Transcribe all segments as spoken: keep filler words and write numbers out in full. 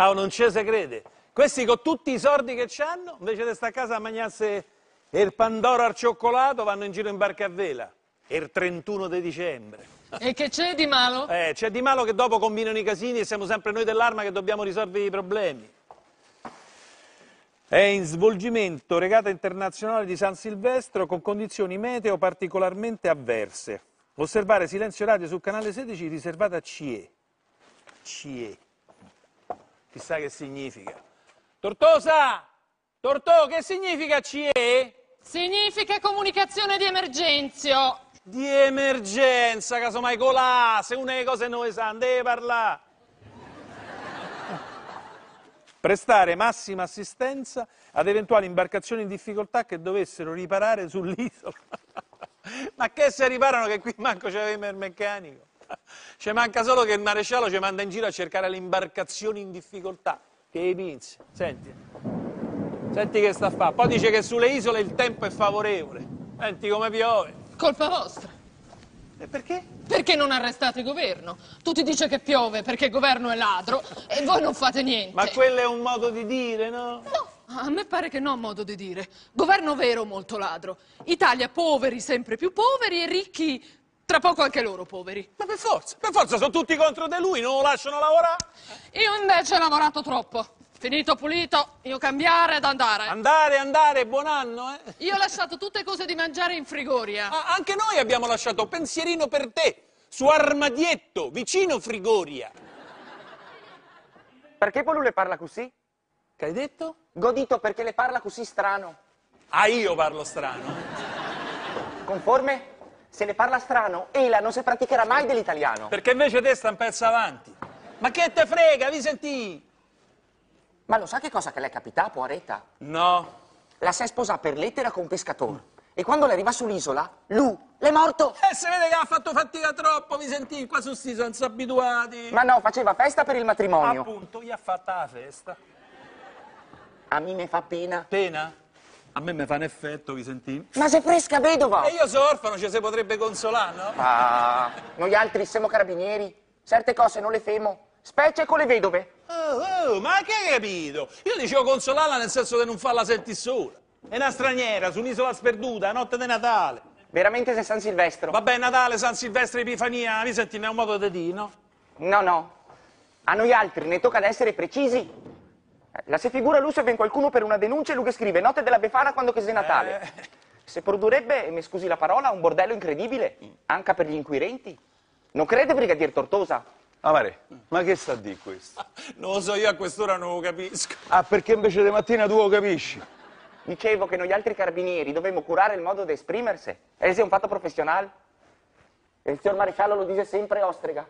Ah, non ci si crede. Questi con tutti i soldi che c'hanno, invece di stare a casa a mangiarsi il pandoro al cioccolato, vanno in giro in barca a vela. È il trentuno di dicembre. E che c'è di malo? Eh, c'è di malo che dopo combinano i casini e siamo sempre noi dell'Arma che dobbiamo risolvere i problemi. È in svolgimento regata internazionale di San Silvestro con condizioni meteo particolarmente avverse. Osservare silenzio radio sul canale sedici riservata a C E. C E. Chissà che significa. Tortosa! Tortò, che significa C E? Significa comunicazione di emergenzio. Di emergenza, casomai colà, se una delle cose noi sa, deve parlare. Prestare massima assistenza ad eventuali imbarcazioni in difficoltà che dovessero riparare sull'isola. Ma che se riparano che qui manco c'aveva il meccanico? Ci manca solo che il maresciallo ci manda in giro a cercare le imbarcazioni in difficoltà. Che i pinzi. Senti. Senti che sta a fare. Poi dice che sulle isole il tempo è favorevole. Senti come piove. Colpa vostra. E perché? Perché non arrestate il governo? Tutti dice che piove perché il governo è ladro e voi non fate niente. Ma quello è un modo di dire, no? No, a me pare che no, modo di dire. Governo vero molto ladro. Italia poveri sempre più poveri e ricchi tra poco anche loro poveri. Ma per forza, per forza sono tutti contro di lui, non lo lasciano lavorare. Io invece ho lavorato troppo. Finito pulito, io cambiare ed andare. Andare, andare, buon anno, eh? Io ho lasciato tutte cose di mangiare in frigoria. Ah, anche noi abbiamo lasciato pensierino per te, su Armadietto, vicino Frigoria. Perché poi lui le parla così? Che hai detto? Godito perché le parla così strano. Ah, io parlo strano. Conforme? Se le parla strano, Ela non si praticherà mai dell'italiano. Perché invece te sta un pezzo avanti. Ma che te frega, vi sentì? Ma lo sa che cosa che le è capitato, Poaretta? No. La si è sposata per lettera con un pescatore. E quando le arriva sull'isola, lui l'è morto. E se vede che ha fatto fatica troppo, vi sentì? Qua su sti sono abituati. Ma no, faceva festa per il matrimonio. Appunto, gli ha fatta la festa. A me ne fa pena. Pena? A me mi fa un effetto, vi sentì? Ma sei fresca vedova. E io sono orfano, ci si potrebbe consolare, no? Ah, noi altri siamo carabinieri. Certe cose non le femo. Specie con le vedove. Oh, oh, ma che hai capito? Io dicevo consolarla nel senso di non farla sentire sola. È una straniera, su un'isola sperduta, a notte di Natale. Veramente sei San Silvestro? Vabbè, Natale, San Silvestre, Epifania, mi senti, ne è un modo di dire, no? No, no. A noi altri ne tocca ad essere precisi. La se figura lui se ven qualcuno per una denuncia e lui che scrive notte della Befana quando che sia Natale. Eh. Se produrrebbe, mi scusi la parola, un bordello incredibile, anche per gli inquirenti. Non crede, brigadier Tortosa? Ah, Mare, ma che sta a dire questo? Non lo so, io a quest'ora non lo capisco. Ah, perché invece di mattina tu lo capisci? Dicevo che noi altri carabinieri dovremmo curare il modo di esprimersi. Ese è un fatto professionale. E il signor maresciallo lo dice sempre ostrega.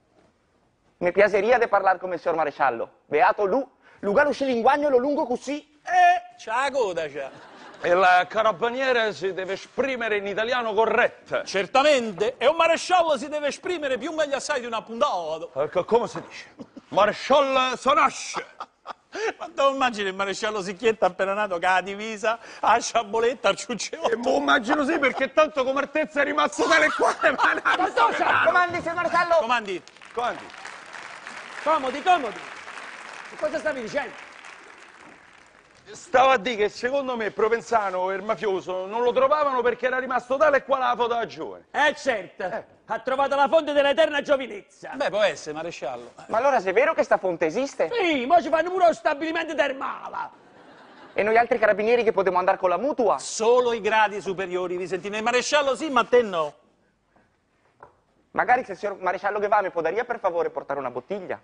Mi piaceria di parlare come il signor maresciallo. Beato lui, lugalo scilinguagno lo lungo così. Eh, c'ha la coda, c'ha. Il carabiniere si deve esprimere in italiano corretto. Certamente, e un maresciallo si deve esprimere più meglio assai di un appuntato. Ecco, come si dice? Maresciallo Sonasce. Ma tu immagini il maresciallo Sicchietta appena nato che ha la divisa, la sciaboletta, il ciucciotto? E mo immagino sì, perché tanto come altezza è rimasto tale e quale. Ma Tortosa, comandi, signor maresciallo. Comandi. Comandi. Comodi, comodi. Che cosa stavi dicendo? Stavo a dire che secondo me Provenzano e il mafioso non lo trovavano perché era rimasto tale e quale la foto da giovane. Eh certo, ha trovato la fonte dell'eterna giovinezza. Beh, può essere, maresciallo. Ma allora se è vero che sta fonte esiste? Sì, mo ci fanno pure lo stabilimento termale. E noi altri carabinieri che potremmo andare con la mutua? Solo i gradi superiori, vi sentite? Il maresciallo sì, ma te no. Magari se il signor maresciallo che va mi può dare per favore portare una bottiglia?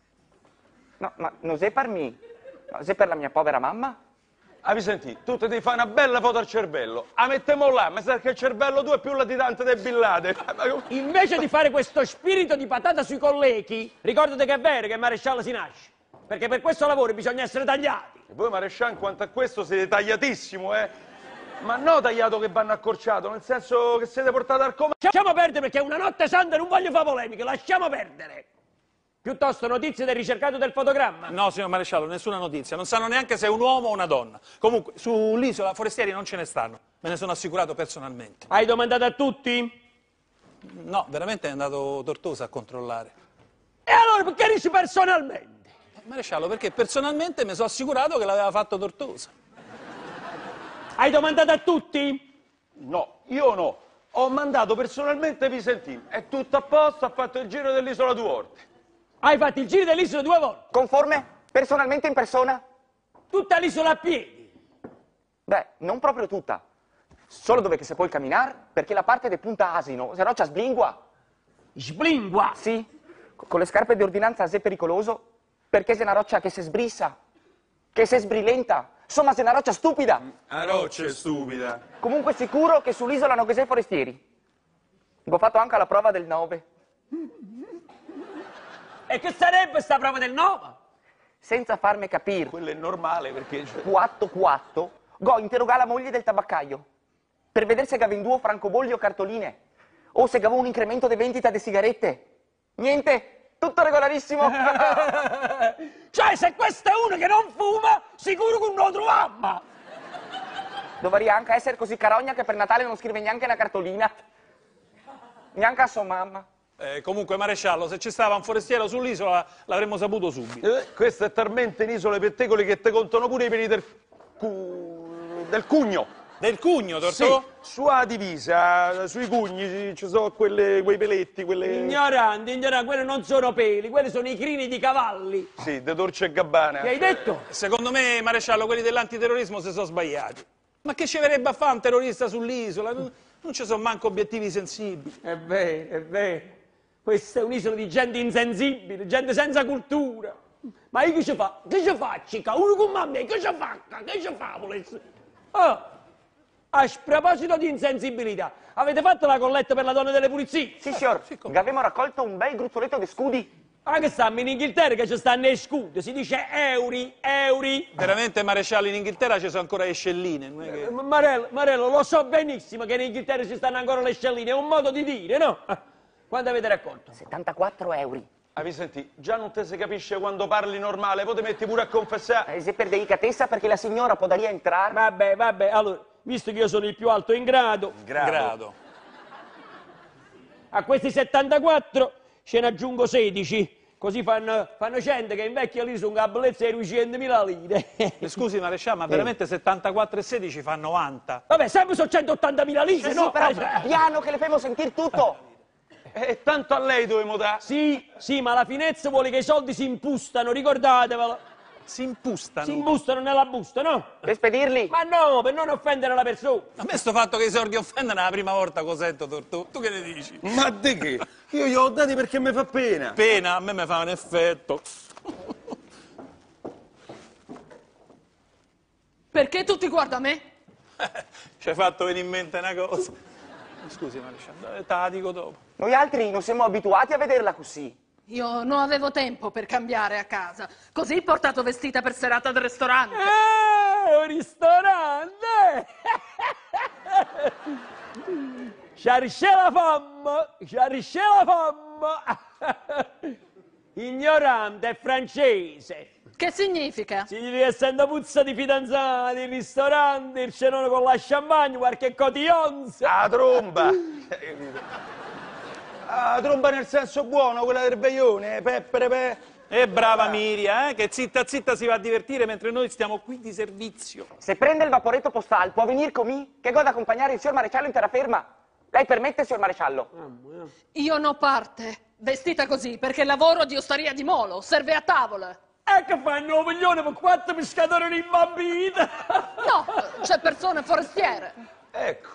No, ma non sei per me, no, sei per la mia povera mamma? Ah, vi senti? Tu ti devi fare una bella foto al cervello. La mettiamo là, ma sa che il cervello tu è più latitante del billate. Invece di fare questo spirito di patata sui colleghi, ricordate che è vero che il maresciallo si nasce. Perché per questo lavoro bisogna essere tagliati. E voi, maresciallo, quanto a questo siete tagliatissimo, eh? Ma no tagliato che vanno accorciato, nel senso che siete portati al comando. Lasciamo perdere perché è una notte santa e non voglio fare polemiche, lasciamo perdere. Piuttosto notizie del ricercato del fotogramma. No, signor maresciallo, nessuna notizia. Non sanno neanche se è un uomo o una donna. Comunque, sull'isola forestieri non ce ne stanno. Me ne sono assicurato personalmente. Hai domandato a tutti? No, veramente è andato Tortosa a controllare. E allora perché dici personalmente? Maresciallo, perché personalmente mi sono assicurato che l'aveva fatto Tortosa. Hai domandato a tutti? No, io no. Ho mandato personalmente Visentin. È tutto a posto, ha fatto il giro dell'isola due volte. Hai fatto il giro dell'isola due volte? Conforme? Personalmente in persona? Tutta l'isola a piedi? Beh, non proprio tutta. Solo dove che si può camminare, perché la parte di Punta Asino, se no c'è sblingua. Sblingua? Sì, con le scarpe di ordinanza è pericoloso, perché se è una roccia che si sbrissa, che si sbrilenta. Insomma, sei una roccia stupida. La roccia è stupida. Comunque sicuro che sull'isola non che sei forestieri. Ho fatto anche la prova del nove. E che sarebbe sta prova del nove? Senza farmi capire. Quello è normale perché... Quatto quatto, go interrogare la moglie del tabaccaio. Per vedere se gava in duo francobolli o cartoline. O se gava un incremento di vendita di sigarette. Niente, tutto regolarissimo. Cioè, se questo è uno che non fuma, sicuro che non lo troviamo. Dovrebbe anche essere così carogna che per Natale non scrive neanche una cartolina. Neanche a sua mamma. Eh, comunque, Maresciallo, se ci stava un forestiero sull'isola l'avremmo saputo subito. Eh, questo è talmente in isole pettegoli che te contano pure i peli del, cu... del cugno. Del cugno, Sì, Tortò? sua divisa, sui cugni ci sono quelle, quei peletti, quelle... Ignoranti, ignoranti, quelli non sono peli, quelli sono i crini di cavalli. Sì, de Dolce e Gabbana. Che hai detto? Secondo me, Maresciallo, quelli dell'antiterrorismo si sono sbagliati. Ma che ci verrebbe a fare un terrorista sull'isola? Non, non ci sono manco obiettivi sensibili. È vero, è vero. Questa è un'isola di gente insensibile, gente senza cultura. Ma io che ci fa? Che ci faccio? Uno come me, che ci fa? Che ci fa, volesse? Oh, a proposito di insensibilità, avete fatto la colletta per la donna delle pulizie? Sì, signor, abbiamo raccolto un bel gruzzoletto di scudi. Ah, che stiamo in Inghilterra che ci stanno i scudi, si dice euri, euri. Veramente, Maresciallo, in Inghilterra ci sono ancora le scelline. Non è che... Ma- Marello, Marello, lo so benissimo che in Inghilterra ci stanno ancora le scelline, è un modo di dire, no? Quando avete raccolto? settantaquattro euro. Avevi sentito? Già non te si capisce quando parli normale, poi ti metti pure a confessare. E se per delicatezza perché la signora può da lì entrare. Vabbè, vabbè, allora, visto che io sono il più alto in grado, Grado. a questi settantaquattro ce ne aggiungo sedici, così fanno, fanno cento che invecchia lì su un cablezzo di duecentomila lire. Mi scusi, Maresciallo, ma veramente settantaquattro e sedici fa novanta? Vabbè, sempre sono centottantamila lire, Sì, no? sì, però Eh, piano che le famo sentire tutto. E tanto a lei dovevamo dare. Sì, sì, ma la finezza vuole che i soldi si impustano, ricordatevelo. Si impustano. Si impustano nella busta, no? Per spedirli. Ma no, per non offendere la persona. A me sto fatto che i sordi offendono è la prima volta che sento, Tortù. Tu che ne dici? Ma di che? Io gli ho dati perché mi fa pena. Pena, a me mi fa un effetto. Perché tu ti guarda me? Ci hai fatto venire in mente una cosa. Scusi, Maresciallo, te la dico dopo. Noi altri non siamo abituati a vederla così. Io non avevo tempo per cambiare a casa. Così portato vestita per serata del ristorante. Eh, un ristorante! Cherchez la femme! Cherchez la femme! Ignorante, è francese. Che significa? Significa essendo puzza di fidanzati, il ristorante, il cenone con la champagne, qualche cotillonza. La tromba. La tromba nel senso buono, quella del veglione, peppere, pe... E brava Miria, eh, che zitta zitta si va a divertire mentre noi stiamo qui di servizio. Se prende il vaporetto postale, può venire con me? Che goda accompagnare il signor maresciallo in terraferma? Lei permette, signor maresciallo? Io no parte, vestita così, perché lavoro di osteria di molo, serve a tavola. E che fanno un milione per quattro pescatori di bambina? No, c'è persone forestiere. Ecco.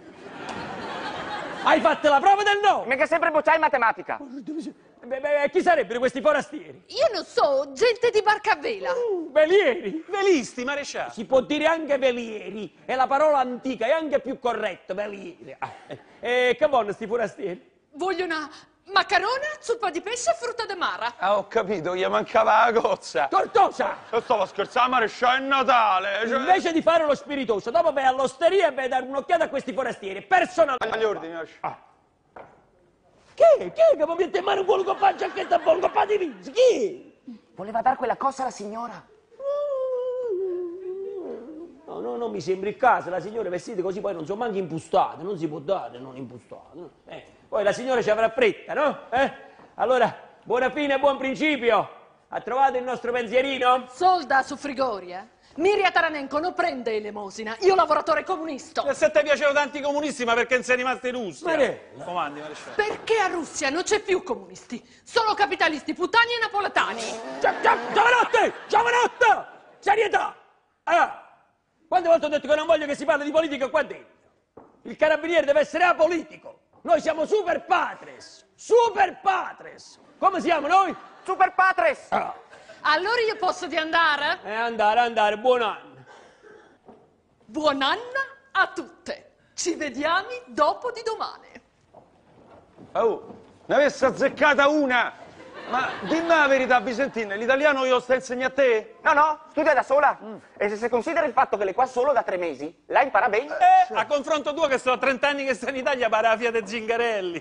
Hai fatto la prova del no? Mica sempre bocciare in matematica. Beh, beh, chi sarebbero questi forastieri? Io non so, gente di barca a vela. Uh, velieri. Velisti, Maresciallo. Si può dire anche velieri, è la parola antica, è anche più corretto, velieri. Ah, E che vogliono sti forastieri? Voglio una maccarona, zuppa di pesce e frutta de mara. Ah, ho capito, gli mancava la cozza. Tortosa! Io stavo scherzando, maresciallo, è Natale. Cioè... Invece di fare lo spiritoso, dopo vai all'osteria e vai a dare un'occhiata a questi forastieri, personalmente. Agli ordini, lascia. Ah. Chi è? Chi è che mi mette in mano un culo con la giacchetta e un po' di visi? Chi è? Voleva dar quella cosa alla signora. No, no, non mi sembra il caso, la signora vestite così poi non sono manco impustate, non si può dare non impustate. No? Eh, poi la signora ci avrà fretta, no? Eh? Allora, buona fine e buon principio. Ha trovato il nostro pensierino? Solda su Frigoria. Miria Taranenko non prende elemosina. Io lavoratore comunista. E se ti piacevano tanti comunisti, ma perché non sei rimasto in Russia? Marella. Comandi, maresciallo. Perché a Russia non c'è più comunisti. Solo capitalisti, puttani e napoletani. Gia- gia- Giovanotte! Giovanotte! Serietà! Ah! Quante volte ho detto che non voglio che si parli di politica qua dentro? Il carabiniere deve essere apolitico. Noi siamo super patres. Super patres. Come siamo noi? Super Patres! Ah. Allora io posso di andare? E andare, andare, buon anno. Buon anno a tutte. Ci vediamo dopo di domani. Oh, ne avessi azzeccata una! Ma dimmi la verità, Vicentina, l'italiano io lo sto insegnando a te? No, no, studia da sola. E se si considera il fatto che lei è qua solo da tre mesi, la impara bene. Eh, a confronto tuo che sto a trenta anni che sto in Italia, pare la Fiat Zingarelli.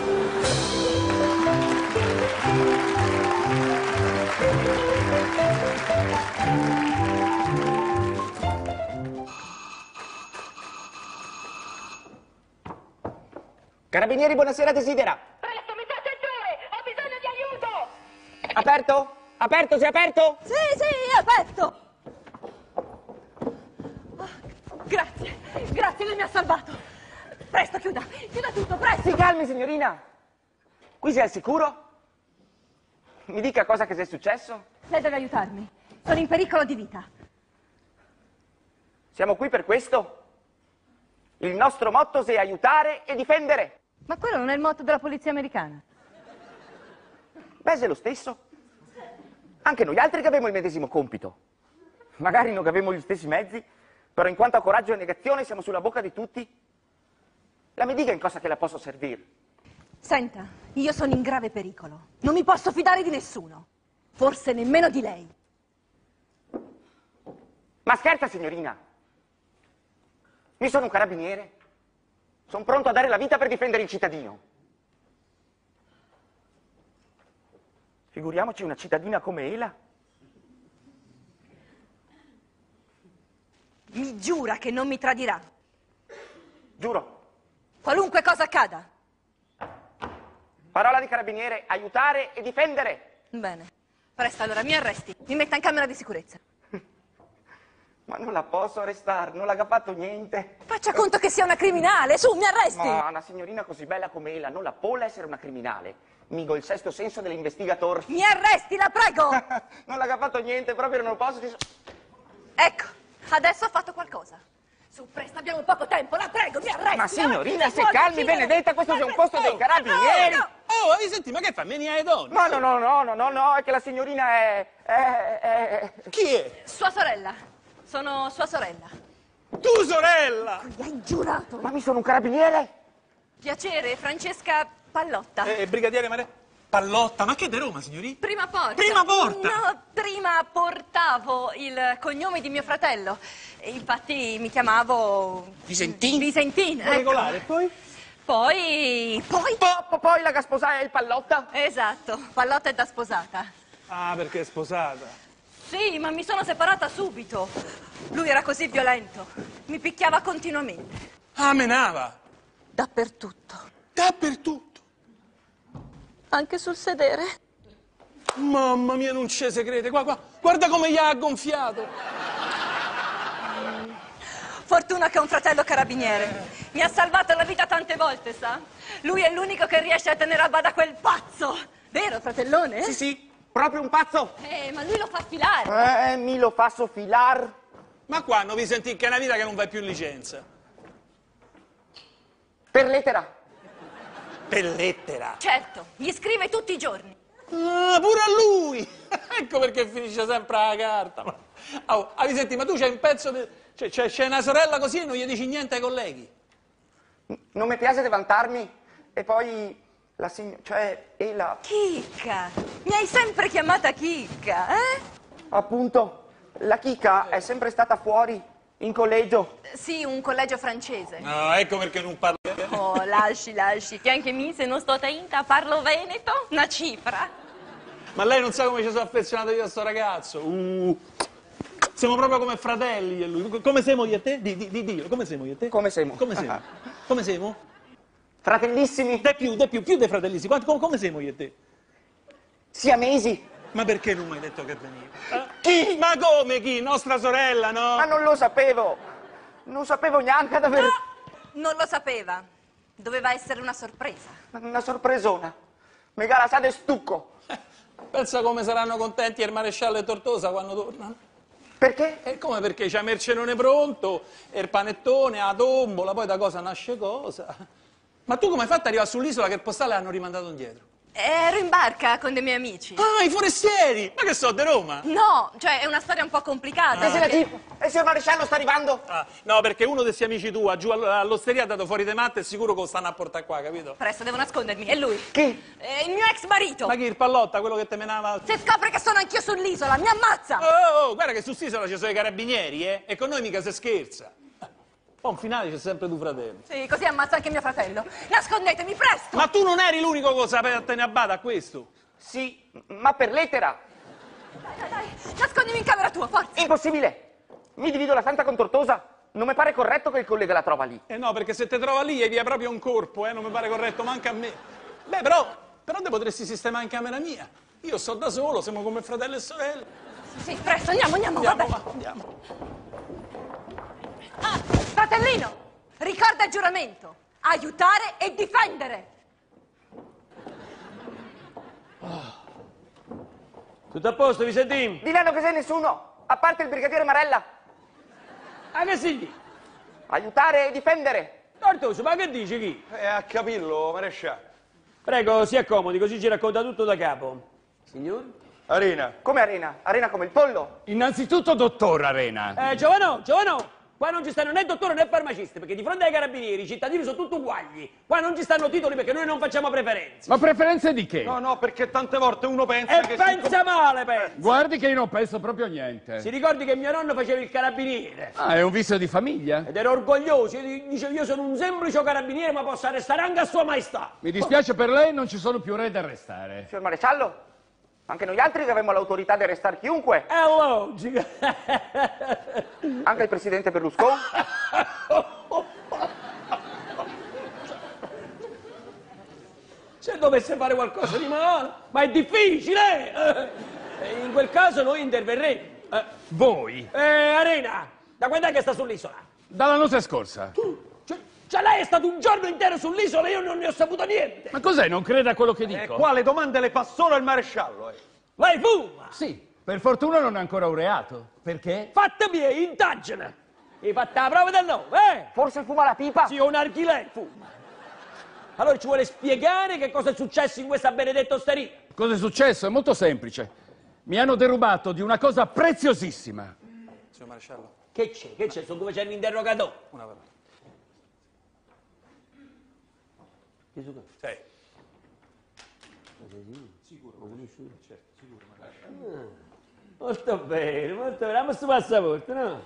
Carabinieri, buonasera, desidera. Presto, mi fate entrare! Ho bisogno di aiuto! Aperto? Aperto, si è aperto? Sì, sì, è aperto! Ah, grazie, grazie, lei mi ha salvato! Presto, chiuda, chiuda tutto, presto! Si calmi, signorina. Qui sei al sicuro? Mi dica cosa che sia successo. Lei deve aiutarmi, sono in pericolo di vita. Siamo qui per questo. Il nostro motto è aiutare e difendere. Ma quello non è il motto della polizia americana. Beh, è lo stesso. Anche noi altri che abbiamo il medesimo compito. Magari non abbiamo gli stessi mezzi, però in quanto a coraggio e negazione siamo sulla bocca di tutti. La mi dica in cosa che la posso servire. Senta, io sono in grave pericolo. Non mi posso fidare di nessuno. Forse nemmeno di lei. Ma scherza, signorina? Io sono un carabiniere. Sono pronto a dare la vita per difendere il cittadino. Figuriamoci una cittadina come Ela. Mi giura che non mi tradirà. Giuro. Qualunque cosa accada. Parola di carabiniere, aiutare e difendere. Bene. Presto, allora, mi arresti. Mi metta in camera di sicurezza. Ma non la posso arrestare, non l'ha fatto niente. Faccia conto che sia una criminale. Su, mi arresti! Ma una signorina così bella come Ela non la può essere una criminale. Migo il sesto senso dell'investigatore. Mi arresti, la prego! Non l'ha fatto niente, proprio non lo posso... Ci... Ecco, adesso ho fatto qualcosa. Su, presto, abbiamo poco tempo, la prego, mi arresti! Ma signorina, mi se vuoi calmi, uccidere? Benedetta, questo è un posto dei Oh, carabinieri! no, no. Oh, hai sentito, ma che fa? Meni ai donne? No, no, no, no, no, no, no, è che la signorina è... è, è... Chi è? Sua sorella. Sono sua sorella. Tu, sorella! Mi hai giurato! Ma mi sono un carabiniere? Piacere, Francesca Pallotta. Eh, brigadiere Mare... Pallotta, ma che è di Roma, signori? Prima porta. Prima porta? No, prima portavo il cognome di mio fratello. E infatti mi chiamavo... Vicentin? Vicentin, ecco. Regolare, poi? Poi... Poi... Po- po- poi la che sposai è il Pallotta? Esatto, Pallotta è da sposata. Ah, perché è sposata. Sì, ma mi sono separata subito. Lui era così violento. Mi picchiava continuamente. Ah, menava. Dappertutto. Dappertutto. Anche sul sedere. Mamma mia, non ci si crede. Qua, qua. Guarda come gli ha gonfiato. Fortuna che ho un fratello carabiniere. Mi ha salvato la vita tante volte, sa? Lui è l'unico che riesce a tenere a bada quel pazzo. Vero, fratellone? Sì, sì, proprio un pazzo. Eh, ma lui lo fa filare. Eh, mi lo fa soffilar. Ma qua non vi sentite che è una vita che non va più in licenza. Per lettera. Per lettera. Certo, gli scrive tutti i giorni. Ah, pure a lui! Ecco perché finisce sempre la carta. Ma... Oh, ah, senti, ma tu c'hai un pezzo di... Cioè, c'è, c'è una sorella così e non gli dici niente ai colleghi? Non mi piace levantarmi. E poi la signora... cioè, e la... Chicca, mi hai sempre chiamata Chicca, eh? Appunto, la Chicca è sempre stata fuori, in collegio. Sì, un collegio francese. No, ecco perché non parlo. Oh, lasci, lasci, che anche mi se non sto attenta parlo veneto, una cifra. Ma lei non sa come ci sono affezionato io a sto ragazzo? Uh, siamo proprio come fratelli io e lui. Come siamo io e te? Di, di, di, dillo, come siamo io e te? Come siamo? Come siamo? Come siamo? Fratellissimi, De più, de più, più dei fratellissimi. Quanto- come, come siamo io e te? siamesi. Ma perché non mi hai detto che veniva? Eh? Chi? Ma come chi? Nostra sorella, no? Ma non lo sapevo. Non sapevo neanche ad avere... Non lo sapeva. Doveva essere una sorpresa. Una sorpresona. Megala sa de stucco. Pensa come saranno contenti il maresciallo e Tortosa quando tornano. Perché? E come perché c'è mercenone pronto, e il panettone, la tombola, poi da cosa nasce cosa. Ma tu come hai fatto ad arrivare sull'isola che il postale l'hanno rimandato indietro? Ero in barca con dei miei amici. Ah, i forestieri! Ma che so, di Roma? No, cioè è una storia un po' complicata. E se la perché- tipo? E il signor maresciallo sta arrivando? Ah, no, perché uno dei suoi amici tua giù all- all'osteria ha dato fuori dei matte e sicuro che lo stanno a portare qua, capito? Presto, devo nascondermi. E lui? Chi? È il mio ex marito. Ma chi, il Pallotta, quello che te menava? Se scopre che sono anch'io sull'isola, mi ammazza! Oh, oh, oh, guarda che su st'isola ci sono i carabinieri, eh? E con noi mica si scherza. Poi un finale c'è sempre tuo fratello. Sì, così ammazza anche mio fratello. Nascondetemi, presto! Ma tu non eri l'unico che lo sapeva tenere a bada a questo? Sì, ma per lettera. Dai, dai, dai, nascondimi in camera tua, forza! Impossibile. Mi divido la santa con Tortosa. Non mi pare corretto che il collega la trova lì. Eh no, perché se te trova lì e via proprio un corpo, eh? Non mi pare corretto manca a me. Beh, però, però te potresti sistemare in camera mia. Io sto da solo, siamo come fratello e sorelle. Sì, presto, andiamo, andiamo, Andiamo, vabbè. va, andiamo. Ah, fratellino, ricorda il giuramento. Aiutare e difendere. Tutto a posto, Vicentin? Dilano che sei nessuno, a parte il brigadiere Marella. Ah, che significa? Aiutare e difendere. Tortoso, ma che dici chi? Eh, a capirlo, maresciallo. Prego, si accomodi, così ci racconta tutto da capo. Signor? Arena. Come Arena? Arena come il pollo. Innanzitutto, dottor Arena. Eh, Giovano, Giovano, qua non ci stanno né dottore né farmacista, perché di fronte ai carabinieri i cittadini sono tutti uguali. Qua non ci stanno titoli perché noi non facciamo preferenze. Ma preferenze di che? No, no, perché tante volte uno pensa E che... pensa male, pensa! Guardi che io non penso proprio a niente. Si ricordi che mio nonno faceva il carabiniere? Ah, è un vizio di famiglia? Ed era orgoglioso, io dice io sono un semplice carabiniere ma posso arrestare anche a sua maestà. Mi dispiace per lei, non ci sono più re da arrestare. Signor maresciallo, anche noi altri che avevamo l'autorità di arrestare chiunque. È logico. Anche il presidente Berlusconi. Se dovesse fare qualcosa di male, ma è difficile. Eh, in quel caso noi interverremo. Eh, Voi? eh, Arena, da quando è che sta sull'isola? Dalla notte scorsa. Cioè, cioè lei è stato un giorno intero sull'isola e io non ne ho saputo niente. Ma cos'è? Non crede a quello che E dico? qua le domande le fa solo il maresciallo, eh. Lei fuma. Sì, per fortuna non è ancora ureato. Perché? Fatta mia, indagine. E fatta la prova del nove, eh? Forse fuma la pipa. Sì, un archilè fuma. Allora ci vuole spiegare che cosa è successo in questa benedetta osteria? Cosa è successo? È molto semplice. Mi hanno derubato di una cosa preziosissima. Signor maresciallo, Che c'è? Che c'è? Sono dove c'è l'interrogatore. una parola. Che su- Sei. Molto bene, molto bene. Dammi questo passaporto, no?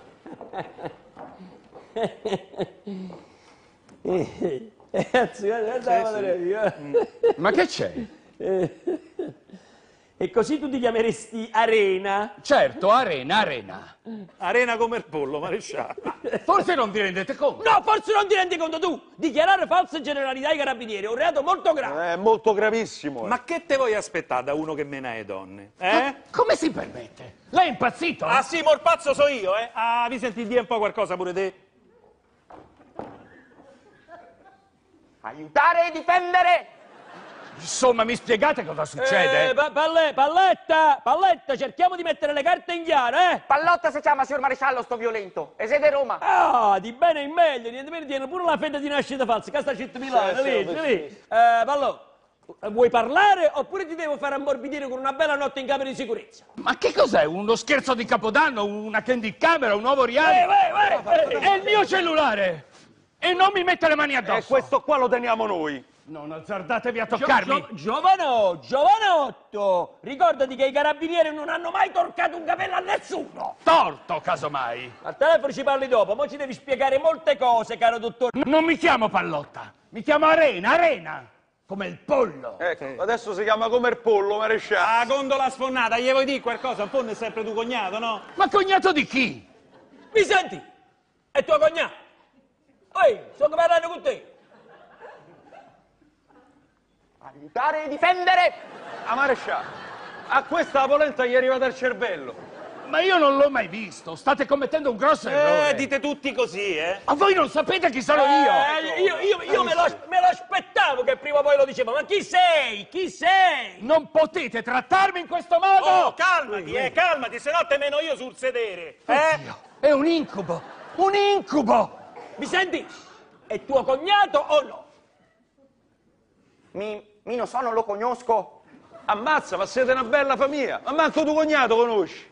Eh, Ragazzi, guarda, guarda la foto lì, Ma che c'è? eh. E così tu ti chiameresti Arena? Certo, Arena, Arena. Arena come il pollo, maresciallo. Forse non vi rendete conto. No, forse non ti rendi conto tu! Dichiarare false generalità ai carabinieri è un reato molto grave. È molto gravissimo. eh. Ma che te vuoi aspettare da uno che mena le donne? Eh? Come si permette? Lei è impazzito? Ah sì, mo il pazzo so io, eh? Ah, vi senti dire un po' qualcosa pure te? Aiutare e difendere. Insomma, mi spiegate cosa succede? Eh, pa- palle- palletta, palletta, cerchiamo di mettere le carte in chiaro, eh? Pallotta si chiama, signor maresciallo, sto violento. E sei di Roma. Ah, di bene in meglio, niente meno, tiene pure la fede di nascita falsa, che sta scritto Milano, Sì, sì, lì, sì, lì. Eh, Pallò, vuoi parlare oppure ti devo fare ammorbidire con una bella notte in camera di sicurezza? Ma che cos'è? Uno scherzo di Capodanno? Una candy camera? Un nuovo Eh, reality? vai, vai! È il mio cellulare! E non mi mette le mani E addosso! questo qua lo teniamo noi. Non azzardatevi a Gio- toccarmi! Gio- Giovanotto, giovanotto, ricordati che i carabinieri non hanno mai toccato un capello a nessuno. Torto, casomai! Al telefono ci parli dopo, mo ci devi spiegare molte cose, caro dottore. Non mi chiamo Pallotta, mi chiamo Arena, Arena! Come il pollo! Ecco, adesso si chiama come il pollo, maresciallo. Ah, gondola sfonnata, gli vuoi dire qualcosa? Un po' ne è sempre tuo cognato, no? Ma cognato di chi? Mi senti? È tuo cognato? Ehi, sto parlando con te. Aiutare e difendere. Ah, maresciallo. a questa la polenta gli è arrivata al cervello. Ma io non l'ho mai visto, state commettendo un grosso errore. Eh, dite tutti così, eh? Ma voi non sapete chi sono io? Eh, io io, io me, lo, me lo aspettavo che prima o poi lo diceva, ma chi sei? Chi sei? Non potete trattarmi in questo modo! Oh, calmati, eh, calmati, se no te meno io sul sedere. Eh? Dio, è un incubo, un incubo! Mi senti? È tuo cognato o no? Mi, mi non so, non lo conosco. Ammazza, ma siete una bella famiglia. Ma manco tuo cognato conosci.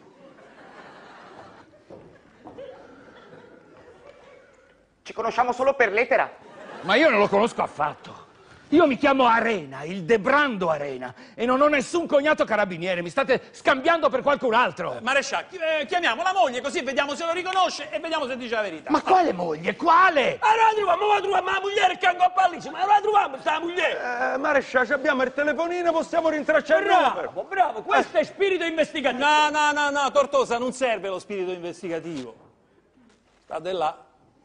Ci conosciamo solo per lettera. Ma io non lo conosco affatto. Io mi chiamo Arena, il Debrando Arena, e non ho nessun cognato carabiniere, mi state scambiando per qualcun altro. Maresciallo, chi- eh, chiamiamo la moglie così vediamo se lo riconosce e vediamo se dice la verità. Ma quale moglie? Quale? Ma la troviamo, ma la troviamo la moglie che a Pallici, ma la troviamo sta moglie? Eh, maresciallo, abbiamo il telefonino, possiamo rintracciare il numero. Bravo, bravo, questo è spirito investigativo. No, no, no, no, Tortosa, non serve lo spirito investigativo. State là.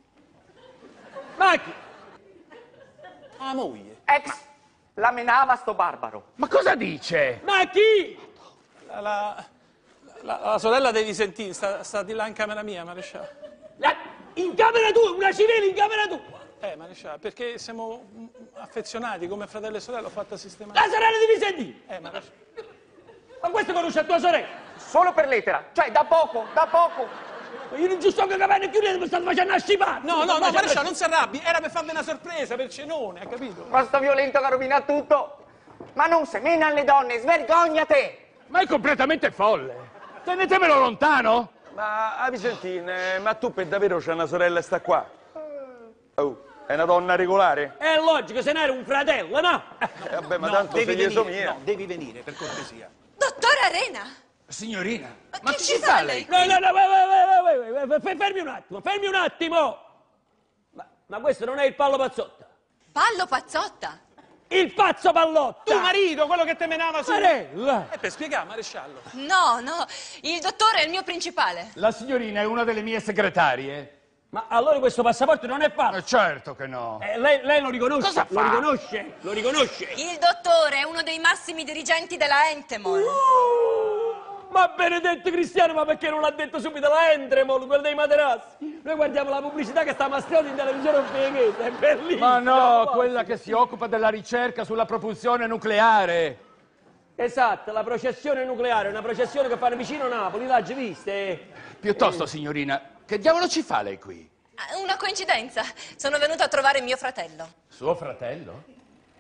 Ma chi? La moglie. Ex, la menava sto barbaro. Ma cosa dice? Ma chi? La, la, la- la sorella dei Visentini sta, sta di là in camera mia, maresciallo. La- in camera tua, una civile in camera tua. Eh, maresciallo, perché siamo mm, affezionati come fratello e sorella, ho fatto sistemare. La sorella di Vicentini. Eh, maresciallo. Ma questo conosce tua sorella? Solo per lettera, cioè da poco, da poco. Ma io non ci sto che capendo più niente, mi state facendo scipare. No, no, no, maresciallo, non si arrabbi, era per farvi una sorpresa, per cenone, ha capito? Ma sto violento che rovina tutto. Ma non semena alle donne, svergognate. Ma è completamente folle. Tenetemelo lontano. Ma a Vicentine, ma tu per davvero c'hai una sorella e sta qua? Oh, è una donna regolare? È logico, se ne era un fratello, no? Eh, vabbè, ma No, tanto se devi gli venire, somiglia. no, devi venire, per cortesia. Dottore Arena! Signorina, Ma ma che chi ci ci fa fa lei? lei? No, no, no, vai, vai, vai, vai, vai, vai, vai, fermi un attimo, fermi un attimo. Ma, ma questo non è il Pallo Pazzotta. Pallo Pazzotta! Il pazzo Pallotta. Tu marito, quello che te menava su... Marella. Eh, per spiegare, maresciallo. No, no, il dottore è il mio principale. La signorina è una delle mie segretarie. Ma allora questo passaporto non è falso? Ma certo che no. Eh, lei, lei lo riconosce? Cosa Lo fa? riconosce? Lo riconosce? Il dottore è uno dei massimi dirigenti della Entemol. Ma benedetto Cristiano, ma perché non l'ha detto subito la Endremol, quella dei materassi? Noi guardiamo la pubblicità che sta Mastrioti in televisione uffichese, è bellissimo. Ma no, quella che si occupa della ricerca sulla propulsione nucleare. Esatto, la processione nucleare, una processione che fanno vicino Napoli, l'hai viste? Piuttosto, signorina, che diavolo ci fa lei qui? Ah, una coincidenza. Sono venuta a trovare mio fratello. Suo fratello?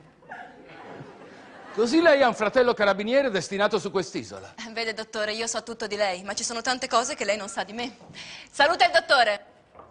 Così lei ha un fratello carabiniere destinato su quest'isola. Vede, dottore, io so tutto di lei, ma ci sono tante cose che lei non sa di me. Saluta il dottore.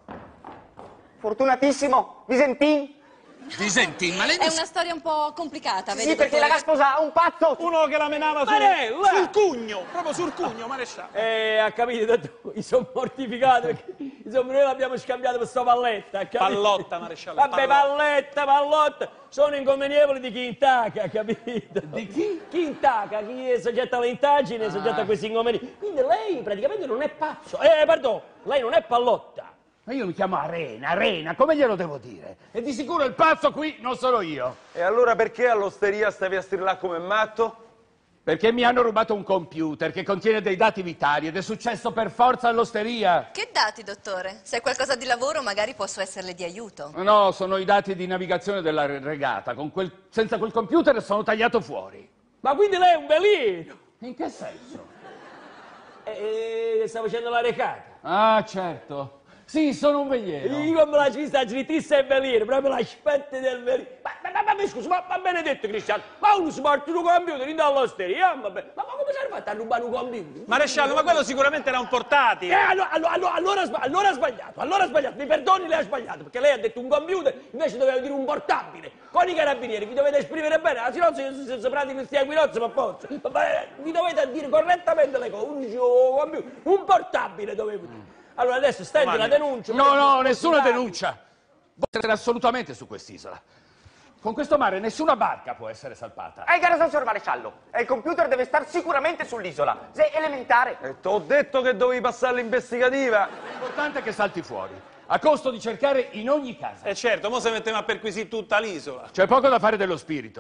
Fortunatissimo, Visentin. Visentin, ma lei È una storia un po' complicata, vede, Sì, perché dottore? la sposa ha un pazzo. Uno che la menava su... Marella! sul cugno, proprio sul cugno, maresciallo. Eh, ha capito, dottore, mi sono mortificato perché insomma noi l'abbiamo scambiato per sta palletta, ha capito? Pallotta, maresciallo, Vabbè, pallotta. palletta, pallotta, sono inconvenevoli di chi intaca, ha capito? Di chi? Chi intaca, chi è soggetto alle indagini è soggetto a questi inconvenienti. Quindi lei praticamente non è pazzo, eh, pardon, lei non è pallotta. Ma io mi chiamo Arena, Arena, come glielo devo dire? E di sicuro il pazzo qui non sono io. E allora perché all'osteria stavi a strillare come matto? Perché mi hanno rubato un computer che contiene dei dati vitali ed è successo per forza all'osteria. Che dati, dottore? Se è qualcosa di lavoro magari posso esserle di aiuto. No, sono i dati di navigazione della regata. Con quel- senza quel computer sono tagliato fuori. Ma quindi lei è un velino? In che senso? Eh, eh, sta facendo la recata. Ah, certo. Sì, sono un veliero. Io come la vista giritissa e velino, proprio l'aspetto del velino. Ma, ma, ma, ma, ma scusa, ma, ma benedetto Cristiano, ma uno smart un computer in dall'osteria, ma, ma, ma come sei fatto a rubare un computer? Maresciallo, ma quello sicuramente era un portatile. Eh, allora, allora, allora, allora, sba- allora ha sbagliato, allora ha sbagliato, mi perdoni, lei ha sbagliato, perché lei ha detto un computer, invece doveva dire un portabile. Con i carabinieri vi dovete esprimere bene, se no se, se, se pratico questi equinozi, ma forza. Ma, ma, vi dovete dire correttamente le cose, un, computer, un portabile dovevo dire. Allora adesso stendi la denuncia. No, no, nessuna denuncia. Voi siete assolutamente su quest'isola. Con questo mare nessuna barca può essere salpata. Hai ragione, signor maresciallo. E il computer deve stare sicuramente sull'isola. Se è elementare. E t'ho detto che dovevi passare l'investigativa. L'importante è che salti fuori, a costo di cercare in ogni casa. E certo, mo se mettiamo a perquisire tutta l'isola. C'è poco da fare dello spirito.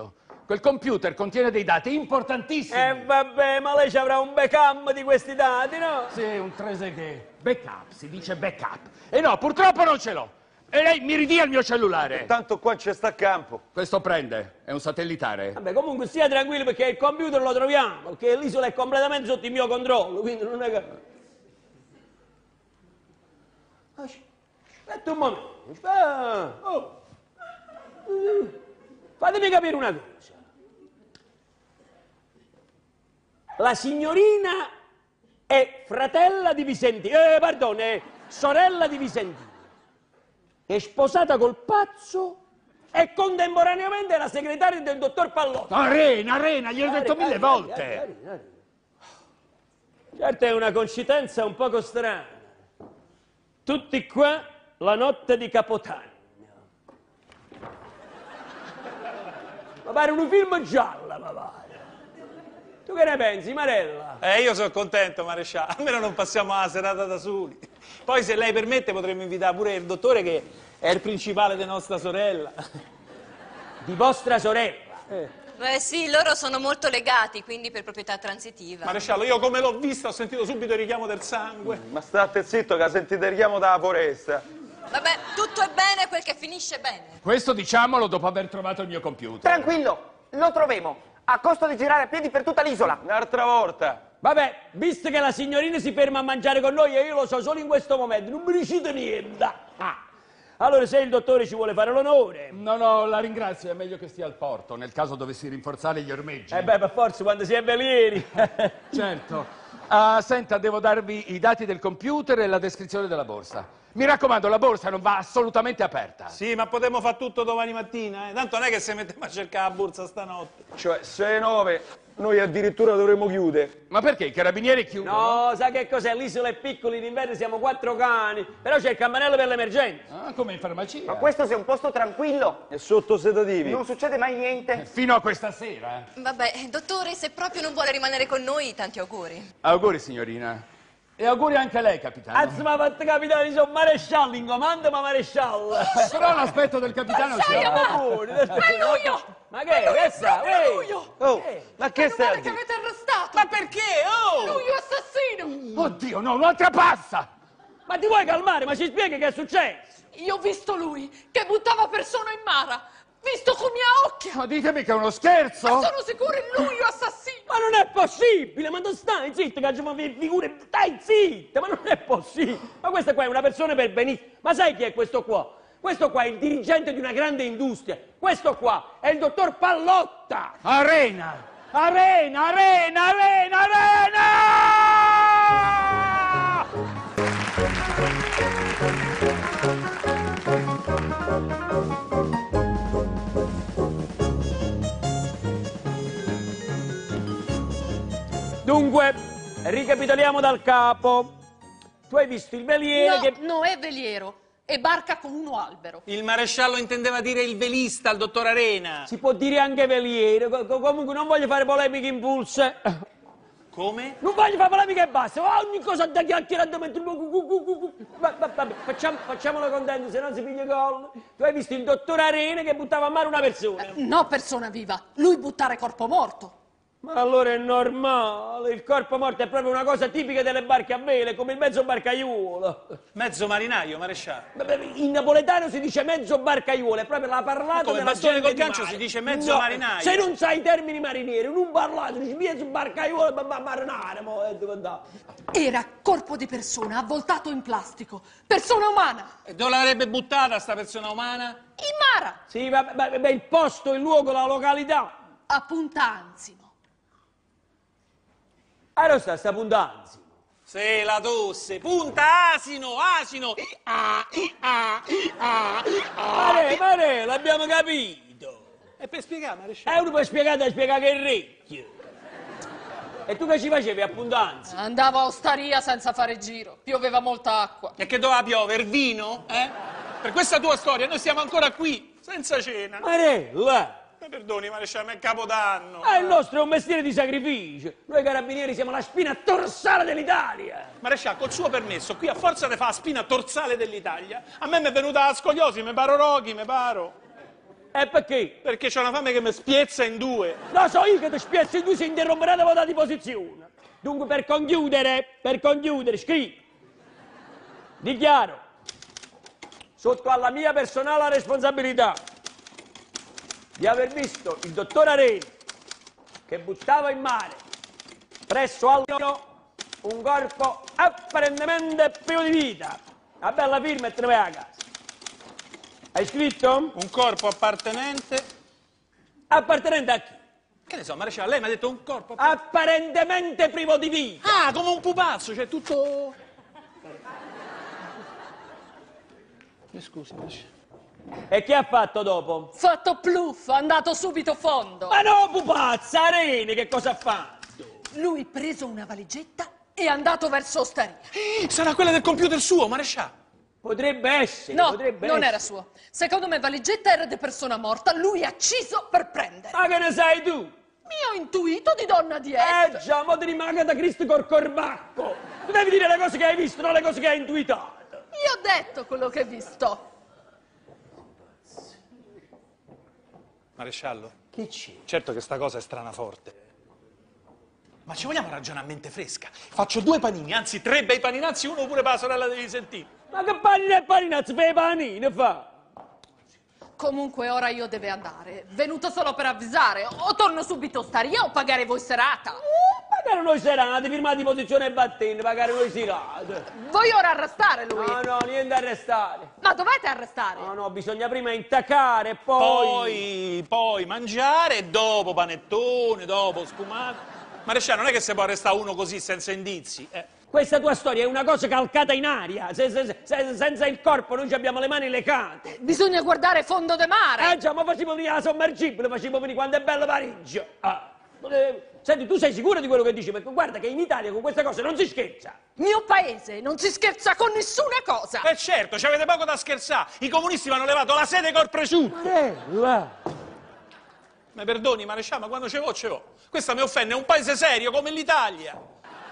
Quel computer contiene dei dati importantissimi. Eh vabbè, ma lei ci avrà un backup di questi dati, no? Sì, un treseguet. Backup, si dice backup. E no, purtroppo non ce l'ho. E lei mi ridia il mio cellulare. Tanto qua c'è sta a campo. Questo prende, è un satellitare. Vabbè, comunque stia tranquillo perché il computer lo troviamo, perché l'isola è completamente sotto il mio controllo, quindi non è che... Aspetta un momento, aspetta. Oh. Fatemi capire una cosa. La signorina è fratella di Vicentino, eh, pardon, è sorella di Vicentino. È sposata col pazzo e contemporaneamente è la segretaria del dottor Pallotta. Arena, Arena, gliel'ho detto mille volte. Certo è una coincidenza un poco strana. Tutti qua la notte di Capodanno. Ma pare un film giallo, ma pare. Tu che ne pensi, Marella? Eh, io sono contento, maresciallo. Almeno non passiamo la serata da soli. Poi, se lei permette, potremmo invitare pure il dottore, che è il principale di nostra sorella. Di vostra sorella? Eh. Beh sì, loro sono molto legati, quindi per proprietà transitiva. Maresciallo, io come l'ho vista ho sentito subito il richiamo del sangue. Ma state zitto che sentite il richiamo dalla foresta. Vabbè, tutto è bene quel che finisce bene. Questo diciamolo dopo aver trovato il mio computer. Tranquillo, lo troveremo. A costo di girare a piedi per tutta l'isola. Un'altra volta. Vabbè, visto che la signorina si ferma a mangiare con noi e io lo so solo in questo momento, non mi dicite niente. Ah. Allora, se il dottore ci vuole fare l'onore... No, no, la ringrazio, è meglio che stia al porto, nel caso dovessi rinforzare gli ormeggi. Eh beh, per forza, quando si è velieri. Certo. Uh, senta, devo darvi i dati del computer e la descrizione della borsa. Mi raccomando, la borsa non va assolutamente aperta. Sì, ma potremmo fare tutto domani mattina, eh? Tanto non è che se mettiamo a cercare la borsa stanotte. Cioè, sei nove, noi addirittura dovremmo chiudere. Ma perché? I carabinieri chiudono? No, sa che cos'è? L'isola è piccola, in inverno siamo quattro cani, però c'è il campanello per l'emergenza. Ah, come in farmacia. Ma questo se è un posto tranquillo. È sotto sedativi. Non succede mai niente. Fino a questa sera. Vabbè, dottore, se proprio non vuole rimanere con noi, tanti auguri. Auguri, signorina. E auguri anche a lei, capitano. Azz, ma fate capitano, sono maresciallo in comando, ma maresciallo. Però l'aspetto del capitano c'è. Siamo pure. È lui! Ma che è? Che sa? È lui! Oh, ma che stai a che dire? avete arrestato! Ma perché? Oh! Lui assassino! Oddio, no, un'altra passa! Ma ti vuoi calmare? Ma ci spieghi che è successo? Io ho visto lui che buttava persone in mare! Visto con mia occhia! Ma ditemi che è uno scherzo? Ma sono sicuro è lui assassino! Ma non è possibile! Ma non stai zitta, che facciamo figure! Stai zitta! Ma non è possibile! Ma questa qua è una persona per benissimo! Ma sai chi è questo qua? Questo qua è il dirigente di una grande industria! Questo qua è il dottor Pallotta! Arena! Arena, Arena, Arena, Dunque, ricapitoliamo dal capo. Tu hai visto il veliere No, che... non è veliero, è barca con uno albero. Il maresciallo intendeva dire il velista, il dottor Arena. Si può dire anche veliere, co- co- comunque non voglio fare polemiche impulse. Come? Non voglio fare polemiche e basta, ogni cosa da chiacchierare da mettere... Va- va- Vabbè, facciamo, facciamolo contento, se no si piglia gol. Tu hai visto il dottor Arena che buttava a mare una persona. No, persona viva, lui buttare corpo morto. Ma allora è normale, il corpo morto è proprio una cosa tipica delle barche a vele, come il mezzo barcaiuolo. Mezzo marinaio, maresciallo. Beh, in napoletano si dice mezzo barcaiuolo, è proprio la parlata Come della bastone gente col di gancio mare. si dice mezzo No, marinaio. Se non sai i termini marinieri, non parlate, dici mezzo barcaiuolo, ma ma marinare, mo, eh, dove andare? Era corpo di persona avvoltato in plastico, persona umana, E dove l'avrebbe buttata sta persona umana? in mare, Sì, vabbè, vabbè, il posto, il luogo, la località. a Punta Ansimo. Ah, non sta, sta puntanzi. Sì, la tosse. Punta asino, asino. Ah, ah, ah, ah. Mare, mare, l'abbiamo capito. E per spiegare, E maresciallo? uno per spiegare, da spiegare che è il recchio. E tu che ci facevi a puntanzi? Andavo a ostaria senza fare giro, pioveva molta acqua. E che doveva piovere? Vino? Eh? Per questa tua storia noi siamo ancora qui, senza cena. Marella! Mi perdoni, maresciallo, ma è Capodanno. Ah, il nostro è un mestiere di sacrificio. Noi carabinieri siamo la spina dorsale dell'Italia. Maresciallo, col suo permesso, qui a forza di fare la spina dorsale dell'Italia, a me mi è venuta la scoliosi, mi paro Rocky, mi paro. E perché? Perché c'ho una fame che mi spiezza in due. No, so io che ti spiazzo in due si interromperà la vota di posizione. Dunque, per concludere, per concludere, scrivi. Dichiaro, sotto alla mia personale responsabilità, di aver visto il dottor Arena che buttava in mare presso Allo un corpo apparentemente privo di vita. Una bella firma e te ne vai a casa. Hai scritto? Un corpo appartenente... Appartenente a chi? Che ne so, maresciallo, lei mi ha detto un corpo... Apparentemente privo di vita. Ah, come un pupazzo, cioè tutto... Mi scusi, maresciallo. E che ha fatto dopo? Fatto pluff, andato subito fondo. Ma no, pupazza, Arena, che cosa ha fatto? Lui preso una valigetta e è andato verso Osteria. Sarà quella del computer suo, maresciallo. Potrebbe essere, No, potrebbe non essere. era suo. Secondo me valigetta era di persona morta, lui ha acciso per prendere. Ma che ne sai tu? Mi ho intuito di donna di est. Eh già, mo ti rimanga da Cristo col corbacco. Tu devi dire le cose che hai visto, non le cose che hai intuitato. Io ho detto quello che hai visto. Maresciallo, Che c'è? certo che sta cosa è strana forte. Ma ci vogliamo ragionare a mente fresca? Faccio due panini, anzi tre bei paninazzi, uno pure per la sorella dei Vicentini. Ma che panini e paninazzi per i panini fa? Comunque ora io devo andare. Venuto solo per avvisare. O torno subito a Osteria o pagare voi serata. Pagare noi serate, firmati posizione e battente, pagare noi serate. Vuoi ora arrestare lui? No, no, niente arrestare. Ma dovete arrestare? No, no, bisogna prima intaccare e poi... Poi, poi mangiare e dopo panettone, dopo spumato. Maresciallo, non è che si può arrestare uno così senza indizi. Eh. Questa tua storia è una cosa calcata in aria. Se- se- se- senza il corpo noi ci abbiamo le mani lecate. Bisogna guardare fondo de mare. Eh già, ma facevo venire la sommergibile, facevo venire quando è bello Parigi. Ah. Eh, Senti, tu sei sicuro di quello che dici? Perché guarda che in Italia con queste cose non si scherza. Mio paese non si scherza con nessuna cosa. Eh certo, ci avete poco da scherzare. I comunisti mi hanno levato la sede col prosciutto. Bella. Mi perdoni, maresciallo, ma quando ce vo, ce vo. Questa mi offende, è un paese serio come l'Italia.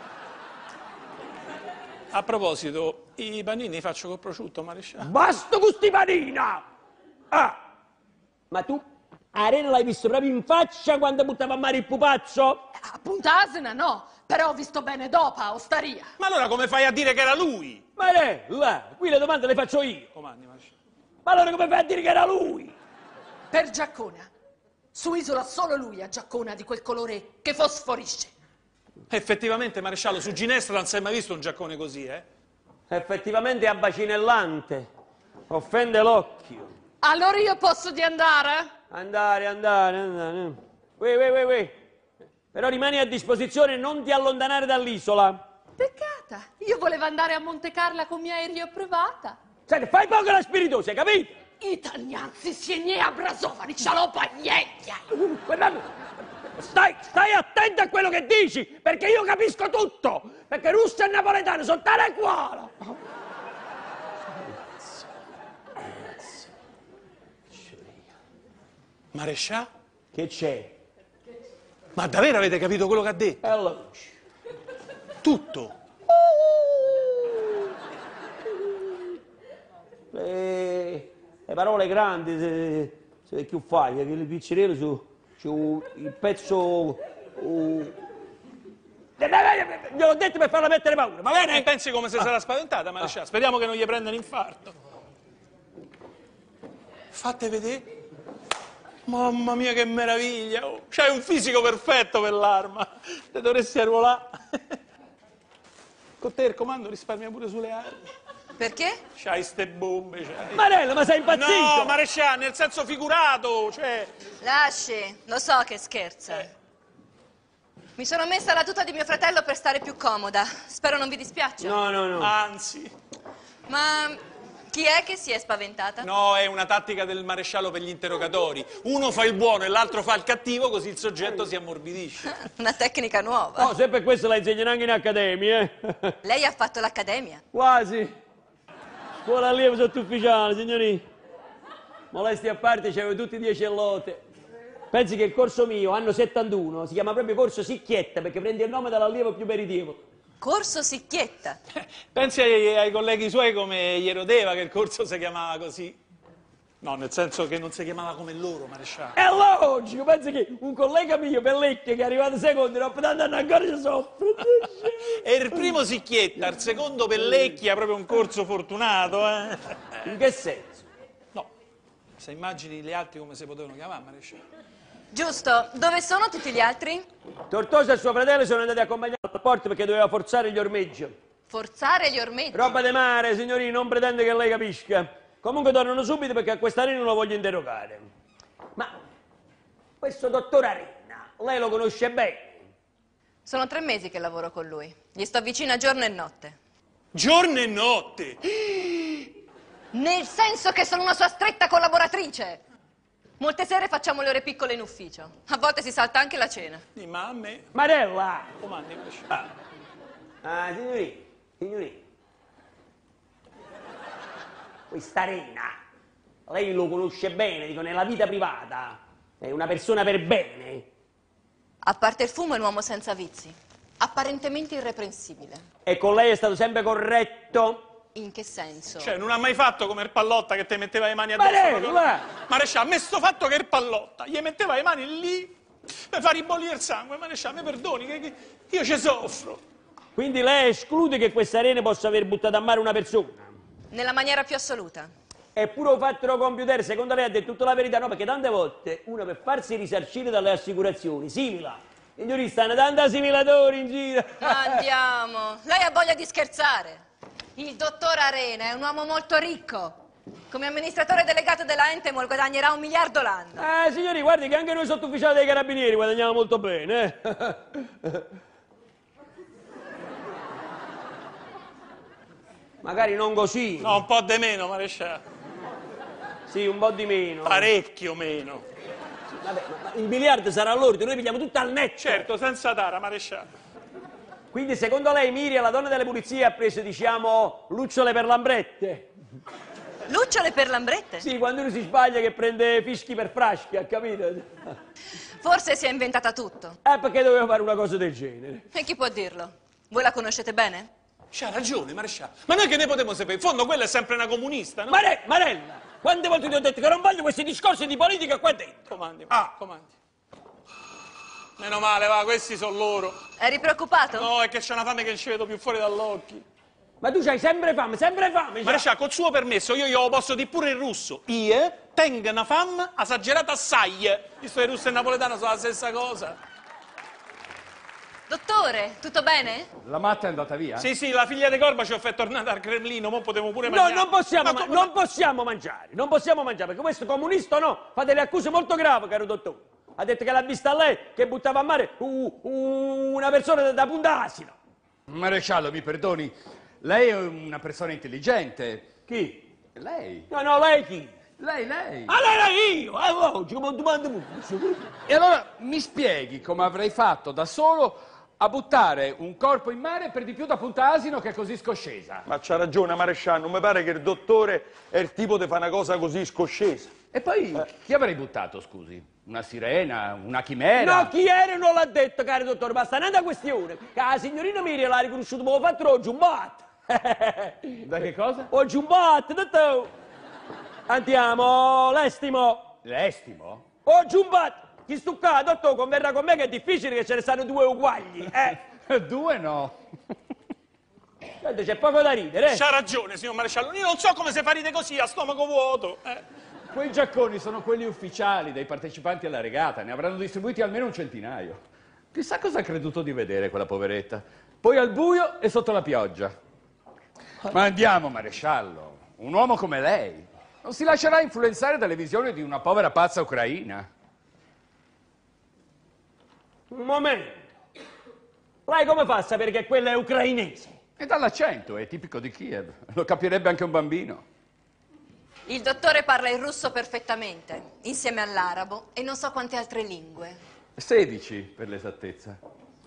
A proposito, i panini faccio col prosciutto, maresciallo. Basta con sti panina! Ah! Ma tu, Arena l'hai visto proprio in faccia quando buttava a mare il pupazzo? A Punta Asina no, però ho visto bene dopo a Osteria. Ma allora come fai a dire che era lui? Ma è, là, qui le domande le faccio io. Comandi, maresciallo. Ma allora come fai a dire che era lui? Per Giaccona. Su Isola solo lui ha giaccona di quel colore che fosforisce. Effettivamente, maresciallo, su Ginestra non si è mai visto un giaccone così, eh? Effettivamente è abbacinellante. Offende l'occhio. Allora io posso di andare? Andare, andare, andare. Ui, ui, ui, ui. Però rimani a disposizione e non ti allontanare dall'isola. Peccata, io volevo andare a Monte Carlo con mia aereo privata. Senti, fai poco la spiritosa, capito? Italianzi si ne abrazovani, cialopa niente. Guardate, Stai, stai attento a quello che dici, perché io capisco tutto. Perché russo e napoletano sono tale e quale. Maresciallo? Che c'è? Ma davvero avete capito quello che ha detto? È la luce. Tutto. Le, le parole grandi, se, se più fai, perché le piccirelle su, su il pezzo... Uh, gliel'ho detto per farla mettere paura, va bene? E pensi come se sarà spaventata, maresciallo? Speriamo che non gli prenda un infarto. Fate vedere. Mamma mia, che meraviglia! Oh, c'hai un fisico perfetto per l'arma. Te dovresti arruolare. Con te il comando risparmia pure sulle armi. Perché? C'hai ste bombe, c'hai. Marella, ma sei impazzito? No, maresciallo, nel senso figurato, cioè... Lasci, lo so che scherza. Eh. Mi sono messa la tuta di mio fratello per stare più comoda. Spero non vi dispiaccia. No, no, no. Anzi. Ma chi è che si è spaventata? No, è una tattica del maresciallo per gli interrogatori. Uno fa il buono e l'altro fa il cattivo, così il soggetto si ammorbidisce. Una tecnica nuova. No, sempre questo la insegnano anche in accademia, eh? Lei ha fatto l'accademia. Quasi. Scuola allievo sottufficiale, signori. Molesti a parte, c'avevo tutti dieci allote. Pensi che il corso mio, anno settantuno, si chiama proprio corso Sicchietta, perché prende il nome dall'allievo più meritevole. Corso Sicchietta. Pensi ai, ai colleghi suoi come gli erodeva che il corso si chiamava così. No, nel senso che non si chiamava come loro, maresciallo. È logico, pensi che un collega mio, Pellecchia, che è arrivato secondo, non potendo andare ancora ci soffre. E il primo Sicchietta, il secondo Pellecchia, proprio un corso fortunato, eh? In che senso? No, se immagini gli altri come si potevano chiamare, maresciallo. Giusto, dove sono tutti gli altri? Tortosa e suo fratello sono andati a accompagnare al porto perché doveva forzare gli ormeggi. Forzare gli ormetti? Roba di mare, signorina, non pretende che lei capisca. Comunque tornano subito perché a quest'arena non lo voglio interrogare. Ma questo dottor Arena, lei lo conosce bene? Sono tre mesi che lavoro con lui. Gli sto vicina giorno e notte. Giorno e notte! Nel senso che sono una sua stretta collaboratrice. Molte sere facciamo le ore piccole in ufficio. A volte si salta anche la cena. Di ma a me... Marella! Comandi, maresciallo. Ah, signorina, signorina. Questa Arena, lei lo conosce bene, dico, nella vita privata. È una persona per bene. A parte il fumo è un uomo senza vizi. Apparentemente irreprensibile. E con lei è stato sempre corretto. In che senso? Cioè, non ha mai fatto come il Pallotta che te metteva le mani addosso. Marella! Maresciallo, a me sto fatto che il Pallotta gli metteva le mani lì per far ribollire il sangue. Maresciallo, mi perdoni, che, che io ci soffro. Quindi lei esclude che questa Arena possa aver buttato a mare una persona? Nella maniera più assoluta. Eppure ho fatto il computer, secondo lei ha detto tutta la verità? No, perché tante volte uno per farsi risarcire dalle assicurazioni simila. Signori, stanno tanti assimilatori in giro. Andiamo. Lei ha voglia di scherzare. Il dottor Arena è un uomo molto ricco. Come amministratore delegato della Entemol guadagnerà un miliardo l'anno. Eh, signori, guardi che anche noi sottufficiali dei carabinieri guadagniamo molto bene. Eh? Magari non così. No, un po' di meno, maresciallo. Sì, un po' di meno. Parecchio meno. Vabbè, ma il miliardo sarà lordo, noi pigliamo tutto al netto. Certo, senza tara, maresciallo. Quindi secondo lei Miriam, la donna delle pulizie, ha preso, diciamo, lucciole per lambrette? Lucciole per lambrette? Sì, quando uno si sbaglia che prende fischi per fraschi, ha capito? Forse si è inventata tutto. Eh, perché doveva fare una cosa del genere? E chi può dirlo? Voi la conoscete bene? C'ha ragione, maresciallo. Ma noi che ne potremmo sapere? In fondo quella è sempre una comunista, no? Mare- Marella, quante volte ti ho detto che non voglio questi discorsi di politica qua dentro? Comandi, ah. comandi. Meno male, va, questi sono loro. Eri preoccupato? No, è che c'è una fame che non ci vedo più fuori dall'occhio. Ma tu c'hai sempre fame, sempre fame. Maresciallo, col suo permesso, io glielo posso dire pure in russo. Io tengo una fame esagerata assai. Visto che il russo e il napoletano sono la stessa cosa. Dottore, tutto bene? La matta è andata via? Sì, sì, la figlia di Gorbaciov è tornata al Cremlino, mo potevo pure No, mangiare. non possiamo, Ma ma- come- non possiamo mangiare, non possiamo mangiare, perché questo comunista no, fa delle accuse molto gravi, caro dottore. Ha detto che l'ha vista lei che buttava a mare u- u- una persona da, da punta asino. Maresciallo, mi perdoni, lei è una persona intelligente. Chi? Lei? No, no, lei chi? Lei, lei. Allora io, eh, oggi come domande pure. E allora mi spieghi come avrei fatto da solo a buttare un corpo in mare per di più da punta asino che è così scoscesa. Ma c'ha ragione, maresciallo, non mi pare che il dottore è il tipo di fare una cosa così scoscesa. E poi chi avrei buttato, scusi? Una sirena, una chimera? No, chi era non l'ha detto, caro dottore, basta un'altra questione. Che la signorina Miriam l'ha riconosciuto, ma l'ho fatto oggi un bot. Da che cosa? Oggi un bot, dottore. Andiamo, l'estimo. L'estimo? Oggi un bot. Chi stucca, dottore, converrà con me che è difficile che ce ne stanno due uguali, eh. Due no. Senti, c'è poco da ridere, eh. C'ha ragione, signor maresciallo. Io non so come se farete così, a stomaco vuoto. Eh. Quei giacconi sono quelli ufficiali dei partecipanti alla regata, ne avranno distribuiti almeno un centinaio. Chissà cosa ha creduto di vedere quella poveretta. Poi al buio e sotto la pioggia. Ma andiamo, maresciallo, un uomo come lei non si lascerà influenzare dalle visioni di una povera pazza ucraina. Un momento. Lei come fa a sapere che quella è ucrainese? E dall'accento, è tipico di Kiev, lo capirebbe anche un bambino. Il dottore parla il russo perfettamente, insieme all'arabo e non so quante altre lingue. sedici per l'esattezza.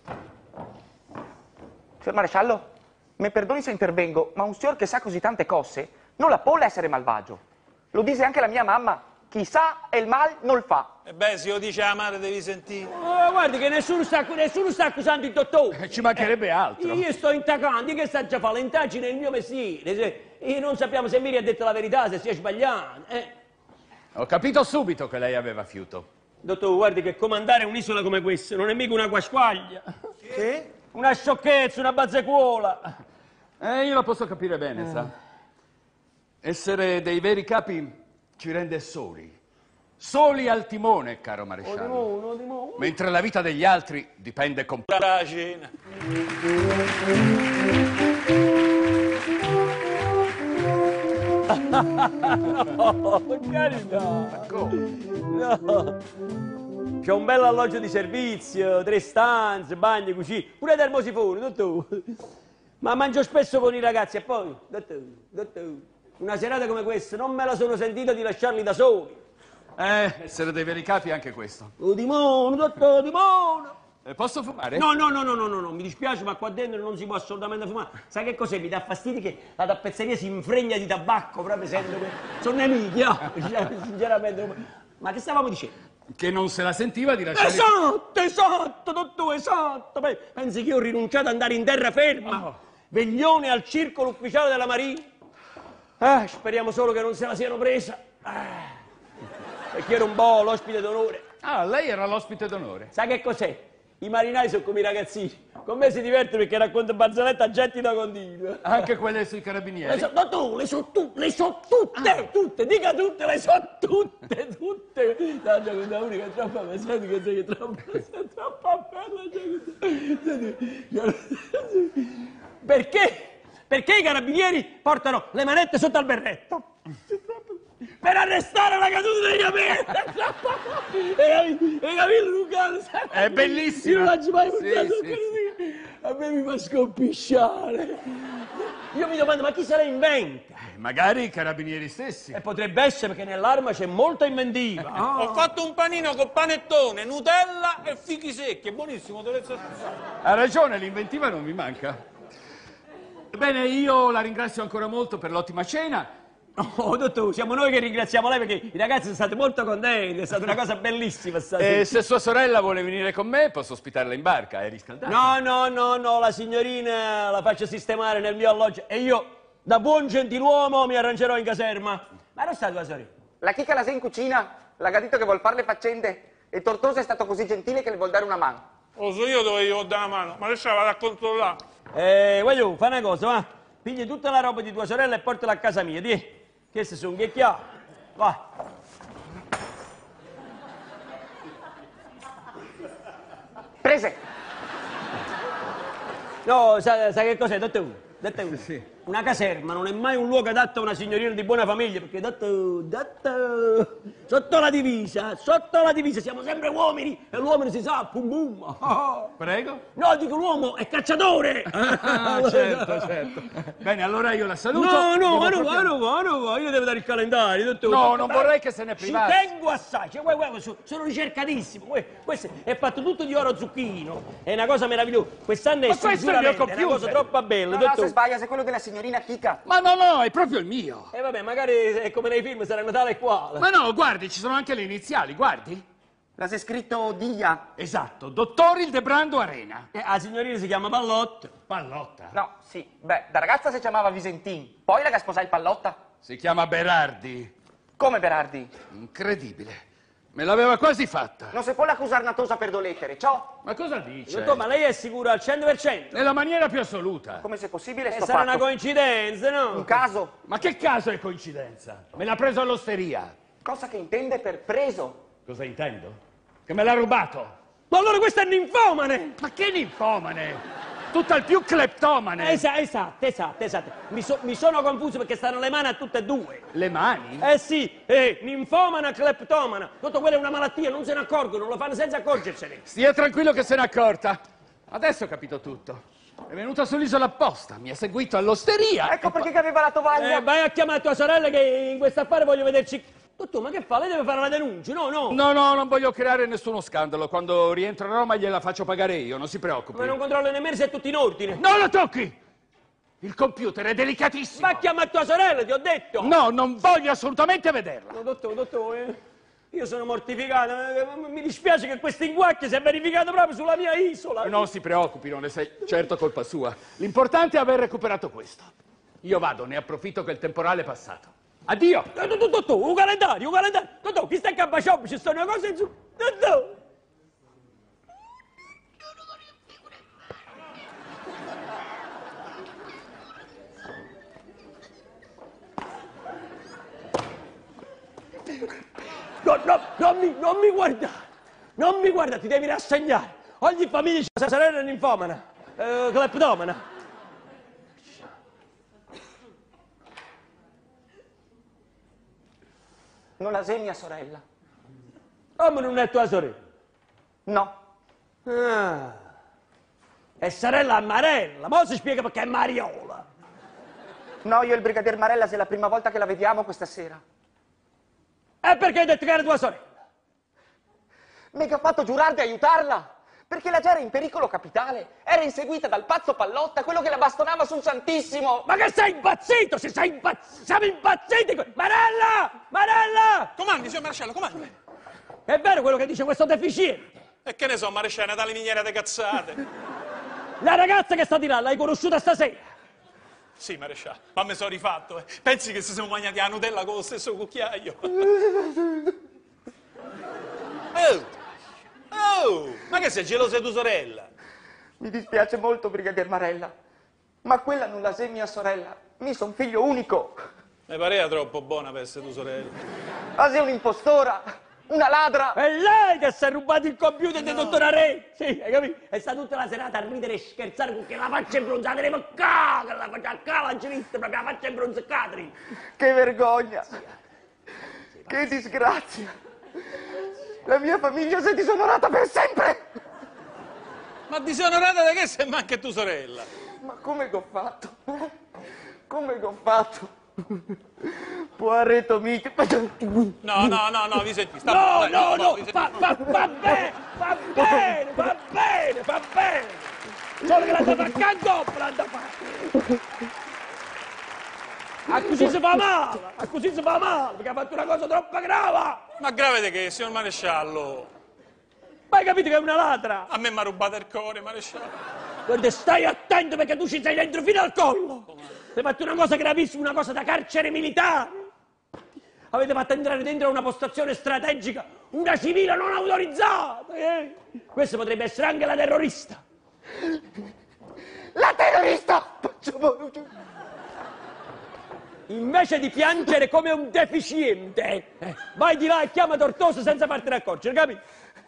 Signor maresciallo, mi perdoni se intervengo, ma un signor che sa così tante cose non la può essere malvagio. Lo dice anche la mia mamma. Chi sa e il mal non il fa. E beh, se lo dice la madre devi sentire. Oh, guardi che nessuno sta, nessuno sta accusando il dottore. Ci mancherebbe altro. Io sto intacando, io che sta già fare l'indagine è il mio mestiere. Se- Io non sappiamo se Miri ha detto la verità, se si è sbagliato. Eh. Ho capito subito che lei aveva fiuto. Dottor, guardi che comandare un'isola come questa non è mica una guasquaglia. Che? Una sciocchezza, una bazzecuola. Eh, io la posso capire bene, sa. Essere dei veri capi ci rende soli. Soli al timone, caro maresciallo. Timone, timone. Mentre la vita degli altri dipende completamente. La cena. No, per carità. No. C'è un bel alloggio di servizio, tre stanze, bagno, cucina, pure termosifone, dottore. Ma mangio spesso con i ragazzi e poi, dottore, dottore, una serata come questa non me la sono sentita di lasciarli da soli. Eh, essere dei veri capi è anche questo. Oh, dimone, dottore, dimone. Eh, posso fumare? No, no, no, no, no, no, no, mi dispiace, ma qua dentro non si può assolutamente fumare. Sai che cos'è? Mi dà fastidio che la tappezzeria si infregna di tabacco, proprio sento che sono nemici, ah, sinceramente. Ma che stavamo dicendo? Che non se la sentiva di lasciare... Esatto, esatto, dottore, esatto. Beh, pensi che io ho rinunciato ad andare in terraferma? Oh. Veglione al circolo ufficiale della Marina? Ah, speriamo solo che non se la siano presa. Ah, perché ero un po' l'ospite d'onore. Ah, lei era l'ospite d'onore. Sai che cos'è? I marinai sono come i ragazzini. Con me si divertono perché racconto barzellette a gente da continuo. Anche quelle sui carabinieri? Le so, dottore, le so, tu, le so tutte, ah. tutte, dica tutte, le so tutte, tutte. Tanto questa unica è troppo bella, senti che sei troppo, sei troppo bella. Perché? Perché i carabinieri portano le manette sotto al berretto? Per arrestare la caduta dei capelli! E capelli Lucano! È bellissimo! Io non l'ho mai sì, portato sì, sì. A me mi fa scompisciare! Io mi domando, ma chi se la inventa? Eh, magari i carabinieri stessi. E potrebbe essere perché nell'arma c'è molta inventiva. Oh. Ho fatto un panino con panettone, Nutella e fichi secchi, è buonissimo, te lo Ha ragione, l'inventiva non mi manca. Bene, io la ringrazio ancora molto per l'ottima cena. Oh, dottore, siamo noi che ringraziamo lei perché i ragazzi sono stati molto contenti, è stata una cosa bellissima stasera. E se sua sorella vuole venire con me, posso ospitarla in barca, è riscaldata. No, no, no, no, la signorina la faccio sistemare nel mio alloggio e io, da buon gentiluomo, mi arrangerò in caserma. Ma non sta tua sorella? La chicca la sei in cucina, l'ha gatito che vuol fare le faccende e Tortosa è stato così gentile che le vuol dare una mano. Lo so io dove gli ho dato una mano, ma adesso la vado a controllare. Eh, voglio, fai una cosa, va. Pigli tutta la roba di tua sorella e portala a casa mia, di. Queste sono ghiacchiate. Va. Prese! No, sai, sai che cos'è, dottore? Dottore, sì. Una caserma non è mai un luogo adatto a una signorina di buona famiglia, perché dottore, dottore, sotto la divisa, sotto la divisa siamo sempre uomini e l'uomo si sa, pum pum. Oh. Prego? No, dico l'uomo è cacciatore. Ah, certo, certo. Bene, allora io la saluto. No, no, ma Devo no, proprio... ma no, ma no, io devo dare il calendario, dottore. No, non vorrei che se ne Ci privasse. tengo assai, cioè, guarda, guarda, sono, sono ricercatissimo. Guarda, questo è fatto tutto di oro zucchino, è una cosa meravigliosa. Quest'anno è Ma questo è il mio sicuramente una cosa computer. troppo bella, No, no, se dottore. sbaglia, sei quello della signorina Chica. Ma no, no, è proprio il mio. E vabbè, magari è come nei film, saranno tale e quale. Ma no, guardi, ci sono anche le iniziali, guardi. La sei scritto Dia. Esatto, dottor Ildebrando Arena. Eh, la signorina si chiama Pallotta. Pallotta. No, sì, beh, da ragazza si chiamava Visentin, poi la che sposai il Pallotta. Si chiama Berardi. Come Berardi? Incredibile. Me l'aveva quasi fatta. Non si può l'accusare Natosa per due lettere, ciò? Ma cosa dice? Dottor, ma lei è sicuro al cento per cento? Nella maniera più assoluta. Come se possibile E sto sarà fatto? una coincidenza, no? Un caso? Ma che caso è coincidenza? Me l'ha preso all'osteria. Cosa che intende per preso? Cosa intendo? Che me l'ha rubato. Ma allora questo è ninfomane! Ma che ninfomane! Tutt'al più cleptomane. Esatto, esatto, esatto, esatto. Mi, so- mi sono confuso perché stanno le mani a tutte e due. Le mani? Eh sì, eh, ninfomana, cleptomana. Tutto quello è una malattia, non se ne accorgono, lo fanno senza accorgersene. Stia tranquillo che se n'è accorta. Adesso ho capito tutto. È venuta sull'isola apposta, mi ha seguito all'osteria. Ecco e perché poi- che aveva la tovaglia. Eh, vai a chiamare tua sorella che in questo affare voglio vederci. Dottor, ma che fa? Lei deve fare la denuncia, no, no. No, no, non voglio creare nessuno scandalo. Quando rientro a Roma gliela faccio pagare io, non si preoccupi. Ma non controllo nemmeno se è tutto in ordine. Non lo tocchi! Il computer è delicatissimo. Va a chiamare tua sorella, ti ho detto. No, non voglio assolutamente vederla. No, dottore, dottore, io sono mortificato. eh, Mi dispiace che questo inguacchio si è verificato proprio sulla mia isola. Non si preoccupi, non ne sei certo colpa sua. L'importante è aver recuperato questo. Io vado, ne approfitto che il temporale è passato. Addio! Tu, tu, tu, tu, un calendario, un calendario! Tu, tu, chi sta in campaccioppo? Ci stanno una cosa in su... Tu, tu! No, no, non mi, non mi guardare! Non mi guarda, ti devi rassegnare! Ogni famiglia c'ha sua sorella ninfomana, eh, cleptomana. Non la sei mia sorella? Come non è tua sorella? No. Ah. È sorella a Marella, ma si spiega perché è Mariola. No, io e il brigadier Marella, se è la prima volta che la vediamo questa sera. E perché hai detto che era tua sorella? Mica ha fatto giurare di aiutarla, perché la Gera è in pericolo capitale. Era inseguita dal pazzo Pallotta, quello che la bastonava sul Santissimo. Ma che sei impazzito? Se sei impazzito, siamo impazziti! Marella! Marella! Comandi, signor maresciallo, comandi. È vero quello che dice questo deficiente? E che ne so, maresciallo, Natale miniera de cazzate. La ragazza che sta di là, l'hai conosciuta stasera? Sì, maresciallo, ma mi sono rifatto. Eh. Pensi che si siamo mangiati la Nutella con lo stesso cucchiaio? Oh! Oh! Ma che sei gelosa di tua sorella? Mi dispiace molto, brigadier Marella, ma quella non la sei mia sorella. Mi son figlio unico. Mi pareva troppo buona per essere tua sorella. Ma sei un'impostora, una ladra. È lei che si è rubato il computer del dottor Arè! Sì, hai capito? È stata tutta la serata a ridere e scherzare con che la faccia imbronzata, ne ca, che la faccia a calangelista, proprio la faccia imbronzata. Che vergogna. Che disgrazia. La mia famiglia si è disonorata per sempre. Ma disonorata da che sei manca tua sorella? Ma come che ho fatto? Come che ho fatto? Poiretto mica. No, no, no, no, vi senti. Sta No, dai, no, no, vi senti. fa, fa, fa bene, fa bene, fa bene, fa bene. Solo che la tua accanto, la da fare. A così si fa male, a così si fa male, perché ha fatto una cosa troppo grave. Ma grave di che, signor maresciallo? Ma hai capito che è una ladra? A me mi ha rubato il cuore, maresciallo. Guarda, stai attento perché tu ci sei dentro fino al collo. Hai fatto una cosa gravissima, una cosa da carcere militare. Avete fatto entrare dentro una postazione strategica una civile non autorizzata. Eh? Questa potrebbe essere anche la terrorista. La terrorista! Invece di piangere come un deficiente, eh, vai di là e chiama Tortosa senza fartene accorgere, capito?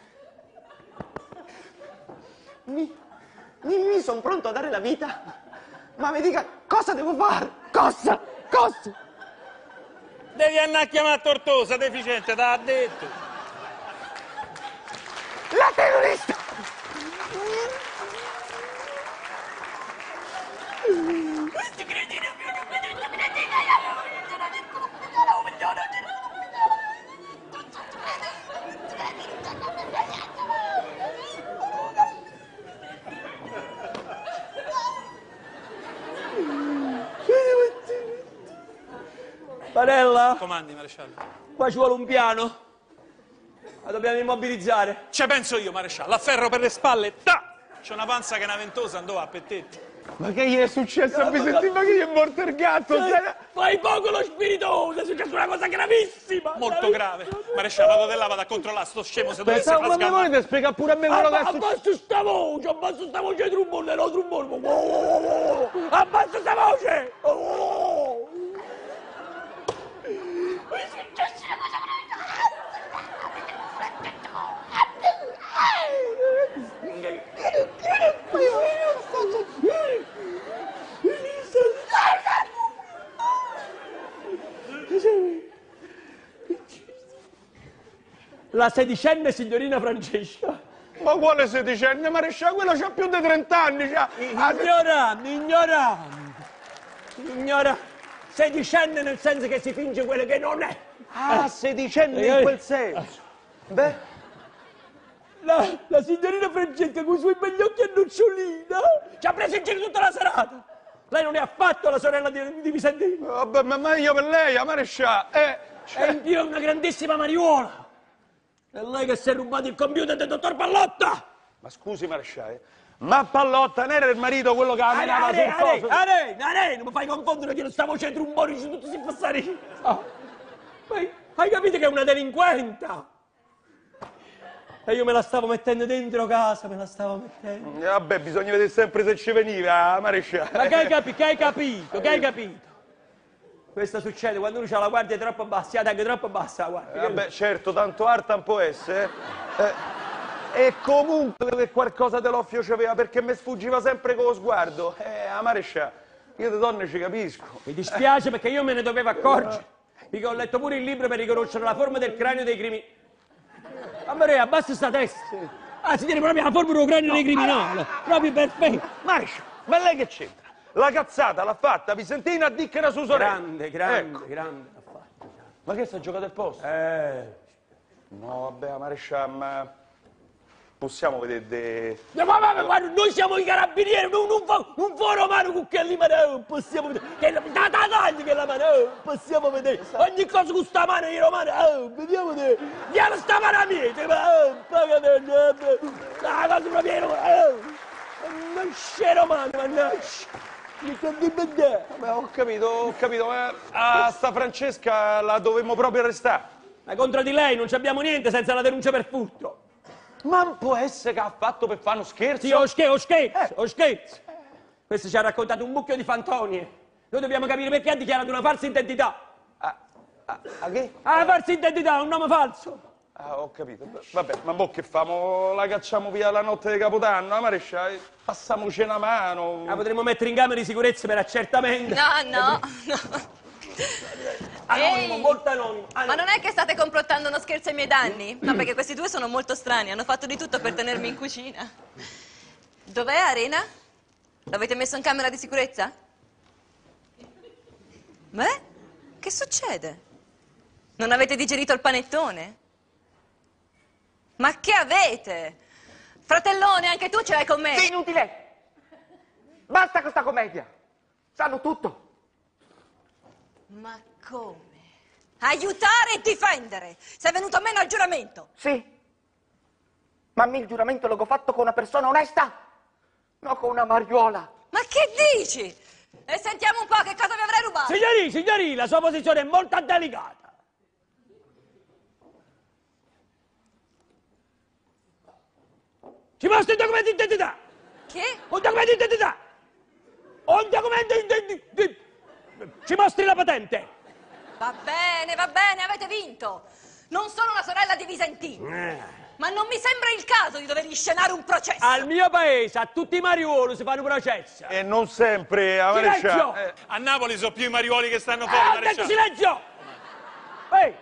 Mi, mi, mi sono pronto a dare la vita, ma mi dica cosa devo fare? Cosa? Cosa? Devi andare a chiamare Tortosa, deficiente, te l'ha detto. La terrorista! Marella, Comandi, maresciallo. qua ci vuole un piano. La dobbiamo immobilizzare. Ci penso io, maresciallo. A ferro per le spalle, ta! C'è una panza che è una ventosa, andò a pettetti. Ma che gli è successo a Vicentino? Ma che gli è morto il gatto? Eh, Fai poco lo spiritoso, è successa una cosa gravissima. Molto grave. Maresciallo, vado di là, vado a controllare sto scemo se dovesse Pensavo far quando sgamare. volete spiegare pure a me quello che è Abba, successo. abbassa sta voce, abbassa sta voce di trombone, no trombone. Oh, oh, oh, oh. Abbassa sta voce. Oh, oh. È successa una cosa La sedicenne signorina Francesca. Ma quale sedicenne, maresciallo? Quello c'ha più di trent'anni, c'ha. Ignorante, ignorante. Ignora. Sedicenne nel senso che si finge quello che non è. Ah, sedicenne Eh, in quel senso. Beh, La, la signorina Francesca con i suoi begli occhi a nocciolina ci ha preso in giro tutta la serata. Lei non è affatto la sorella di, di Vicentino. vabbè, ma meglio per lei, la maresciallo. Eh, E in più è una grandissima mariuola. È lei che si è rubato il computer del dottor Pallotta. Ma scusi, maresciallo, ma Pallotta non era il marito quello che amenava sul Are, coso? are, are, non mi fai confondere che non stavo facendo trombonici tutti si passare. Oh. Hai capito che è una delinquenta? E io me la stavo mettendo dentro casa, me la stavo mettendo. Eh, vabbè, bisogna vedere sempre se ci veniva, maresciallo. Ma che hai capito? Che hai capito? Che hai capito? Questo succede quando uno ha la guardia troppo bassa, la anche troppo bassa la guardia. Eh, vabbè, certo, tanto alta non può essere. Eh. E comunque che qualcosa dell'offio c'aveva, perché mi sfuggiva sempre con lo sguardo. Eh, a maresciallo, io di donne ci capisco. Mi dispiace perché io me ne dovevo accorgere. Perché ho letto pure il libro per riconoscere la forma del cranio dei criminali. Amore, abbassa sta testa. Ah, si tiene proprio la forma del cranio dei criminali. Proprio perfetto. Maresciallo, ma lei che c'entra? La cazzata l'ha fatta Vicentina a Dicchera su sorella. Grande, grande, Ecco. grande. L'ha fatto. Ma che sta giocando il posto? Eh. No, vabbè, maresciallo, ma possiamo vedere de... No, ma, ma, ma guarda, noi siamo i carabinieri, non, non, fa, non fa romano con quelli, ma no, possiamo vedere. Che la da, da, tagli che la mano, oh, possiamo vedere. Ogni cosa con sta mano, i romani, oh, vediamo te. Diamo sta mano a me, ma oh, pagate, la cosa proprio, oh, non c'è romano, mannaggia. Mi sto di vedere. Ma ho capito, ho capito, ma a sta Francesca la dovemmo proprio arrestare. Ma contro di lei non abbiamo niente senza la denuncia per furto. Ma non può essere che ha fatto per fare uno scherzo? Sì, ho scherzo, ho scherzo, ho scherzo. Questo ci ha raccontato un mucchio di fantonie. Noi dobbiamo capire perché ha dichiarato una falsa identità. Ah, ah, ah, che? Ah, una falsa identità, un nome falso. Ah, ho capito. Vabbè, ma mo che famo? La cacciamo via la notte di Capodanno, la maresciallo? Passamoci una mano. La potremmo mettere in camera di sicurezza per accertamento. No, no, no. Anonimo, Ehi! molto anonimo. Ma anonimo. non è che state complottando uno scherzo ai miei danni? No, perché questi due sono molto strani, hanno fatto di tutto per tenermi in cucina. Dov'è Arena? L'avete messo in camera di sicurezza? Beh, che succede? Non avete digerito il panettone? Ma che avete? Fratellone, anche tu ce l'hai con me? Sì, inutile! Basta con sta commedia! Sanno tutto! Ma come? Aiutare e difendere! Sei venuto meno al giuramento! Sì, ma a me il giuramento l'ho fatto con una persona onesta, non con una mariuola. Ma che dici? E sentiamo un po' che cosa vi avrei rubato! Signori, signori, la sua posizione è molto delicata. Ci mostri il documento di identità! Che? Un documento di identità! Un documento di identità! Ci mostri la patente! Va bene, va bene, avete vinto! Non sono una sorella di Visentino! Ma non mi sembra il caso di dover inscenare un processo! Al mio paese, a tutti i mariuoli si fanno processi. E non sempre, a Silenzio! maresciallo. Eh, A Napoli sono più i mariuoli che stanno Eh, fuori, ho detto maresciallo. silenzio! Ehi!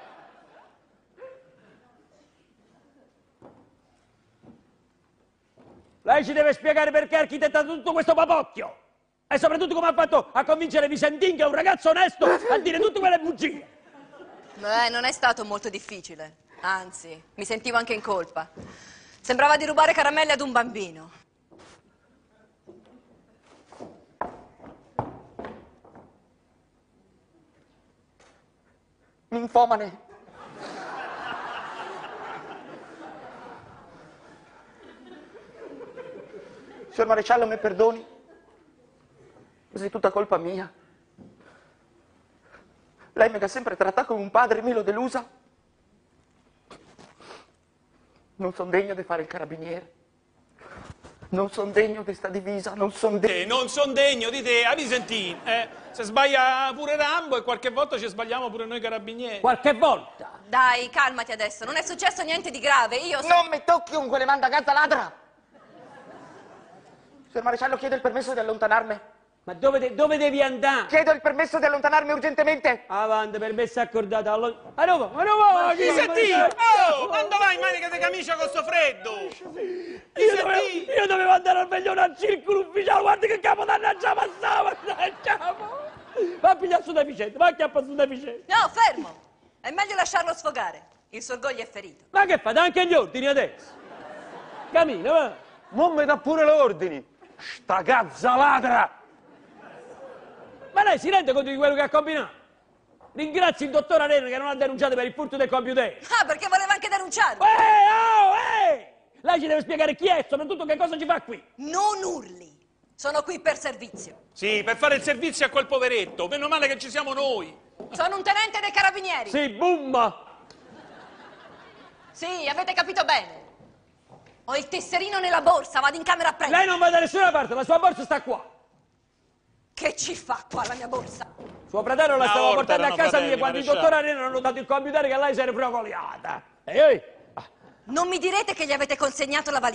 Lei ci deve spiegare perché ha architettato tutto questo papocchio! E soprattutto come ha fatto a convincere Vicentin, che è un ragazzo onesto, a dire tutte quelle bugie! Beh, non è stato molto difficile. Anzi, mi sentivo anche in colpa. Sembrava di rubare caramelle ad un bambino. Ninfomane. Signor maresciallo, mi perdoni? Questa è tutta colpa mia. Lei mi ha sempre trattato come un padre e me l'ho delusa. Non sono degno di fare il carabiniere. Non sono degno di sta divisa, non sono Te, degno. non son degno di te, a Vicentin. Eh, se sbaglia pure Rambo e qualche volta ci sbagliamo pure noi carabinieri. Qualche volta! Dai, calmati adesso, non è successo niente di grave. Io so... Non mi tocchi un quelle manda gazza ladra! Signor maresciallo, chiedo il permesso di allontanarmi. Ma dove, de- dove devi andare? Chiedo il permesso di allontanarmi urgentemente. Avanti, permesso accordato. Allo... A Roma, a Roma! Vicentin! Oh, quando vai in manica di camicia con sto freddo? Io dovevo, io dovevo andare al veglione al circolo ufficiale, guarda che capodanno già passava, mannaggia! Va a pigliare su deficiente, va a chiappare su deficiente. No, fermo! È meglio lasciarlo sfogare. Il suo orgoglio è ferito. Ma che fate? Anche gli ordini adesso? Cammina, va! non mi dà pure le ordini. Sta cazza ladra! Ma lei si rende conto di quello che ha combinato? Ringrazi il dottor Arena che non ha denunciato per il furto del computer. Ah, perché voleva anche denunciarmi. Ehi, oh, ehi! Lei ci deve spiegare chi è, soprattutto che cosa ci fa qui. Non urli. Sono qui per servizio. Sì, per fare il servizio a quel poveretto. Meno male che ci siamo noi. Sono un tenente dei carabinieri. Sì, boom! Sì, avete capito bene. Ho il tesserino nella borsa, vado in camera a prendere. Lei non va da nessuna parte, la sua borsa sta qua. Che ci fa qua la mia borsa? Suo fratello la Una stava volta portando a erano casa fratelli, mia quando il maresciallo. dottor Arena hanno dato il computer che lei si era frogoliata. Ehi, ehi! Non mi direte che gli avete consegnato la valigia.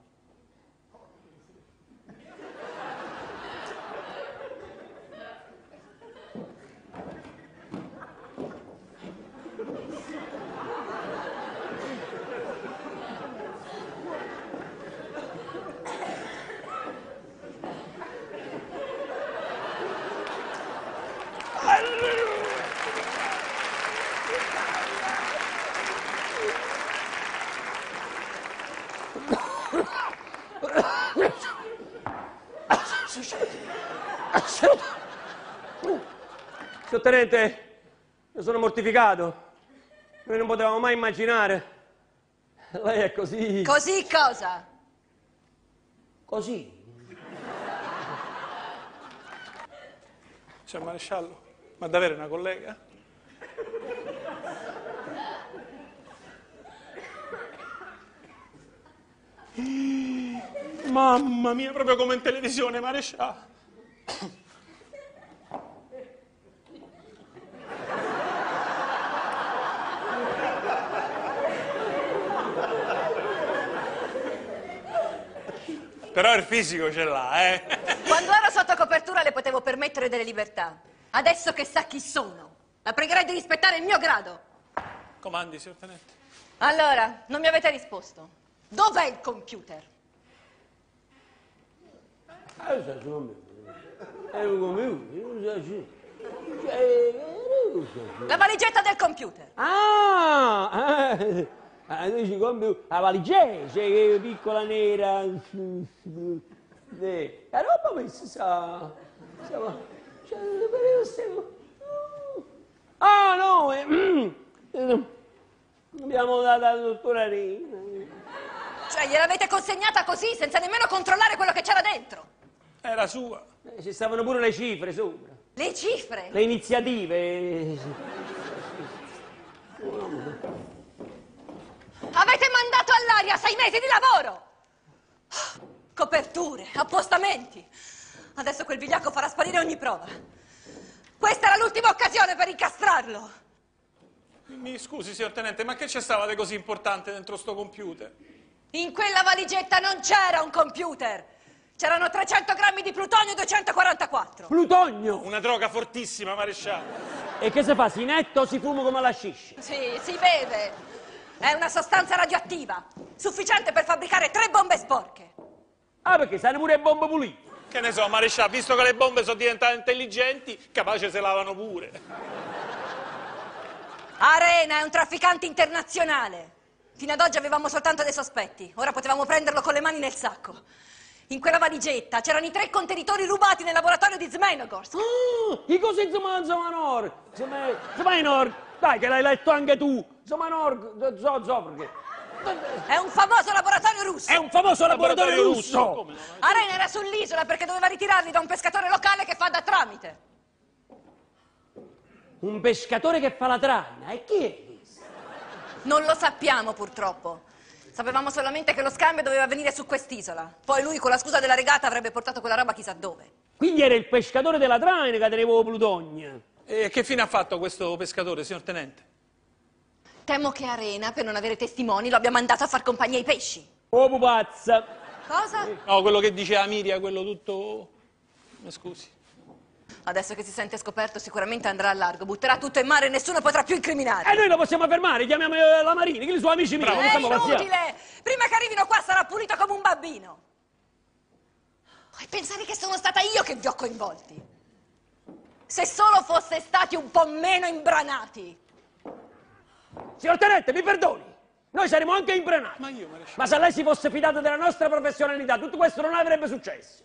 Sottotenente, io sono mortificato. Noi non potevamo mai immaginare. Lei è così... Così cosa? così. Signor Maresciallo, ma davvero è una collega? Mamma mia, proprio come in televisione, Maresciallo. Però il fisico ce l'ha, eh? Quando ero sotto copertura le potevo permettere delle libertà. Adesso che sa chi sono, la pregherei di rispettare il mio grado. Comandi, signor Tenente. Allora, non mi avete risposto. Dov'è il computer? La valigetta del computer. Ah! Eh, ah, noi ci compri la valigetta, che è piccola nera. Eh, la roba questa sa... sa... Cioè, ah, no! Eh, abbiamo dato al dottor Arena. Cioè, gliel'avete consegnata così, senza nemmeno controllare quello che c'era dentro. Era sua. Eh, ci stavano pure le cifre sopra. Le cifre. Le iniziative. Avete mandato all'aria sei mesi di lavoro. Coperture, appostamenti. Adesso quel vigliacco farà sparire ogni prova. Questa era l'ultima occasione per incastrarlo. Mi scusi, signor Tenente, ma che c'è stava di così importante dentro sto computer? In quella valigetta non c'era un computer. C'erano trecento grammi di plutonio e duecentoquarantaquattro. Plutonio! Una droga fortissima, Maresciallo. E che si fa? Si netta o si fuma come la sciscia? Sì, si vede. È una sostanza radioattiva, sufficiente per fabbricare tre bombe sporche. Ah, perché sanno pure bombe pulite. Che ne so, Maresciallo, visto che le bombe sono diventate intelligenti, capace se lavano pure. Arena è un trafficante internazionale. Fino ad oggi avevamo soltanto dei sospetti, ora potevamo prenderlo con le mani nel sacco. In quella valigetta c'erano i tre contenitori rubati nel laboratorio di Zmenogorsk. Ah, i cosi Zmanor. Zmanor. Dai, che l'hai letto anche tu. Zmanor. Zo, zo, perché... È un famoso laboratorio russo. È un famoso laboratorio, Laboratorio russo. russo, come no? Arena era sull'isola perché doveva ritirarli da un pescatore locale che fa da tramite. Un pescatore che fa la traina. E chi è questo? Non lo sappiamo purtroppo. Sapevamo solamente che lo scambio doveva venire su quest'isola. Poi lui con la scusa della regata avrebbe portato quella roba chissà dove. Quindi era il pescatore della traina che teneva plutonio. E che fine ha fatto questo pescatore, signor Tenente? Temo che Arena, per non avere testimoni, lo abbia mandato a far compagnia ai pesci. Oh, pupazza. Cosa? No, quello che diceva Miria, quello tutto... Mi scusi. Adesso che si sente scoperto sicuramente andrà a largo, butterà tutto in mare e nessuno potrà più incriminare. E noi lo possiamo fermare, chiamiamo eh, la Marini, che i suoi amici miei. Bravo. non È stiamo pazziando. inutile! Prima che arrivino qua sarà pulito come un bambino. Puoi pensare che sono stata io che vi ho coinvolti? Se solo foste stati un po' meno imbranati. Signor Tenente, mi perdoni. Noi saremo anche imbranati. Ma io, Maresciallo... Ma se lei si fosse fidato della nostra professionalità, tutto questo non avrebbe successo.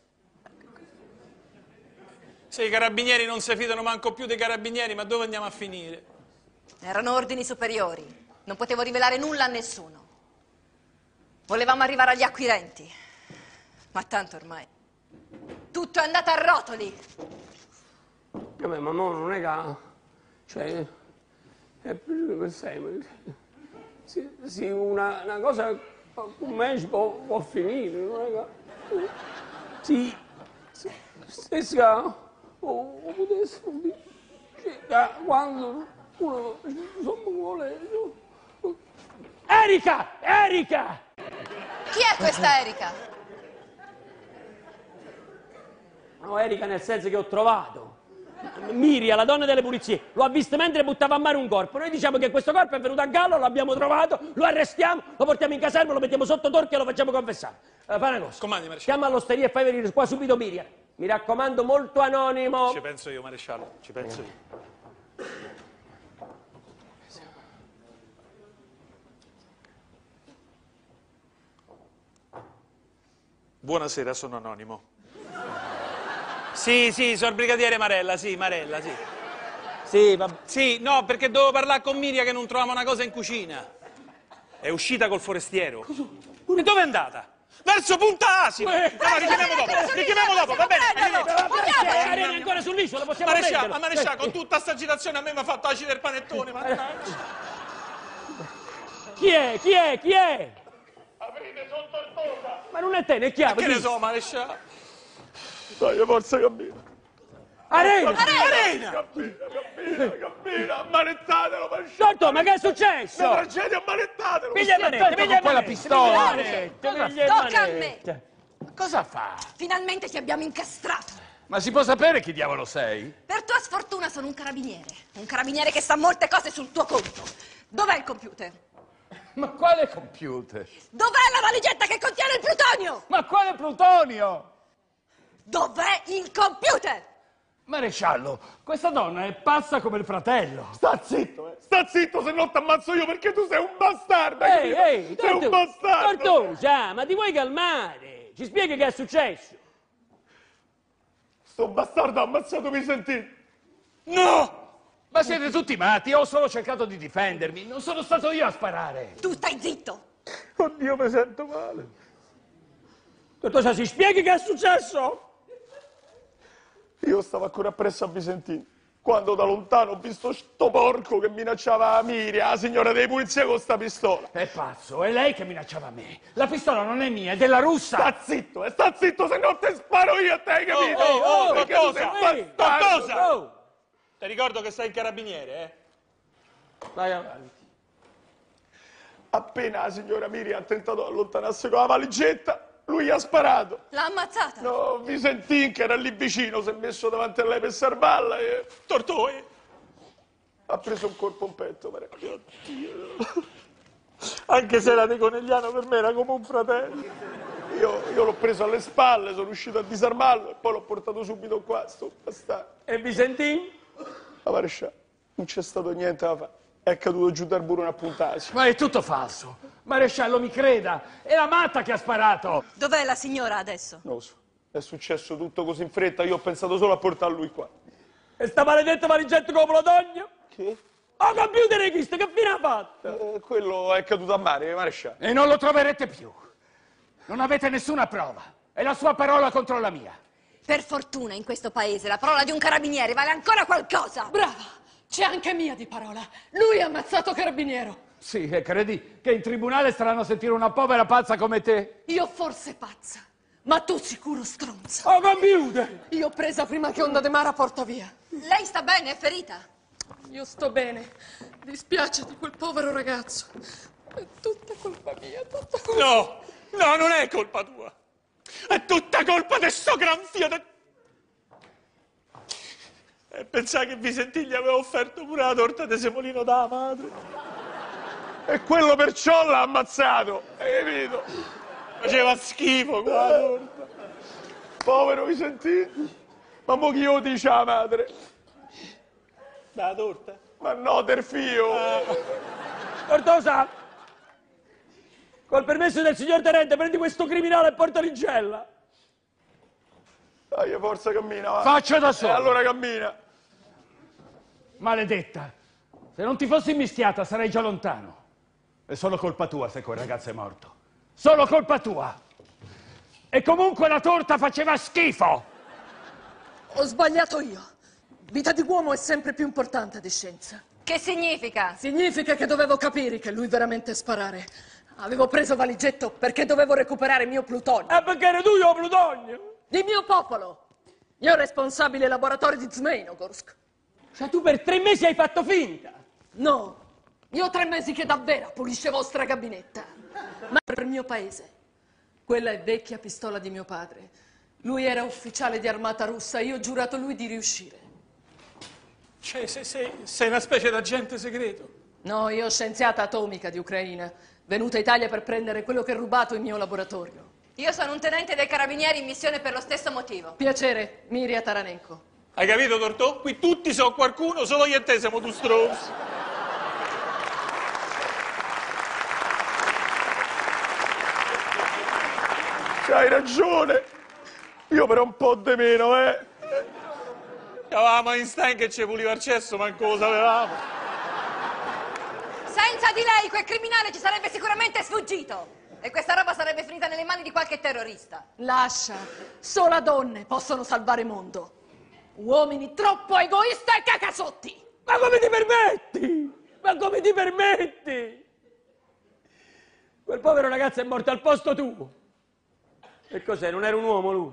Se i carabinieri non si fidano manco più dei carabinieri, ma dove andiamo a finire? Erano ordini superiori. Non potevo rivelare nulla a nessuno. Volevamo arrivare agli acquirenti, ma tanto ormai tutto è andato a rotoli. Vabbè, ma mo non è che... Cioè... È più che sei... Sì, sì, una, una cosa... Un mese può, può finire, non è che... Sì... sì stessa... O potesse... Cioè, quando uno... Insomma, vuole... Erika! Erika! Chi è questa Erika? No, Erika nel senso che ho trovato. Miria, la donna delle pulizie, lo ha visto mentre buttava a mare un corpo. Noi diciamo che questo corpo è venuto a gallo, l'abbiamo trovato, lo arrestiamo, lo portiamo in caserma, lo mettiamo sotto torchio e lo facciamo confessare. Uh, fai una cosa. Comandi, maresciallo. Chiama all'osteria e fai venire qua subito Miria. Mi raccomando, molto anonimo. Ci penso io, maresciallo, ci penso io. Buonasera, sono anonimo. Sì, sì, sono il brigadiere Marella, sì, Marella, sì. Sì, va... sì, no, perché dovevo parlare con Miria che non trovava una cosa in cucina. È uscita col forestiero. E dove è andata? Verso Punta Asino! Eh, No, richiamiamo dopo, richiamiamo dopo, va bene? Arena ancora sull'isola, possiamo Maresciallo, prenderlo. maresciallo, con tutta sta agitazione a me mi ha fatto acidere il panettone, mannaggia. Chi è? Chi è? Chi è? Aprite sotto il toga! Ma non è te, ne chiama. Che ne so, maresciallo? Dai, forza cammina! Arena! Arena! Cammina, cammina, cammina! Ammanettatelo, maresciallo! Tonto, ma che è successo? Una tragedia, ammanettatelo! Piglia il manetto, piglia il manetto, pistola. piglia il Tocca a manetto. me. Cosa fa? Finalmente ti abbiamo incastrato. Ma si può sapere chi diavolo sei? Per tua sfortuna sono un carabiniere. Un carabiniere che sa molte cose sul tuo conto. Dov'è il computer? Ma quale computer? Dov'è la valigetta che contiene il plutonio? Ma quale plutonio? Dov'è il computer? Maresciallo, questa donna è pazza come il fratello. Sta zitto, eh! Sta zitto, se no ti ammazzo io perché tu sei un bastardo! Ehi, capito? ehi, sei un Tortu, bastardo! Tortusa, ma ti vuoi calmare? Ci spieghi che è successo? Sto bastardo ha ammazzato Vicentino! No! Ma siete tutti matti, ho solo cercato di difendermi, non sono stato io a sparare. Tu stai zitto. Oddio, mi sento male! Tortusa, si spieghi che è successo? Io stavo ancora appresso a Vicentino, quando da lontano ho visto sto porco che minacciava a Miria, la signora dei pulizie, con sta pistola. È pazzo, è lei che minacciava me. La pistola non è mia, è della russa. Sta zitto, eh, sta zitto, se no te sparo io a te, hai capito? oh, oh, Perché Tortosa, tu sei un ehi, bastardo. Tortosa! Oh, Ti ricordo che sei in carabiniere, eh? vai avanti. Appena la signora Miria ha tentato di allontanarsi con la valigetta, lui ha sparato. L'ha ammazzata. No, Vicentin, che era lì vicino, si è messo davanti a lei per salvarla e Tortoi! ha preso un colpo in petto. Pare. Anche se era di Conegliano, per me era come un fratello. Io, io l'ho preso alle spalle, sono riuscito a disarmarlo e poi l'ho portato subito qua, sto bastardo. E Vicentin? La maresciallo, non c'è stato niente da fare. È caduto giù dal burro a puntarsi. Ma è tutto falso. Maresciallo, mi creda, è la matta che ha sparato. Dov'è la signora adesso? Non lo so, è successo tutto così in fretta, io ho pensato solo a portar lui qua. E sta maledetta valigetta come la dogna? Che? Oh, computer hai visto, che fine ha fatto? Eh, quello è caduto a mare, maresciallo. E non lo troverete più. Non avete nessuna prova. È la sua parola contro la mia. Per fortuna in questo paese la parola di un carabiniere vale ancora qualcosa. Brava! C'è anche mia di parola. Lui ha ammazzato Carabiniero. Sì, e credi che in tribunale staranno a sentire una povera pazza come te? Io forse pazza, ma tu sicuro stronzo. Oh, computer! Io ho presa prima che Onda De Mara porta via. Lei sta bene, è ferita? Io sto bene. Dispiace di quel povero ragazzo. È tutta colpa mia, tutta colpa... No, no, non è colpa tua. È tutta colpa di sto gran fio de... E pensai che Vicentin gli aveva offerto pure la torta di semolino da madre. E quello perciò l'ha ammazzato, hai capito? Faceva schifo quella torta. Povero Vicentino. Ma mo chi io dice la madre? Da torta? Ma no, del fio. Tortosa! Col permesso del signor tenente, prendi questo criminale e portalo in cella. Dai, forza, cammina, va. Faccio da E solo. allora cammina. Maledetta, se non ti fossi mischiata sarei già lontano. È solo colpa tua se quel ragazzo è morto. Solo colpa tua. E comunque la torta faceva schifo. Ho sbagliato io. Vita di uomo è sempre più importante di scienza. Che significa? Significa che dovevo capire che lui veramente sparare. Avevo preso valigetto perché dovevo recuperare mio plutonio. E perché eri tu io plutonio? Di mio popolo. Io responsabile laboratorio di Zmeynogorsk. Cioè tu per tre mesi hai fatto finta. No, io ho tre mesi che davvero pulisce vostra gabinetta. Ma per il mio paese. Quella è vecchia pistola di mio padre. Lui era ufficiale di armata russa, io ho giurato lui di riuscire. Cioè, sei, sei, sei una specie d'agente segreto. No, io scienziata atomica di Ucraina, venuta in Italia per prendere quello che ho rubato in mio laboratorio. Io sono un tenente dei carabinieri in missione per lo stesso motivo. Piacere, Miria Taranenko. Hai capito, Tortò? Qui tutti sono qualcuno, solo io e te siamo due stronzi. C'hai ragione. Io però un po' di meno, eh. Avevamo Einstein che ci puliva il cesso, manco lo sapevamo. Senza di lei quel criminale ci sarebbe sicuramente sfuggito. E questa roba sarebbe finita nelle mani di qualche terrorista. Lascia, solo donne possono salvare il mondo. Uomini troppo egoisti e cacasotti. Ma come ti permetti? Ma come ti permetti? Quel povero ragazzo è morto al posto tuo. E cos'è? Non era un uomo lui?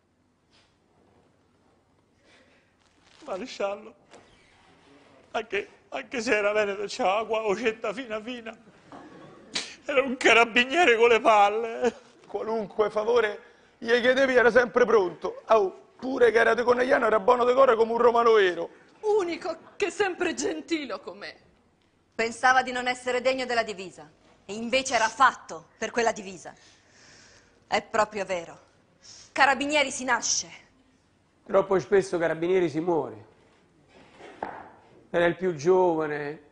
Maresciallo, anche, anche se era veneto, c'aveva qua ocetta fina fina. Era un carabiniere con le palle. Qualunque favore gli chiedevi era sempre pronto. Oh, pure che era di Conegliano era buono di cuore come un romano vero. Unico che è sempre gentile con me. Pensava di non essere degno della divisa. E invece era fatto per quella divisa. È proprio vero. Carabinieri si nasce. Troppo spesso Carabinieri si muore. Era il più giovane,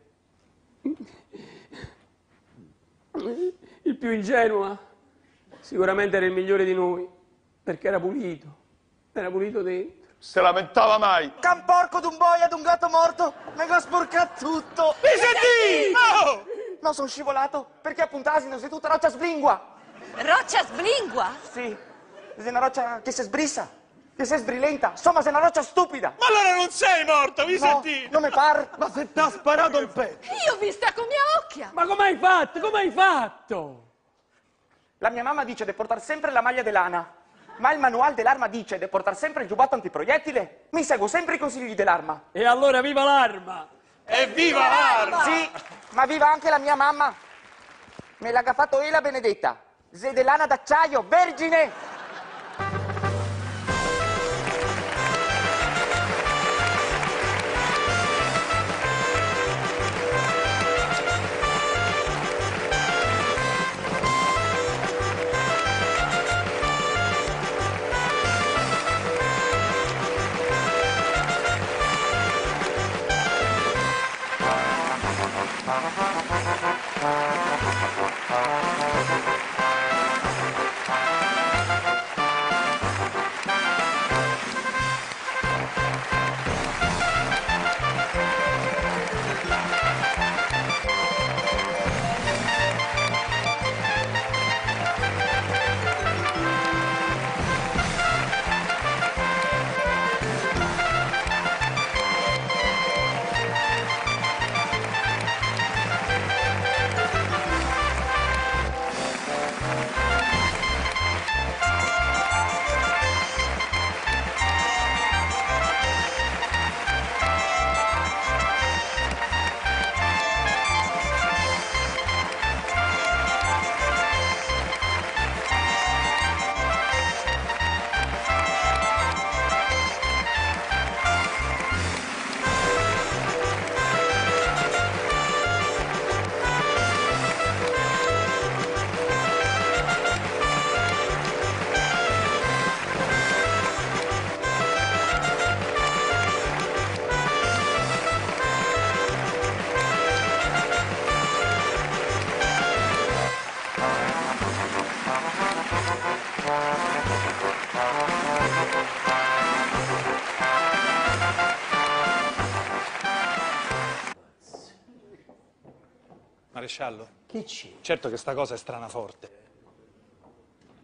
il più ingenuo. Sicuramente era il migliore di noi, perché era pulito, era pulito dentro. Se lamentava mai. Can porco d'un boia, d'un gatto morto, me l'ha sporcato tutto. Mi sentì? Oh! No, sono scivolato, perché a Puntasino sei tutta roccia sblingua. Roccia sblingua? Sì, sei una roccia che si sbrissa, che si sbrilenta, insomma sei una roccia stupida. Ma allora non sei morto, mi No, sentì? non mi par. Ma se t'ha sparato il petto. Io ho vista con mia occhia. Ma come hai fatto? Come hai fatto? La mia mamma dice di portare sempre la maglia dell'Ana, ma il manuale dell'arma dice di portare sempre il giubbotto antiproiettile. Mi seguo sempre i consigli dell'arma. E allora viva l'arma! Evviva l'arma! Sì, ma viva anche la mia mamma. Me l'ha fatto lei la benedetta. Se dell'ana d'acciaio, vergine! Maresciallo, Che c'è? certo che sta cosa è strana forte.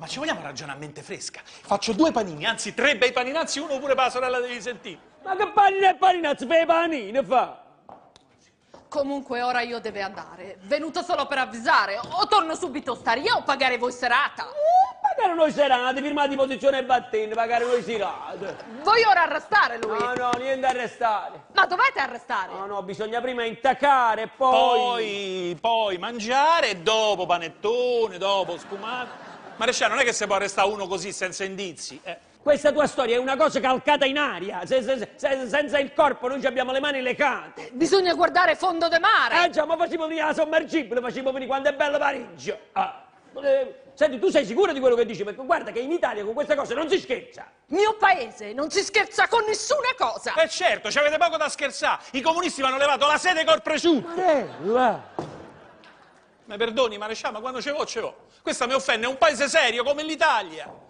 Ma ci vogliamo ragionare a mente fresca? Faccio due panini, anzi tre bei paninazzi, uno pure per la sorella devi sentire. Ma che panini e paninazzi per i panini fa? Comunque ora io deve andare. Venuto solo per avvisare. O torno subito staria o pagare voi serata. Uh, pagare noi serate, firmati posizione e battente, pagare noi serate. Vuoi ora arrestare lui? No, no, niente arrestare. Ma dovete arrestare? No, no, bisogna prima intaccare e poi... Poi, poi mangiare e dopo panettone, dopo sfumato. Maresciallo, non è che si può arrestare uno così senza indizi. Eh. Questa tua storia è una cosa calcata in aria. Se, se, se, senza il corpo noi abbiamo le mani lecate. Bisogna guardare fondo de mare. Eh già, ma facciamo venire la sommergibile, facciamo venire quando è bello Parigi. Ah. Eh, senti, tu sei sicuro di quello che dici? Perché guarda che in Italia con queste cose non si scherza. Mio paese non si scherza con nessuna cosa. Eh certo, ci avete poco da scherzare. I comunisti mi hanno levato la sede col prosciutto. Marella. Mi perdoni, maresciallo, ma quando ce l'ho, ce l'ho. Questa mi offende, è un paese serio come l'Italia.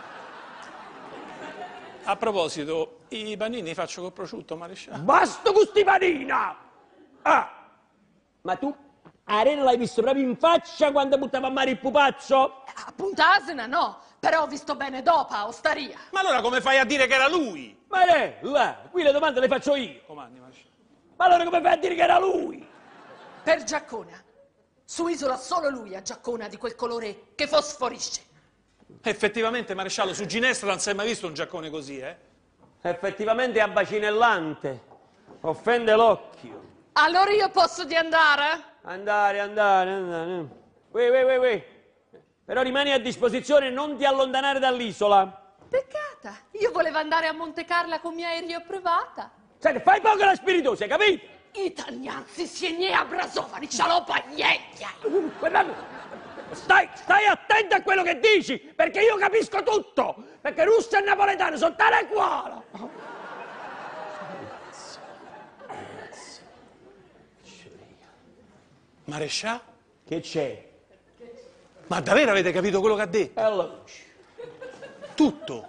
A proposito, i panini li faccio col prosciutto, maresciallo. Basta con sti panina! Ah! Ma tu, Arena l'hai visto proprio in faccia quando buttava a mare il pupazzo? A Punta Asina no, però ho visto bene dopo a Osteria. Ma allora come fai a dire che era lui? Marella, qui le domande le faccio io. Comandi, maresciallo. Ma allora come fai a dire che era lui? Per Giaccona. Su Isola solo lui ha Giaccona di quel colore che fosforisce. Effettivamente, maresciallo, su Ginestra non si è mai visto un giaccone così, eh? Effettivamente è abbacinellante. Offende l'occhio. Allora io posso di andare? Andare, andare, andare. Ui, ui, ui, ui. Però rimani a disposizione, non ti allontanare dall'isola. Peccata. Io volevo andare a Monte Carlo con mio aereo privata. Senti, fai poco la spiritosa, capito? Italianzi si ne abrazovani, cialopa niente. Stai, stai attento a quello che dici, perché io capisco tutto. Perché russo e napoletano sono tale e quale. Maresciallo? Che c'è? Ma davvero avete capito quello che ha detto? È la luce. Tutto.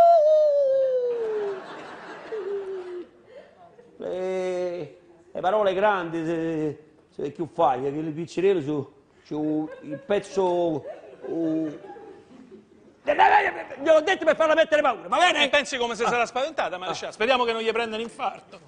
Le, le parole grandi, se, se più fai, che il piccerello su, su il pezzo... Uh, gliel'ho detto per farla mettere paura, va bene? E pensi come se sarà spaventata, maresciallo? Speriamo che non gli prenda un infarto.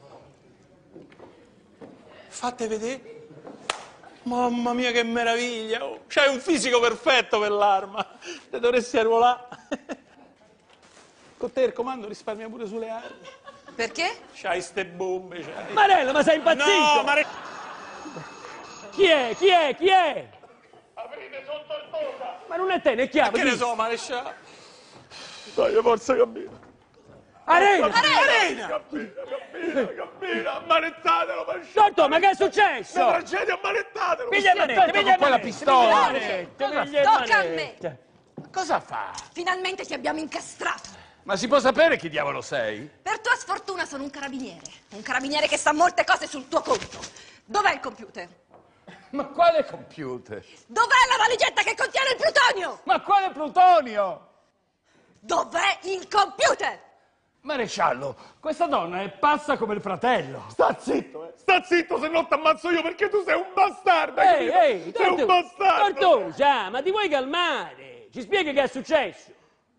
Fate vedere. Mamma mia che meraviglia! Oh. C'hai un fisico perfetto per l'arma. Te dovresti arruolare. Con te il comando risparmia pure sulle armi. Perché? C'hai ste bombe, c'hai. Marello, ma sei impazzito? No, Mare... Chi è? Chi è? Chi è? Aprite, sono tortosa! Ma non è te, né chiamo. Che ne chi? so, maresciallo? Dai, forza cammina. Arena! Arena! Cammina, cammina, cammina, ammanettatelo, maresciallo. Dottor, ma che è successo? Una tragedia, ammanettatelo. Piglia il manetto, piglia il quella manetto, pistola. piglia il manetto, piglia il Tocca a me. manetto. Cosa fa? Finalmente ti abbiamo incastrato. Ma si può sapere chi diavolo sei? Per tua sfortuna sono un carabiniere. Un carabiniere che sa molte cose sul tuo conto. Dov'è il computer? Ma quale computer? Dov'è la valigetta che contiene il plutonio? Ma quale plutonio? Dov'è il computer? Maresciallo, questa donna è pazza come il fratello. Sta zitto, eh. Sta zitto, se no ti ammazzo io perché tu sei un bastardo. Ehi, capito? ehi, sei un Tortu, bastardo. Tortusa, ma ti vuoi calmare? Ci spieghi che è successo?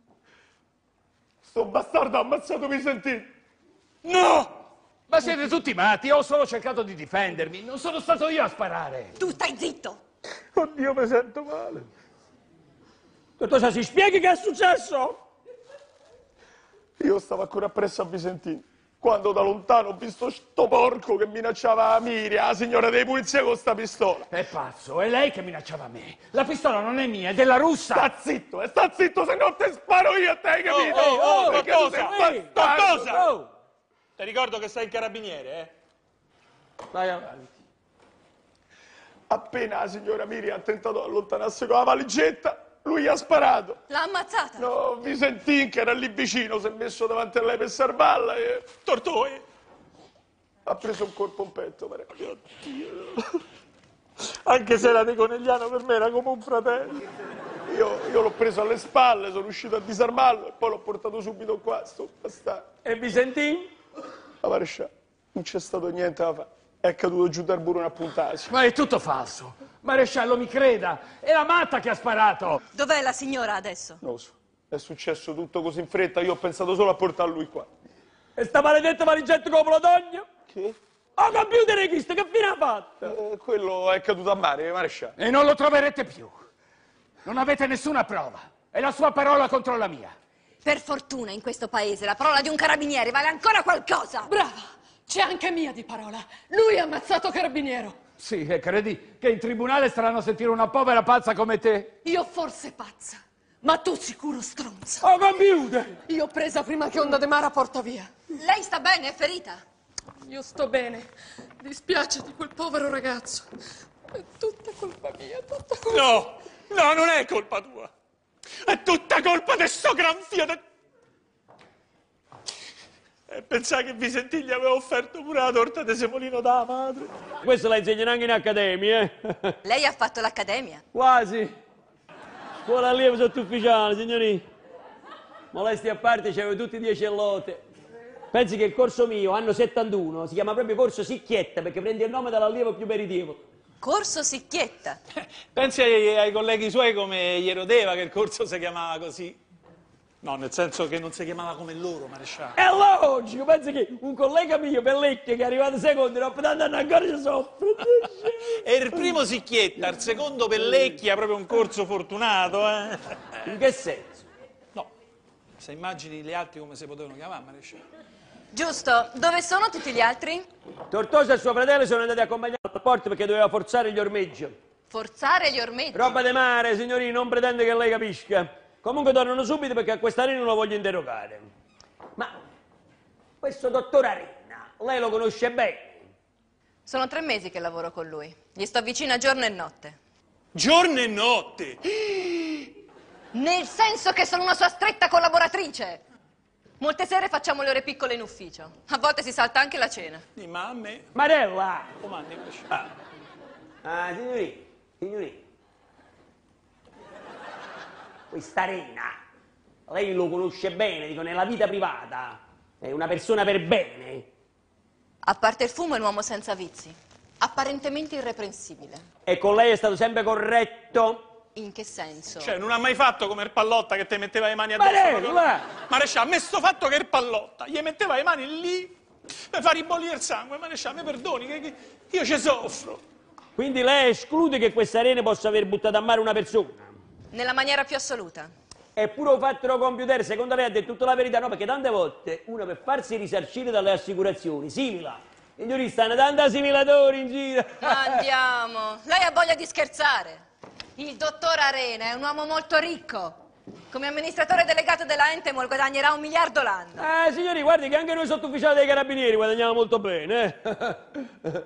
Sto bastardo ha ammazzato Vicentino. No! Ma siete tutti matti, ho solo cercato di difendermi, non sono stato io a sparare. Tu stai zitto. Oddio, mi sento male. Tortusa, si spieghi che è successo? Io stavo ancora appresso a Vicentino, quando da lontano ho visto sto porco che minacciava la Miria, la signora dei pulizie, con sta pistola. È pazzo, è lei che minacciava me. La pistola non è mia, è della russa. Sta zitto, eh, sta zitto, se no te sparo io a te, hai capito? Oh, oh, oh, Perché tu sei Tortosa, un ehi, bastardo. Tortosa! Oh, Ti ricordo che sei il carabiniere, eh? vai avanti. Appena la signora Miria ha tentato di allontanarsi con la valigetta, lui ha sparato. L'ha ammazzata. No, Vicentin, che era lì vicino, si è messo davanti a lei per salvarla e Tortoi! ha preso un colpo in petto. Pare. Anche se era di Conegliano, per me era come un fratello. Io, io l'ho preso alle spalle, sono riuscito a disarmarlo e poi l'ho portato subito qua, sto bastardo. E Vicentin? La maresciallo, non c'è stato niente da fare. è caduto giù dal burro a puntarsi. Ma è tutto falso. Maresciallo, mi creda, è la matta che ha sparato. Dov'è la signora adesso? Non lo so, è successo tutto così in fretta, io ho pensato solo a portar lui qua. E sta maledetta valigetta come la dogna? Che? Oh, computer hai visto, che fine ha fatto? Eh, quello è caduto a mare, maresciallo. E non lo troverete più. Non avete nessuna prova. È la sua parola contro la mia. Per fortuna in questo paese la parola di un carabiniere vale ancora qualcosa. Brava, c'è anche mia di parola. Lui ha ammazzato Carabiniero. Sì, e credi che in tribunale staranno a sentire una povera pazza come te? Io forse pazza, ma tu sicuro stronzo. Oh, computer! Io ho presa prima che Onda De Mara porta via. Lei sta bene? È ferita? Io sto bene. Dispiace di quel povero ragazzo. È tutta colpa mia, tutta colpa. No, no, non è colpa tua. È tutta colpa di sto gran figlio de... E pensai che Vicentini gli aveva offerto pure la torta di semolino da madre. Questo la insegnano anche in accademia, eh? Lei ha fatto l'accademia? Quasi. Scuola allievo sottufficiale, signorina. Molesti a parte, c'avevo tutti dieci lote. Pensi che il corso mio, anno settantuno, si chiama proprio corso Sicchietta, perché prende il nome dall'allievo più meritevole. Corso Sicchietta? Pensi ai, ai colleghi suoi come gli rodeva che il corso si chiamava così? No, nel senso che non si chiamava come loro, maresciallo. È logico, pensi che un collega mio, Pellecchio, che è arrivato secondo, non potendo andare ancora ci soffre. E il primo Sicchietta, il secondo Pellecchia, proprio un corso fortunato, eh? In che senso? No, se immagini gli altri come si potevano chiamare, maresciallo. Giusto. Dove sono tutti gli altri? Tortosa e suo fratello sono andati a accompagnare al porto perché doveva forzare gli ormeggi. Forzare gli ormetti? Roba de mare, signorina, non pretende che lei capisca. Comunque tornano subito perché a quest'anno non lo voglio interrogare. Ma questo dottor Arena, lei lo conosce bene? Sono tre mesi che lavoro con lui. Gli sto vicina giorno e notte. Giorno e notte! Nel senso che sono una sua stretta collaboratrice. Molte sere facciamo le ore piccole in ufficio. A volte si salta anche la cena. Di mamme. Marella! Comandi, maresciallo. Ah, signorina, signorina. Questa Arena, lei lo conosce bene, dico, nella vita privata. È una persona per bene. A parte il fumo è un uomo senza vizi. Apparentemente irreprensibile. E con lei è stato sempre corretto. In che senso? Cioè, non ha mai fatto come il Pallotta che te metteva le mani addosso. Marella! Maresciallo, a me sto fatto che il Pallotta gli metteva le mani lì per far ribollire il sangue. Maresciallo, mi perdoni, che, che io ci soffro. Quindi lei esclude che questa Arena possa aver buttato a mare una persona? Nella maniera più assoluta. Eppure ho fatto il computer, secondo lei ha detto tutta la verità? No, perché tante volte uno per farsi risarcire dalle assicurazioni simila. Signori, stanno tanti assimilatori in giro. Andiamo. Lei ha voglia di scherzare. Il dottor Arena è un uomo molto ricco. Come amministratore delegato della Entemol guadagnerà un miliardo l'anno. Eh, signori, guardi che anche noi sottufficiali dei carabinieri guadagniamo molto bene. Eh?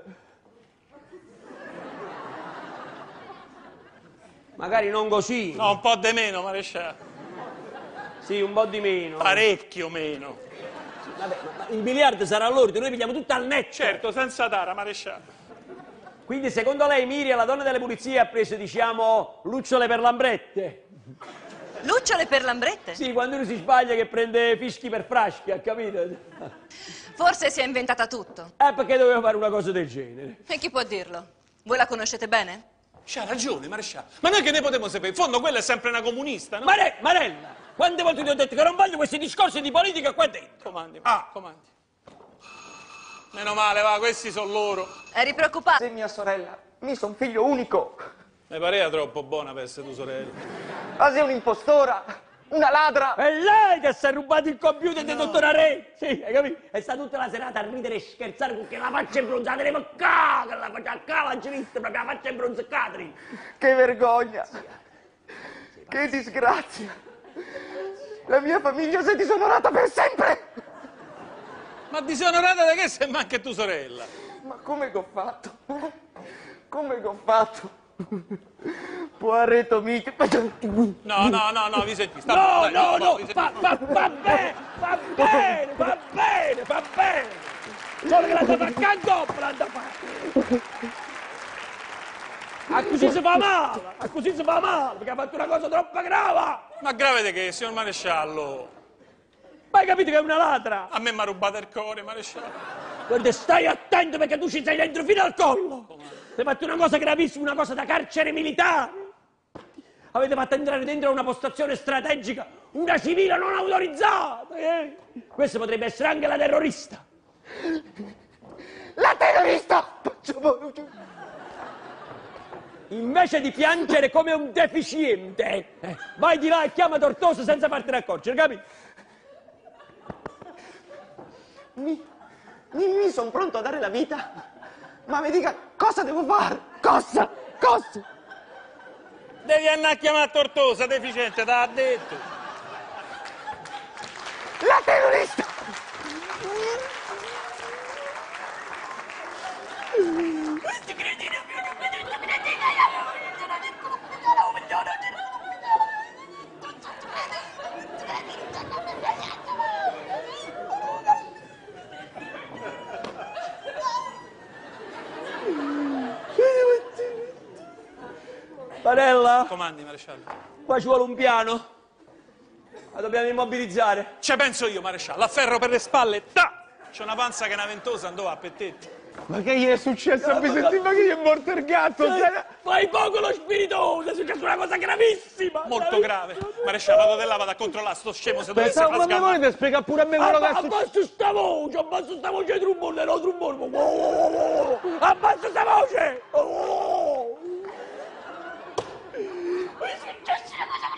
Magari non così. No, un po' di meno, maresciallo. Sì, un po' di meno. Parecchio meno. Vabbè, ma il miliardo sarà all'ordio, noi pigliamo tutto al netto. Certo, senza tara, maresciallo. Quindi secondo lei Miriam, la donna delle pulizie, ha preso, diciamo, lucciole per lambrette? Lucciole per lambrette? Sì, quando uno si sbaglia che prende fischi per fraschi, ha capito? Forse si è inventata tutto. Eh, perché doveva fare una cosa del genere? E chi può dirlo? Voi la conoscete bene? C'ha ragione, maresciallo. Ma noi che ne potremmo sapere? In fondo quella è sempre una comunista, no? Mare- Marella, quante volte ti ho detto che non voglio questi discorsi di politica qua dentro? Comandi, ah. comandi. Meno male, va, questi sono loro. Eri preoccupato? Se mia sorella, mi son figlio unico. Mi pareva troppo buona per essere tua sorella. Ma sei un'impostora, una ladra. È lei che si è rubato il computer del dottor Arè! Sì, hai capito? È stata tutta la serata a ridere e scherzare con che la faccia imbronzata, ma ca, che la faccia a cava, ci viste proprio la faccia imbronzata. Che vergogna. Che disgrazia. La mia famiglia si è disonorata per sempre. Ma disonorata da che sei anche tua sorella? Ma come che ho fatto? Come che ho fatto? Poaretto mica. No, no, no, no, vi senti. Sta No, dai, no, no, vi senti. va, va, va bene, va bene, va bene, va bene. Solo che la devo accanto, la devo fare. A così si fa male, a così si fa male, perché ha fatto una cosa troppo grave. Ma grave di che, signor maresciallo? Ma hai capito che è una ladra? A me mi ha rubato il cuore, maresciallo. Guarda, stai attento perché tu ci sei dentro fino al collo. Hai fatto una cosa gravissima, una cosa da carcere militare. Avete fatto entrare dentro una postazione strategica una civile non autorizzata. Eh? Questo potrebbe essere anche la terrorista. La terrorista! Invece di piangere come un deficiente, eh, vai di là e chiama Tortosa senza fartene accorgere, capito? Mi, mi, mi sono pronto a dare la vita, ma mi dica cosa devo fare? Cosa? Cosa? Devi andare a chiamare Tortosa, deficiente, te l'ha detto. La terrorista! Barella, Comandi, maresciallo. qua ci vuole un piano. La dobbiamo immobilizzare. Ci penso io, maresciallo. Afferro per le spalle. Ta! C'è una panza che è una ventosa, andò a pettetti. Ma che gli è successo a Vicentino? Ma che gli è morto il gatto? Eh, Fai poco lo spiritoso, è successa una cosa gravissima. Molto grave. Maresciallo, vado di là, vado a controllare sto scemo se dovesse Pensavo, far ma mi sgamare. volete spiegare pure a me quello che è Abba, successo? abbasso sta voce, abbasso sta voce trumbone, no trumbone. Abbasso sta voce. Oh. È successa una cosa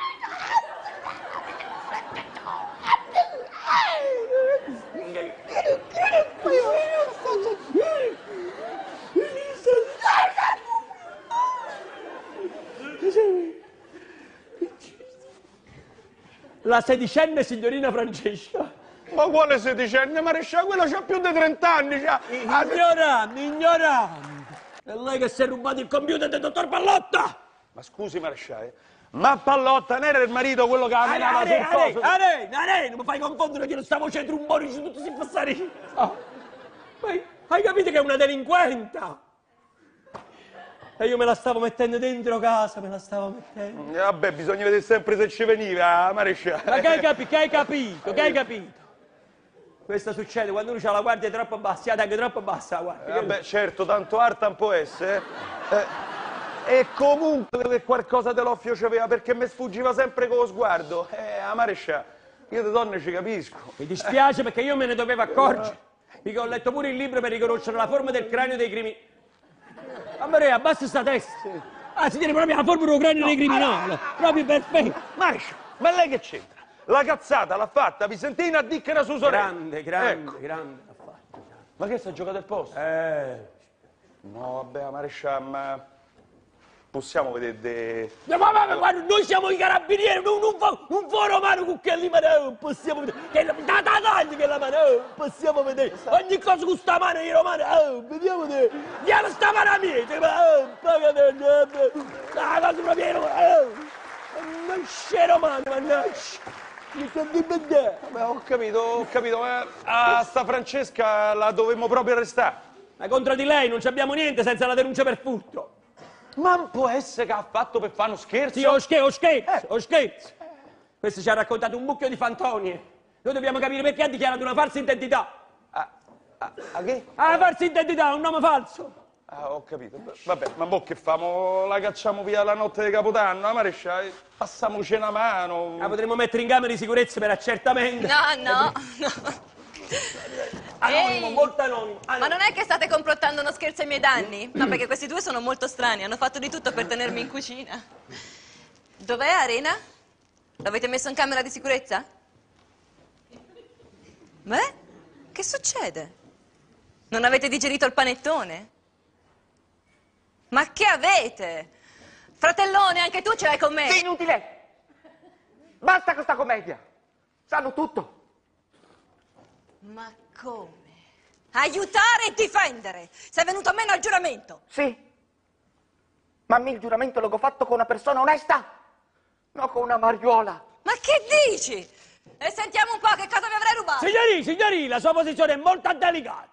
La sedicenne signorina Francesca. Ma quale sedicenne, maresciallo? Quello c'ha più di trent'anni, c'ha... Ignorante, ignorante. È lei che si è rubato il computer del dottor Pallotta. Ma scusi, maresciallo, ma Pallotta non era il marito quello che menava Are, sul are, coso? are, are, non mi fai confondere che sta voce trumboni su tutto si passare. Oh. Hai, hai capito che è una delinquenta? E io me la stavo mettendo dentro casa, me la stavo mettendo. Eh, vabbè, bisogna vedere sempre se ci veniva, maresciallo. Ma che hai, capi- che hai capito? Che hai capito? Questo succede quando uno ha la guardia troppo bassa, ha anche troppo bassa la guardia. Eh, vabbè, certo, tanto alta non può essere. Eh, e comunque che qualcosa dell'offio c'aveva, perché mi sfuggiva sempre con lo sguardo. Eh, a maresciallo, io di donne ci capisco. Mi dispiace perché io me ne dovevo accorgere. Mica ho letto pure il libro per riconoscere la forma del cranio dei criminali. Amore, abbassa sta testa. Ah, si tiene proprio la forma del cranio dei criminali. Proprio perfetto. Maresciallo, ma lei che c'entra? La cazzata l'ha fatta Vicentina a Dicchera su sorella. Grande, grande, Ecco. grande. l'ha fatto. Ma che sta giocando al posto? Eh. No, vabbè, maresciallo, ma possiamo vedere de... No, ma, ma, ma guarda, noi siamo i carabinieri, non, non, fa, non fa romano con quelli, ma non possiamo vedere. Che la da, da, tagli che la mano, oh, possiamo vedere. Ogni cosa con sta mano i romani, oh, vediamo te. Diamo sta mano a me, ma oh, pagate, la cosa proprio, oh, non c'è romano, mannaggia. Mi sto di vedere. Beh, ho capito, ho capito, ma a sta Francesca la dovemmo proprio arrestare. Ma contro di lei non abbiamo niente senza la denuncia per furto. Ma non può essere che ha fatto per fare uno scherzo? Sì, ho scherzo, ho scherzo, ho scherzo. Questo ci ha raccontato un mucchio di fantonie. Noi dobbiamo capire perché ha dichiarato una falsa identità. Ah, ah, ah, che? Ah, una falsa identità, un nome falso. Ah, ho capito. Vabbè, ma mo che famo? La cacciamo via la notte di Capodanno, la maresciallo? Passamoci una mano. La potremmo mettere in camera di sicurezza per accertamento. No, no, no. Anonimo, Ehi. molto anonimo. Ma anonimo. non è che state complottando uno scherzo ai miei danni? No, perché questi due sono molto strani, hanno fatto di tutto per tenermi in cucina. Dov'è Arena? L'avete messo in camera di sicurezza? Beh, che succede? Non avete digerito il panettone? Ma che avete? Fratellone, anche tu ce l'hai con me? Sì, inutile! Basta con sta commedia! Sanno tutto! Ma come? Aiutare e difendere! Sei venuto meno al giuramento! Sì. Ma a me il giuramento l'ho fatto con una persona onesta, non con una mariuola. Ma che dici? E sentiamo un po' che cosa mi avrei rubato! Signori, signori, la sua posizione è molto delicata.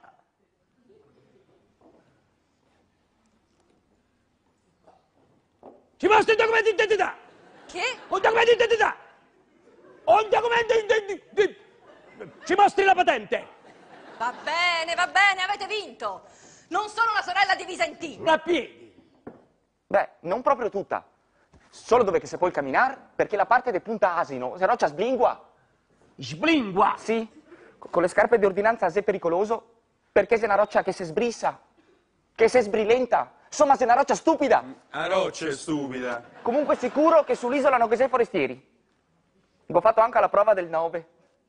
Ci mostri il documento di identità! Che? Un documento di identità! Un documento di identità! Ci mostri la patente! Va bene, va bene, avete vinto. Non sono la sorella di Visentino. A piedi. Beh, non proprio tutta. Solo dove che si può camminare, perché la parte di punta asino, se no c'è sblingua. Sblingua. Sì, con le scarpe di ordinanza è pericoloso, perché se è una roccia che si sbrissa, che si sbrilenta, insomma se è una roccia stupida. La roccia è stupida. Comunque sicuro che sull'isola non che sei forestieri. Ho fatto anche la prova del nove.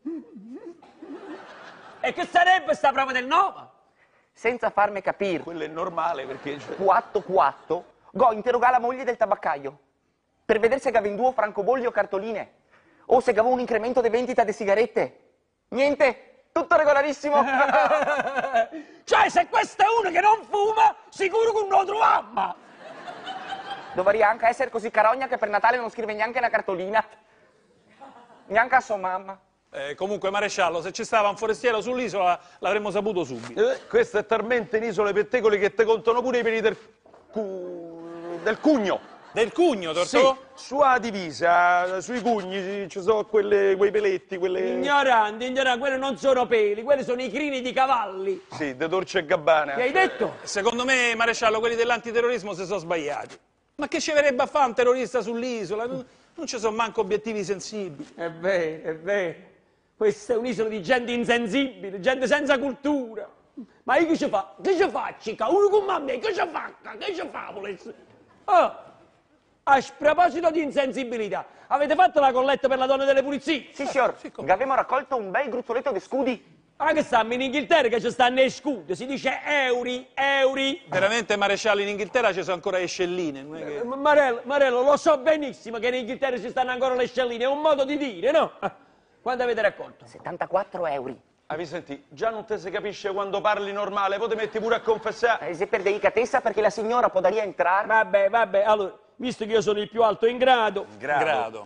E che sarebbe sta prova del nove? Senza farmi capire, Quello è normale perché... quattro quattro, go interrogare la moglie del tabaccaio, per vedere se aveva venduto francobolli o cartoline, o se aveva un incremento di vendita di sigarette. Niente, tutto regolarissimo. Cioè, se questo è uno che non fuma, sicuro che non lo troviamo. Dovrebbe anche essere così carogna che per Natale non scrive neanche una cartolina. Neanche a sua mamma. Eh, comunque, maresciallo, se ci stava un forestiero sull'isola l'avremmo saputo subito. Eh, questo è talmente in isole pettegoli che te contano pure i peli del, cu... del cugno. Del cugno, Sì, Tortò? sua divisa, sui cugni ci sono quelle, quei peletti, quelle... Ignoranti, ignoranti, quelli non sono peli, quelli sono i crini di cavalli. Sì, de Dolce e Gabbana. Che hai detto? Secondo me, maresciallo, quelli dell'antiterrorismo si sono sbagliati. Ma che ci verrebbe a fare un terrorista sull'isola? Non, non ci sono manco obiettivi sensibili. È vero, è vero. Questa è un'isola di gente insensibile, gente senza cultura. Ma io che ci fa? Che ci faccio? Uno come me, che ci fa? Che ci fa, volesse? Oh, a proposito di insensibilità, avete fatto la colletta per la donna delle pulizie? Sì, signor, abbiamo raccolto un bel gruzzoletto di scudi. Ah, che stanno in Inghilterra che ci stanno i scudi, si dice euri, euri. Veramente, maresciallo, in Inghilterra ci sono ancora le scelline. Non è che... Marello, Marello, lo so benissimo che in Inghilterra ci stanno ancora le scelline, è un modo di dire, no? Quanto avete raccolto? settantaquattro euro. Avevi sentito? Già non te si capisce quando parli normale, poi ti metti pure a confessare. Eh, se per delicatezza perché la signora può da lì entrare. Vabbè, vabbè, allora, visto che io sono il più alto in grado, Grado. Grado.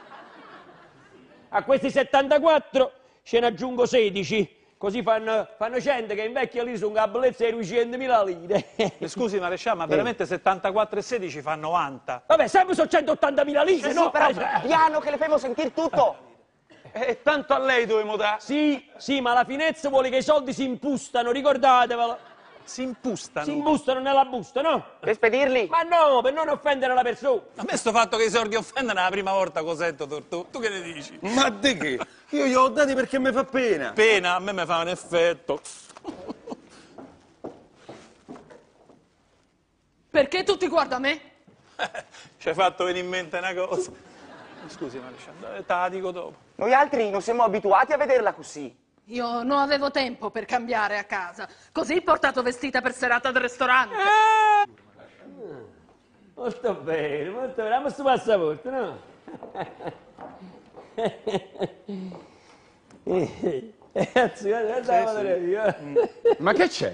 a questi settantaquattro ce ne aggiungo sedici, così fanno, fanno cento che invecchia lì su una bellezza di duecentomila lire. Mi scusi, maresciallo, ma veramente settantaquattro e sedici fa novanta? Vabbè, sempre sono centottantamila lire, Sì, no? però Eh, piano che le famo sentire tutto. E tanto a lei dovevamo dare. Sì, sì, ma la finezza vuole che i soldi si impustano, ricordatevelo. Si impustano. Si impustano nella busta, no? Per spedirli. Ma no, per non offendere la persona. A me sto fatto che i sordi offendono è la prima volta che sento, Tortù. Tu che ne dici? Ma di che? Io gli ho dati perché mi fa pena. Pena, a me mi fa un effetto. Perché tu ti guarda a me? Ci hai fatto venire in mente una cosa. Scusi, maresciallo, te la dico dopo. Noi altri non siamo abituati a vederla così. Io non avevo tempo per cambiare a casa. Così portato vestita per serata del ristorante. Molto bene, molto bene. Dammi questo passaporto, no? Ragazzi, guarda, Ma che c'è?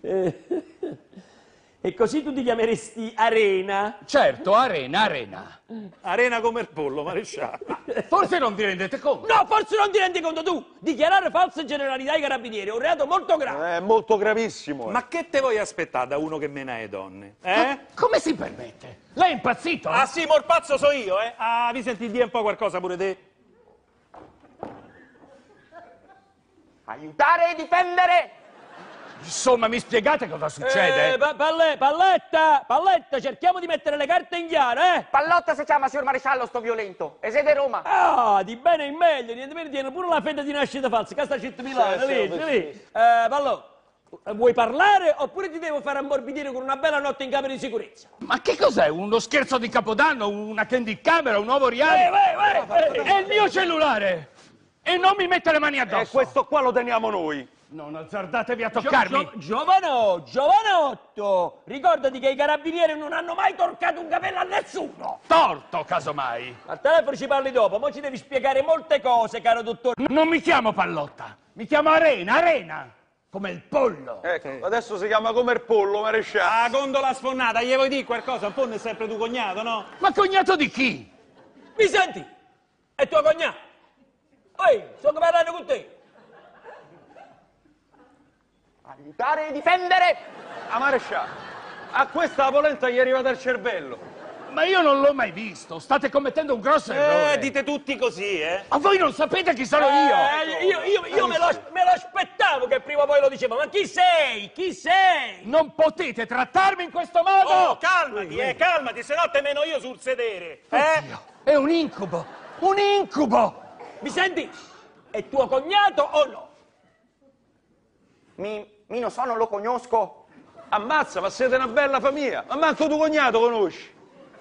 e così tu ti chiameresti Arena? Certo, arena, arena. Arena come il pollo, maresciallo. Forse non vi rendete conto. No, forse non ti rendi conto tu! Dichiarare false generalità ai carabinieri è un reato molto grave. È molto gravissimo. eh. Ma che te vuoi aspettare da uno che mena le donne? Eh? Come si permette? Lei è impazzito? Ah sì, mo il pazzo so io, eh? Ah, vi senti dire un po' qualcosa pure te? Aiutare e difendere. Insomma, mi spiegate cosa succede? Eh, pa- palle- palletta, palletta, cerchiamo di mettere le carte in chiaro, eh? Pallotta si chiama, signor maresciallo, sto violento. E siete Roma. Ah, di bene in meglio, niente meno, tiene pure la fede di nascita falsa, che sta a Milano, Sì, sì, lì, sì, lì. Eh, Pallò, vuoi parlare oppure ti devo fare ammorbidire con una bella notte in camera di sicurezza? Ma che cos'è? Uno scherzo di Capodanno? Una candy camera? Un nuovo Eh, reality? vai, vai, È il mio cellulare! E non mi mette le mani E addosso! questo qua lo teniamo noi. Non azzardatevi a Gio- toccarmi! Gio- Giovanotto, giovanotto, ricordati che i carabinieri non hanno mai toccato un capello a nessuno. Torto, casomai! Al telefono ci parli dopo, mo ci devi spiegare molte cose, caro dottore. Non mi chiamo Pallotta, mi chiamo Arena, Arena! Come il pollo! Ecco, adesso si chiama come il pollo, maresciallo. Ah, gondola sfonnata, gli vuoi dire qualcosa? Un po' ne è sempre tuo cognato, no? Ma cognato di chi? Mi senti? È tuo cognato? Ehi, sto parlando con te. Aiutare e difendere. Ah, maresciallo, a questa la polenta gli è arrivata al cervello. Ma io non l'ho mai visto, state commettendo un grosso errore! Eh, dite tutti così, eh? Ma voi non sapete chi sono io! Eh, io io, io me, lo, me lo aspettavo che prima o poi diceva, ma chi sei? Chi sei? Non potete trattarmi in questo modo! Oh, calmati, eh, calmati, se no te meno io sul sedere. Eh? È un incubo! Un incubo! Mi senti? È tuo cognato o no? Mi, mi non so, non lo conosco. Ammazza, ma siete una bella famiglia! Ma manco tuo cognato conosci!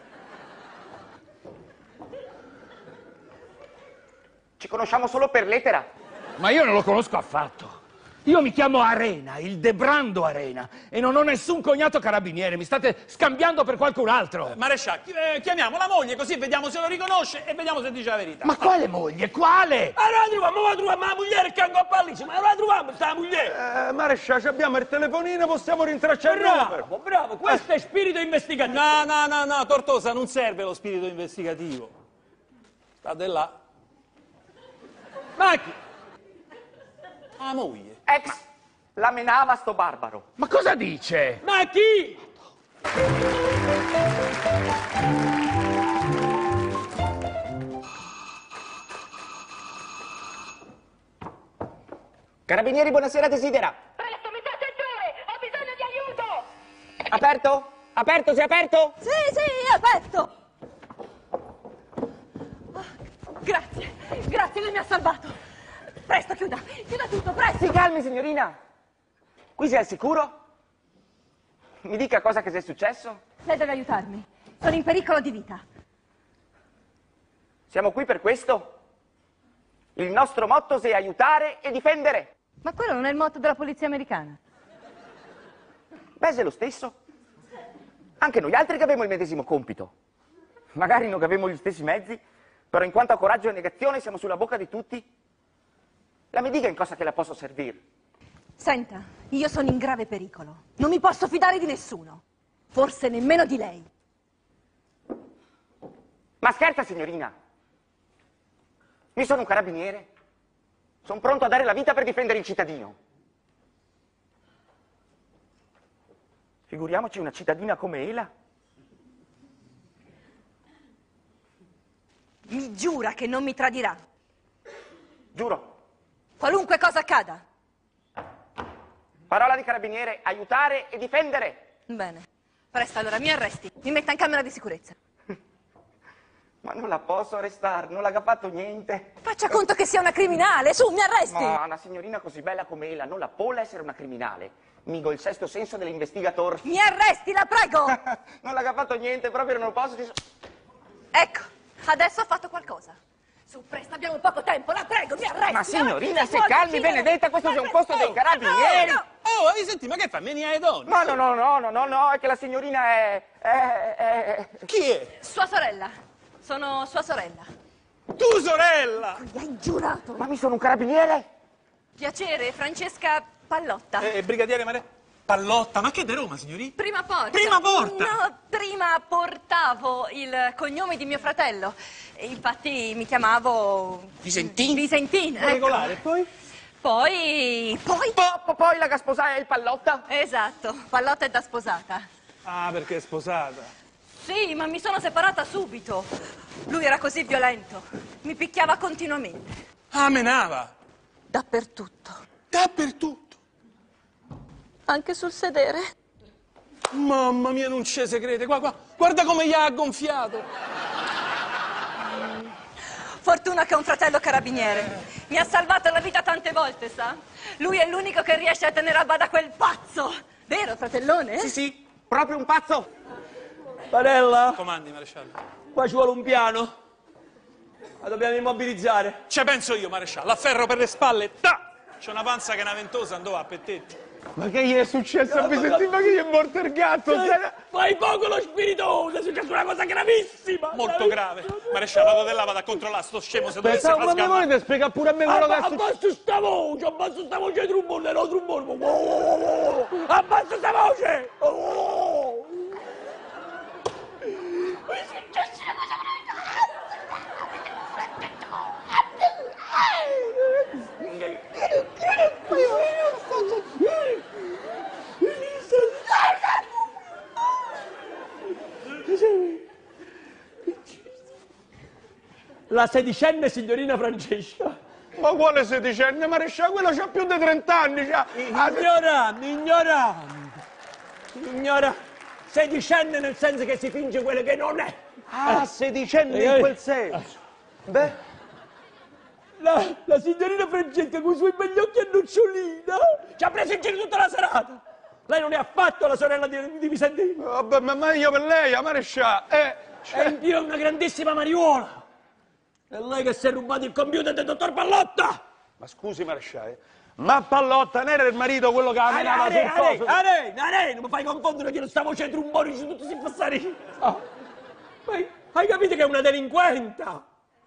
Ci conosciamo solo per lettera. Ma io non lo conosco affatto. Io mi chiamo Arena, il Debrando Arena, e non ho nessun cognato carabiniere. Mi state scambiando per qualcun altro. Maresciallo, chi- eh, chiamiamo la moglie così vediamo se lo riconosce e vediamo se dice la verità. Ma quale moglie? Quale? Ma la troviamo, ma la troviamo la moglie che a bellissima, ma la troviamo sta moglie! Eh, maresciallo, abbiamo il telefonino, possiamo rintracciare il numero. Bravo, bravo, questo è spirito investigativo. No, no, no, no, Tortosa, non serve lo spirito investigativo. State là. Ma chi? La moglie. Ex, la menava sto barbaro. Ma cosa dice? Ma chi? Carabinieri, buonasera, desidera. Presto, mi dà settore! Ho bisogno di aiuto! Aperto? Aperto, sei aperto? Sì, sì, è aperto! Oh, grazie, grazie, lei mi ha salvato! Presto, chiuda, chiuda tutto, presto! Si calmi, signorina. Qui sei al sicuro? Mi dica cosa che sia successo? Lei deve aiutarmi, sono in pericolo di vita. Siamo qui per questo. Il nostro motto è aiutare e difendere. Ma quello non è il motto della polizia americana. Beh, è lo stesso. Anche noi altri che abbiamo il medesimo compito. Magari non abbiamo gli stessi mezzi, però in quanto a coraggio e negazione siamo sulla bocca di tutti. La mi dica in cosa che la posso servire. Senta, io sono in grave pericolo. Non mi posso fidare di nessuno. Forse nemmeno di lei. Ma scherza, signorina? Io sono un carabiniere. Sono pronto a dare la vita per difendere il cittadino. Figuriamoci una cittadina come Ela. Mi giura che non mi tradirà. Giuro. Qualunque cosa accada. Parola di carabiniere, aiutare e difendere. Bene. Presto, allora, mi arresti. Mi metta in camera di sicurezza. Ma non la posso arrestare, non l'ha fatto niente. Faccia conto che sia una criminale. Su, mi arresti. Ma una signorina così bella come Ela non la può essere una criminale. Migo il sesto senso dell'investigator. Mi arresti, la prego. Non l'ha fatto niente, proprio non lo posso. Ci... Ecco, adesso ho fatto qualcosa. Su, presto, abbiamo poco tempo, la prego, mi arresti. Ma signorina, Mi se vuole calmi, uccidere. Benedetta, questo è un posto dei carabinieri. No, no. Oh, hai senti, ma che fa? Meni ai donne? No, no, no, no, no, no, no, è che la signorina è... è, è... Chi è? Sua sorella. Sono sua sorella. Tu, sorella! Mi hai giurato. Ma mi sono un carabiniere? Piacere, Francesca Pallotta. Eh, brigadiere Maria... Pallotta, ma che è di Roma, signorina? Prima porta. Prima porta? No, prima portavo il cognome di mio fratello. E infatti mi chiamavo... Visentin? Visentin, ecco. Regolare, poi? Poi... Poi... Po- po- poi la che sposai è il Pallotta? Esatto, Pallotta è da sposata. Ah, perché è sposata. Sì, ma mi sono separata subito. Lui era così violento. Mi picchiava continuamente. Ah, menava. Dappertutto. Dappertutto. Anche sul sedere. Mamma mia, non ci si crede. Qua, qua. Guarda come gli ha gonfiato. Fortuna che ho un fratello carabiniere. Mi ha salvato la vita tante volte, sa? Lui è l'unico che riesce a tenere a bada quel pazzo. Vero, fratellone? Sì, sì, proprio un pazzo. Barella, Comandi, maresciallo. qua ci vuole un piano. La dobbiamo immobilizzare. Ci penso io, maresciallo. A ferro per le spalle. Ta! C'è una panza che è una ventosa, andò a pettetti. Ma che gli è successo a Visentin? Ma che gli è morto il gatto? Eh, Fai poco lo spiritoso, è successa una cosa gravissima. Molto grave. Maresciallo, vado di là, vado a controllare sto scemo se dovesse Pensavo far come sgamare. volete spiegare pure a me quello che è Abba- successo. Abbassa sta voce, abbassa sta voce di trombone, no trombone. Abbassa sta voce. Oh. È successa una cosa La sedicenne signorina Francesca Ma quale sedicenne, maresciallo? Quello c'ha più di trent'anni, c'ha... Ignorante, ignorante. Ignora. Sedicenne nel senso che si finge quello che non è. Ah, sedicenne Eh, in quel senso. Beh, La, la signorina Francesca con i suoi begli occhi a nocciolina ci ha preso in giro tutta la serata. Lei non è affatto la sorella di, di Vicentino. vabbè, ma meglio per lei, la maresciallo. Eh, E in più è una grandissima mariuola. È lei che si è rubato il computer del dottor Pallotta. ma scusi, maresciallo, ma Pallotta non era il marito quello che Ah, menava Are, sul are, coso? are, are, non mi fai confondere che sta voce trombonici tutti si passare. Oh. Hai, hai capito che è una delinquenta?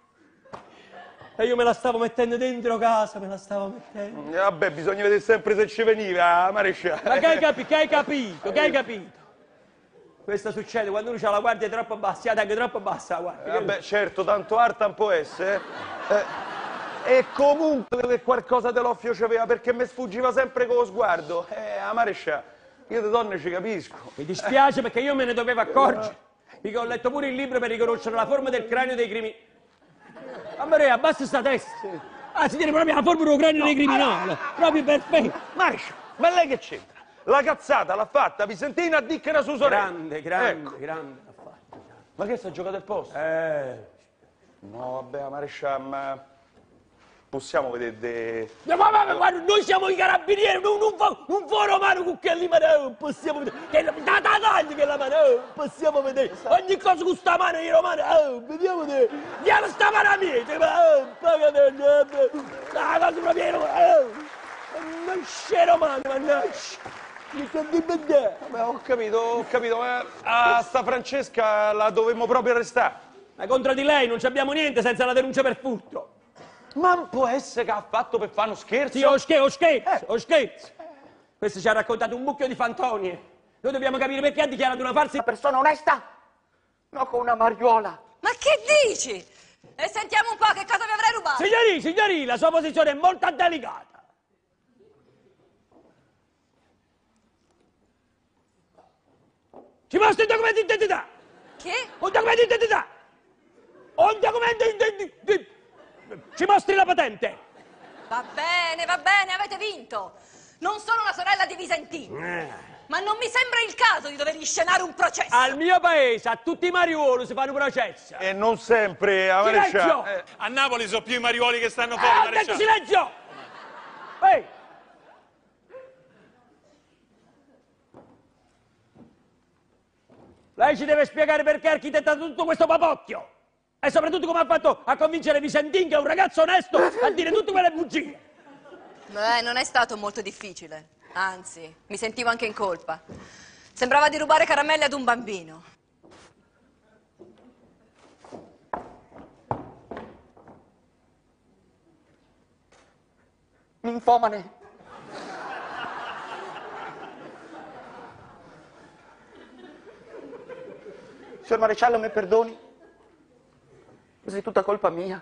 E io me la stavo mettendo dentro casa, me la stavo mettendo. Eh, vabbè, bisogna vedere sempre se ci veniva, maresciallo. Ma che hai, capi- che hai capito? Che hai capito? Questo succede quando uno ha la guardia troppo bassa, la anche troppo bassa la guardia. Eh, vabbè, certo, tanto alta non può essere. Eh, e comunque che qualcosa dell'offio c'aveva, perché mi sfuggiva sempre con lo sguardo. Eh, la maresciallo, io di donne ci capisco. Mi dispiace perché io me ne dovevo accorgere. Perché ho letto pure il libro per riconoscere la forma del cranio dei criminali. Amore, abbassa sta testa. Ah, si tiene proprio la forma del cranio dei criminali. Proprio perfetto. Maresciallo, ma lei che c'entra? La cazzata l'ha fatta Vicentina a dire che era sua sorella. Grande, grande, Ecco. grande. l'ha fatto. Ma che sta giocando del posto? Eh. No, vabbè, la maresciallo, ma possiamo vedere de... No, ma, ma, ma guarda, noi siamo i carabinieri, non, non, fa, non fa romano con quelli, ma non possiamo vedere. Che la, da, da, tagli che la mano, oh, possiamo vedere. Ogni cosa con sta mano i romani, oh, vediamo te. Diamo sta mano a me, ma oh, pagate, la cosa proprio, oh, non c'è romano, mannaggia. Mi sto di vedere. Beh, ho capito, ho capito, ma a sta Francesca la dovemmo proprio arrestare. Ma contro di lei non abbiamo niente senza la denuncia per furto. Ma non può essere che ha fatto per fare uno scherzo? Sì, ho scherzo, ho scherzo, ho scherzo. Questo ci ha raccontato un mucchio di fantonie. Noi dobbiamo capire perché ha dichiarato una farsa. Una persona onesta? No, con una mariuola. Ma che dici? E sentiamo un po' che cosa mi avrei rubato. Signori, signori, la sua posizione è molto delicata. Ci mostri il documento di identità. Che? Un documento di identità. Un documento di identità. Ci mostri la patente. Va bene, va bene, avete vinto. Non sono la sorella di Vicentino. Ma non mi sembra il caso di dovergli scenare un processo. Al mio paese, a tutti i mariuoli si fanno processi. E non sempre, la Silenzio! maresciallo. Eh, A Napoli sono più i mariuoli che stanno Eh, fuori, ho detto maresciallo. silenzio! Ehi! Lei ci deve spiegare perché ha architettato tutto questo papocchio. E soprattutto come ha fatto a convincere Vicentin, che è un ragazzo onesto, a dire tutte quelle bugie. Beh, non è stato molto difficile. Anzi, mi sentivo anche in colpa. Sembrava di rubare caramelle ad un bambino. Ninfomane. Signor maresciallo, mi perdoni? Questa è tutta colpa mia.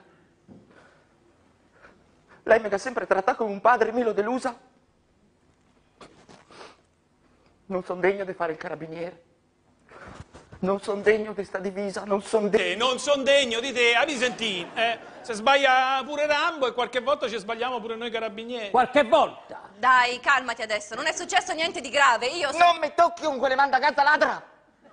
Lei mi ha sempre trattato come un padre e me l'ho delusa. Non sono degno di fare il carabiniere. Non sono degno di sta divisa, non sono degno. Te, non son degno di te, a Vicentin. Eh, se sbaglia pure Rambo e qualche volta ci sbagliamo pure noi carabinieri. Qualche volta. Dai, calmati adesso, non è successo niente di grave. Io so... Non mi tocchi con quelle mandagazza ladra!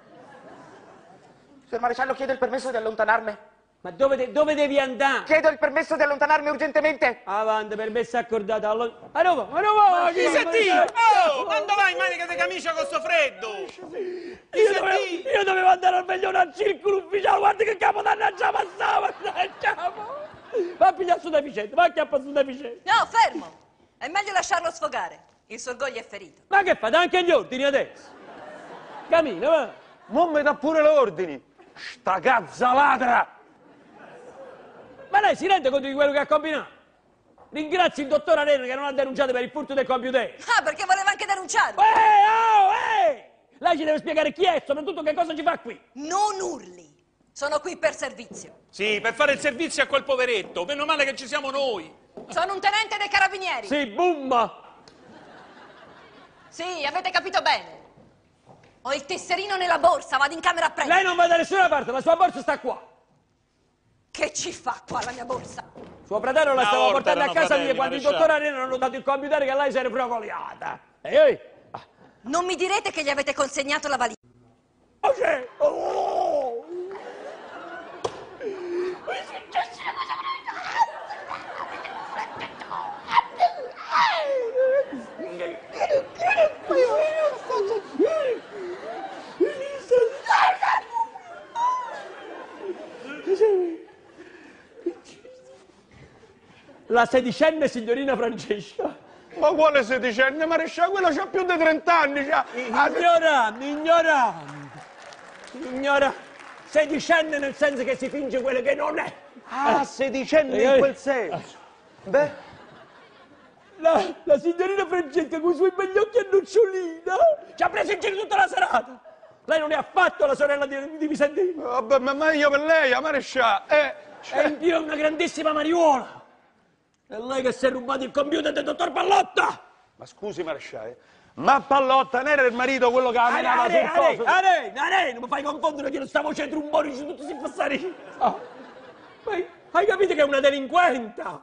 Signor maresciallo, chiedo il permesso di allontanarmi. Ma dove, de- dove devi andare? Chiedo il permesso di allontanarmi urgentemente. Avanti, permesso accordato. Allo... A Roma, a Roma! Vicentin! Oh, quando vai in manica di camicia con sto freddo? Io dovevo, io dovevo andare al veglione al circolo ufficiale, guarda che capo dannaggia passava, dannaggiamo! Va a pigliare su deficiente, va a chiappare su deficiente. No, fermo! È meglio lasciarlo sfogare. Il suo orgoglio è ferito. Ma che fate? Anche gli ordini adesso? Cammina, va! non mi dà pure le ordini. Sta cazza ladra! Ma lei si rende conto di quello che ha combinato? Ringrazi il dottor Arena che non ha denunciato per il furto del computer. Ah, perché voleva anche denunciarmi. Eh, oh, eh! Lei ci deve spiegare chi è e soprattutto che cosa ci fa qui. Non urli. Sono qui per servizio. Sì, per fare il servizio a quel poveretto. Meno male che ci siamo noi. Sono un tenente dei carabinieri. Sì, boom! Sì, avete capito bene. Ho il tesserino nella borsa, vado in camera a prendere. Lei non va da nessuna parte, la sua borsa sta qua. Che ci fa qua la mia borsa? Suo fratello la Una stava volta portando a erano casa fratelli, mia quando i maresciallo. dottor Arena hanno dato il computer che lei si era fragoliata. Ehi, ehi! Non mi direte che gli avete consegnato la valigia. Oh, c'è! Oh! La sedicenne signorina Francesca. Ma quale sedicenne, maresciallo? Quella c'ha più di trenta anni, c'ha... Ignorante, ignorante. Ignora. Sedicenne nel senso che si finge quello che non è. Ah, sedicenne Eh, in quel senso. Beh, La, la signorina Francesca con i suoi begli occhi a nocciolina ci ha preso in giro tutta la serata. Lei non è affatto la sorella di, di Vicentino. vabbè, ma meglio per lei, la maresciallo. Eh, E in più è una grandissima mariuola. È lei che si è rubato il computer del dottor Pallotta. ma scusi, maresciallo, ma Pallotta non era il marito quello che la menava Are, sul are, coso? are, are, non mi fai confondere che non sta voce trombonici tutti si passare. Oh. Ma hai capito che è una delinquenta?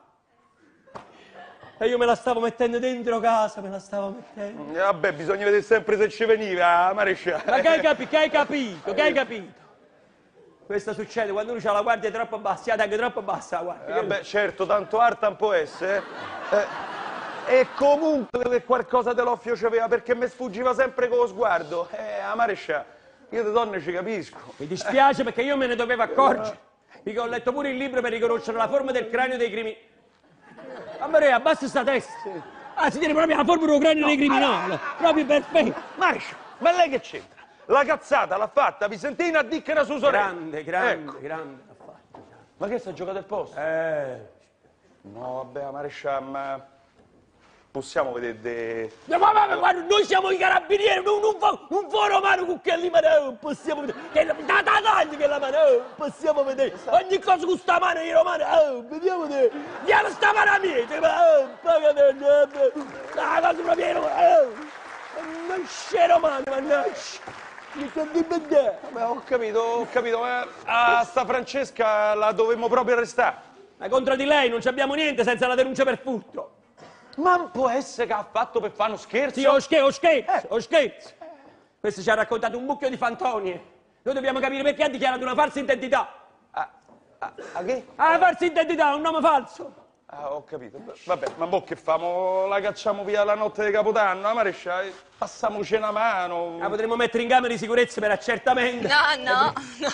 E io me la stavo mettendo dentro casa, me la stavo mettendo. Eh, vabbè, bisogna vedere sempre se ci veniva, maresciallo. Ma che hai capito? Che hai capito? Che hai capito? Questo succede quando uno ha la guardia troppo bassa, ha anche troppo bassa la guardia. Eh, vabbè, certo, tanto alta non può essere. Eh, e comunque che qualcosa dell'offio c'aveva, perché mi sfuggiva sempre con lo sguardo. Eh, la maresciallo, io di donne ci capisco. Mi dispiace perché io me ne dovevo accorgere. Perché ho letto pure il libro per riconoscere la forma del cranio dei criminali. Amore, abbassa sta testa. Ah, si tiene proprio la forma del cranio dei criminali. Proprio perfetto. Maresciallo, ma lei che c'entra? La cazzata l'ha fatta Vicentina a dire che era sua sorella. Grande, grande, Ecco. grande. Ha fatto. Ma che sta giocando del posto? Eh. No, vabbè, maresciallo, ma possiamo vedere de... No, ma, ma, ma guarda, noi siamo i carabinieri, non, non, fa, non fa romano con che lì, ma no, possiamo vedere. Che la, da, da, tagli che la mano, oh, possiamo vedere. Ogni cosa con sta mano i romani, oh, vediamo vedere. Diamo sta mano a me, ma oh, pagate, no, la cosa proprio, oh, non c'è romano, mannaggia. Mi sto di vedere. Beh, ho capito, ho capito, ma a sta Francesca la dovemmo proprio arrestare. Ma contro di lei non abbiamo niente senza la denuncia per furto. Ma non può essere che ha fatto per fare uno scherzo? Sì, ho scherzo, ho scherzo, ho scherzo. Questo ci ha raccontato un mucchio di fantonie. Noi dobbiamo capire perché ha dichiarato una falsa identità. Ah, ah, ah, che? Ah, una falsa identità, un nome falso. Ah, ho capito. Vabbè, ma mo che famo? La cacciamo via la notte di Capodanno, la maresciallo? Passamoci una mano. La potremmo mettere in camera di sicurezza per accertamento. No, no, no.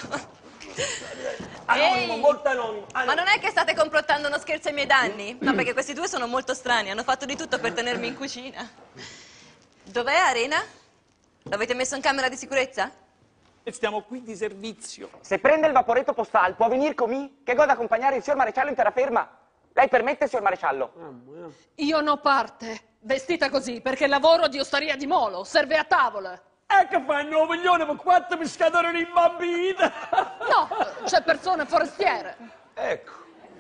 Anonimo, Ehi. molto anonimo. Ma anonimo. non è che state complottando uno scherzo ai miei danni? No, perché questi due sono molto strani, hanno fatto di tutto per tenermi in cucina. Dov'è Arena? L'avete messo in camera di sicurezza? Stiamo qui di servizio. Se prende il vaporetto postale, può venire con me? Che goda accompagnare il signor maresciallo in terraferma? Lei permette, signor maresciallo? Io no parte, vestita così, perché lavoro di osteria di Molo, serve a tavola. E che fanno un milione per quattro pescatori di bambini? No, c'è persone forestiere. Ecco.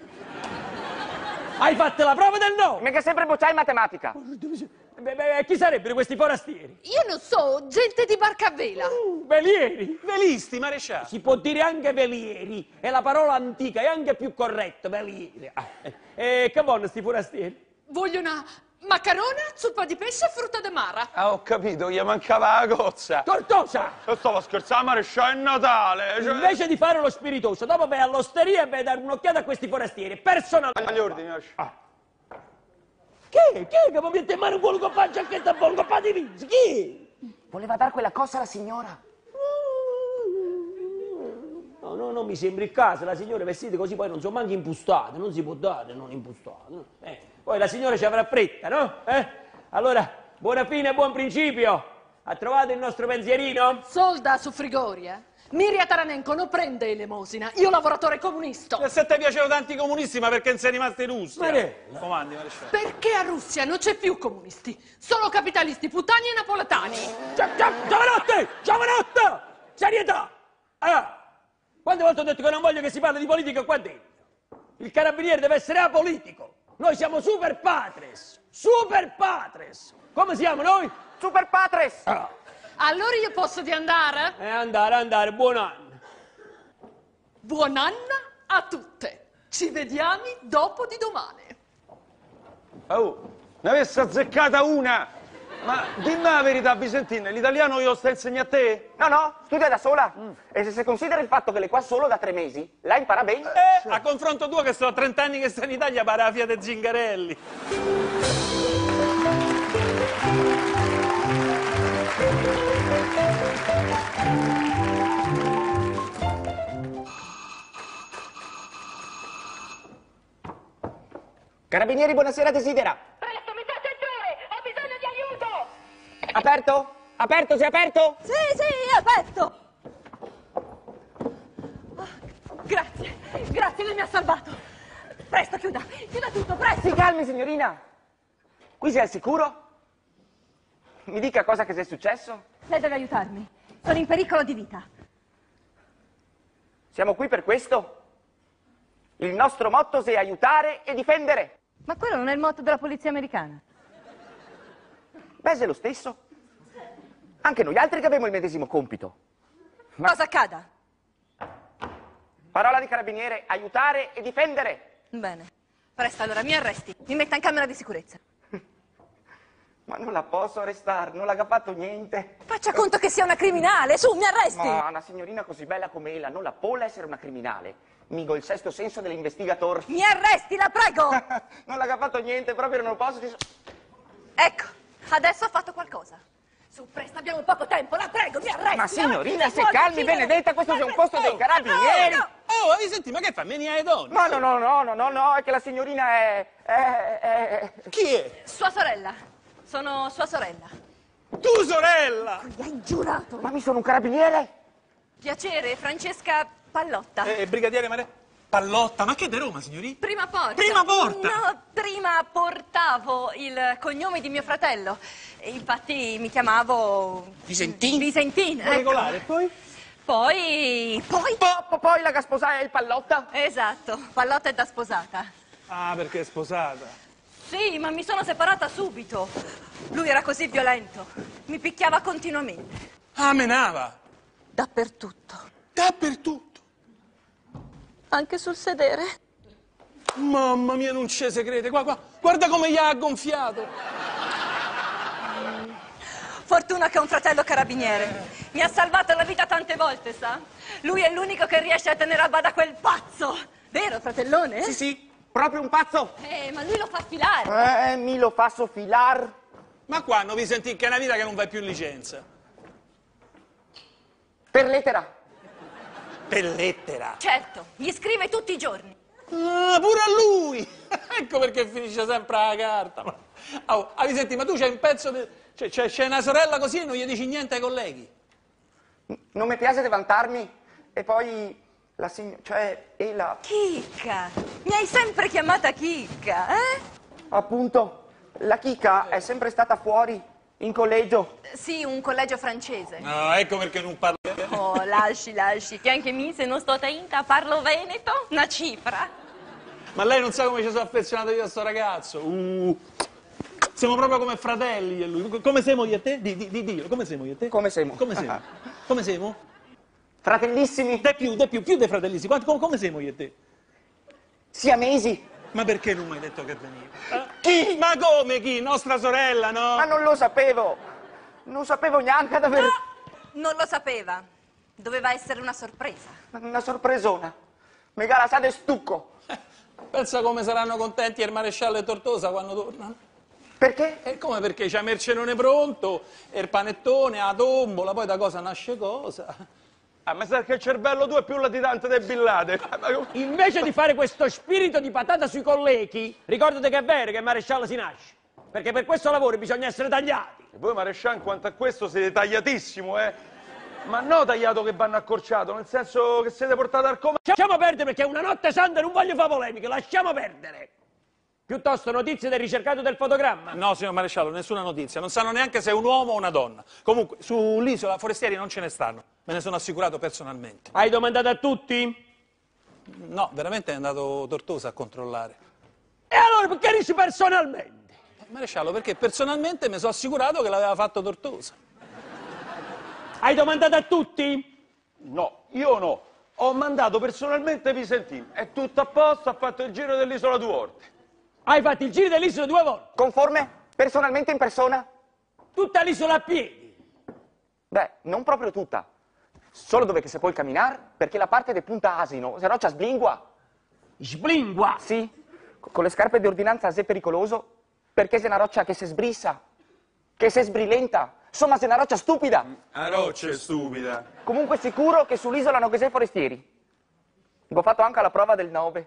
Hai fatto la prova del no? Mica sempre bocciai in matematica. Beh, beh, chi sarebbero questi forastieri? Io non so, gente di barca a vela. Uh, velieri. Velisti, maresciallo. Si può dire anche velieri, è la parola antica, è anche più corretto, velieri. Ah, eh, eh, che vogliono sti forastieri? Voglio una maccarona, zuppa di pesce e frutta de mara. Ah, ho capito, gli mancava la cozza. Tortosa! Io stavo scherzando, maresciallo, è Natale. Cioè... Invece di fare lo spiritoso, dopo vai all'osteria e vai a dare un'occhiata a questi forastieri, personalmente. Agli ordini, maresciallo. Ah. Chi? Chi è che mi mette in mano un buon con la giacchetta buon con di pizza? Chi? Voleva dar quella cosa alla signora. No, no, non mi sembra il caso, la signora vestita così poi non sono manco impustate, non si può dare non impustate. No? Eh, poi la signora ci avrà fretta, no? Eh? Allora, buona fine e buon principio. Ha trovato il nostro pensierino? Solda su Frigoria. Miria Taranenko non prende elemosina, io lavoratore comunista. E se ti piacevano tanti comunisti, ma perché non sei rimasto in Russia? Marella. Comandi, maresciallo. Perché a Russia non c'è più comunisti, solo capitalisti puttani e napoletani. Gia- gia- Giovanotte! Giovanotte! Serietà! Allora, quante volte ho detto che non voglio che si parli di politica qua dentro? Il carabiniere deve essere apolitico. Noi siamo super patres. Super patres. Come siamo noi? Super patres! Ah. Allora io posso di andare? Eh, andare, andare, buon anno. Buon anno a tutte. Ci vediamo dopo di domani. Oh, ne avessi azzeccata una! Ma dimmi la verità, Vicentina, l'italiano io lo sto insegnando a te? No, no, studia da sola. E se si considera il fatto che lei è qua solo da tre mesi, la impara bene. Eh, a confronto tuo che sto a trenta anni che sto in Italia, pare la Fiat Zingarelli. Carabinieri, buonasera, desidera. Presto, mi settore, ho bisogno di aiuto! Aperto? Aperto, sei aperto? Sì, sì, è aperto! Oh, grazie, grazie, lei mi ha salvato. Presto, chiuda, chiuda tutto, presto! Si calmi, signorina. Qui sei al sicuro? Mi dica cosa che sia successo? Lei deve aiutarmi, sono in pericolo di vita. Siamo qui per questo. Il nostro motto è aiutare e difendere. Ma quello non è il motto della polizia americana. Beh, se è lo stesso. Anche noi altri che abbiamo il medesimo compito. Ma... Cosa accada? Parola di carabiniere, aiutare e difendere. Bene, presto allora, mi arresti, mi metta in camera di sicurezza. Ma non la posso arrestare, non l'ha fatto niente. Faccia conto che sia una criminale, su, mi arresti! Ma una signorina così bella come ella non la può essere una criminale. Migo il sesto senso dell'investigatore. Mi arresti, la prego! Non l'ha fatto niente, proprio non lo posso... Ecco, adesso ho fatto qualcosa. Su, presto, abbiamo poco tempo, la prego, mi arresti! Ma signorina, mi se vuoi calmi, uccidere? Benedetta, questo è un posto dei Oh, carabinieri! no, Oh, hai sentito, ma che fa? Meni ai donne? No, no, no, no, no, no, no, è che la signorina è... è... è... Chi è? Sua sorella, sono sua sorella. Tu, sorella! Mi hai giurato! Ma mi sono un carabiniere? Piacere, Francesca Pallotta. Eh, brigadiere Mare... Pallotta, ma che è di Roma, signori? Prima porta. Prima porta? No, prima portavo il cognome di mio fratello. E infatti mi chiamavo... Vicentin? Vicentin, ecco. Regolare, poi? Poi... Poi... Po- po- poi la che sposai è il Pallotta? Esatto, Pallotta è da sposata. Ah, perché è sposata. Sì, ma mi sono separata subito. Lui era così violento. Mi picchiava continuamente. Ah, menava. Dappertutto. Dappertutto. Anche sul sedere. Mamma mia, non ci si crede. Qua, qua. Guarda come gli ha gonfiato. Fortuna che ho un fratello carabiniere. Mi ha salvato la vita tante volte, sa? Lui è l'unico che riesce a tenere a bada quel pazzo. Vero, fratellone? Sì, sì, proprio un pazzo. Eh, ma lui lo fa filare. Eh, mi lo fa soffilar. Ma qua non vi sentite che è una vita che non va più in licenza. Per lettera. Per lettera. Certo, gli scrive tutti i giorni. Ah, pure a lui! Ecco perché finisce sempre la carta. Ma... Oh, ah, senti, ma tu c'hai un pezzo di... Cioè, c'è, c'è una sorella così e non gli dici niente ai colleghi? Non mi piace levantarmi. E poi la signora... cioè, e la... Chicca, mi hai sempre chiamata Chicca, eh? Appunto, la Chicca è sempre stata fuori, in collegio. Sì, un collegio francese. No, ecco perché non parlo. Oh, lasci, lasci, che anche mi se non sto attenta parlo veneto, una cifra. Ma lei non sa come ci sono affezionato io a sto ragazzo? Uh, siamo proprio come fratelli io e lui. Come siamo io e te? Di, di, di, dillo, come siamo io e te? Come siamo? Come siamo? Come siamo? Fratellissimi, De più, de più, più dei fratellissimi. Quanto- come, come siamo io e te? siamesi. Ma perché non mi hai detto che veniva? Eh? Chi? Ma come chi? Nostra sorella, no? Ma non lo sapevo. Non sapevo neanche ad avere... Non lo sapeva. Doveva essere una sorpresa. Una sorpresona. Megala sa de stucco. Pensa come saranno contenti il maresciallo e Tortosa quando tornano. Perché? E come perché c'è mercenone pronto, e il panettone, la tombola, poi da cosa nasce cosa. Ah, ma sa che il cervello tuo è più latitante del billate. Invece di fare questo spirito di patata sui colleghi, ricordate che è vero che il maresciallo si nasce. Perché per questo lavoro bisogna essere tagliati. E voi, maresciallo, quanto a questo siete tagliatissimo, eh? Ma no tagliato che vanno accorciato, nel senso che siete portati al comando. Lasciamo perdere perché è una notte santa e non voglio fare polemiche, lasciamo perdere. Piuttosto notizie del ricercato del fotogramma. No, signor maresciallo, nessuna notizia. Non sanno neanche se è un uomo o una donna. Comunque, sull'isola forestieri non ce ne stanno. Me ne sono assicurato personalmente. Hai domandato a tutti? No, veramente è andato Tortosa a controllare. E allora perché dici personalmente? Eh, maresciallo, perché personalmente mi sono assicurato che l'aveva fatto Tortosa. Hai domandato a tutti? No, io no. Ho mandato personalmente Visentin. È tutto a posto, ha fatto il giro dell'isola due volte. Hai fatto il giro dell'isola due volte? Conforme? Personalmente in persona? Tutta l'isola a piedi? Beh, non proprio tutta. Solo dove che si può camminare, perché la parte di Punta Asino, se no c'è sblingua. Sblingua? Sì, con le scarpe di ordinanza è pericoloso, perché se è una roccia che si sbrissa, che si sbrilenta, insomma se è una roccia stupida. La roccia è stupida. Comunque sicuro che sull'isola non che sei forestieri. Ho fatto anche la prova del nove.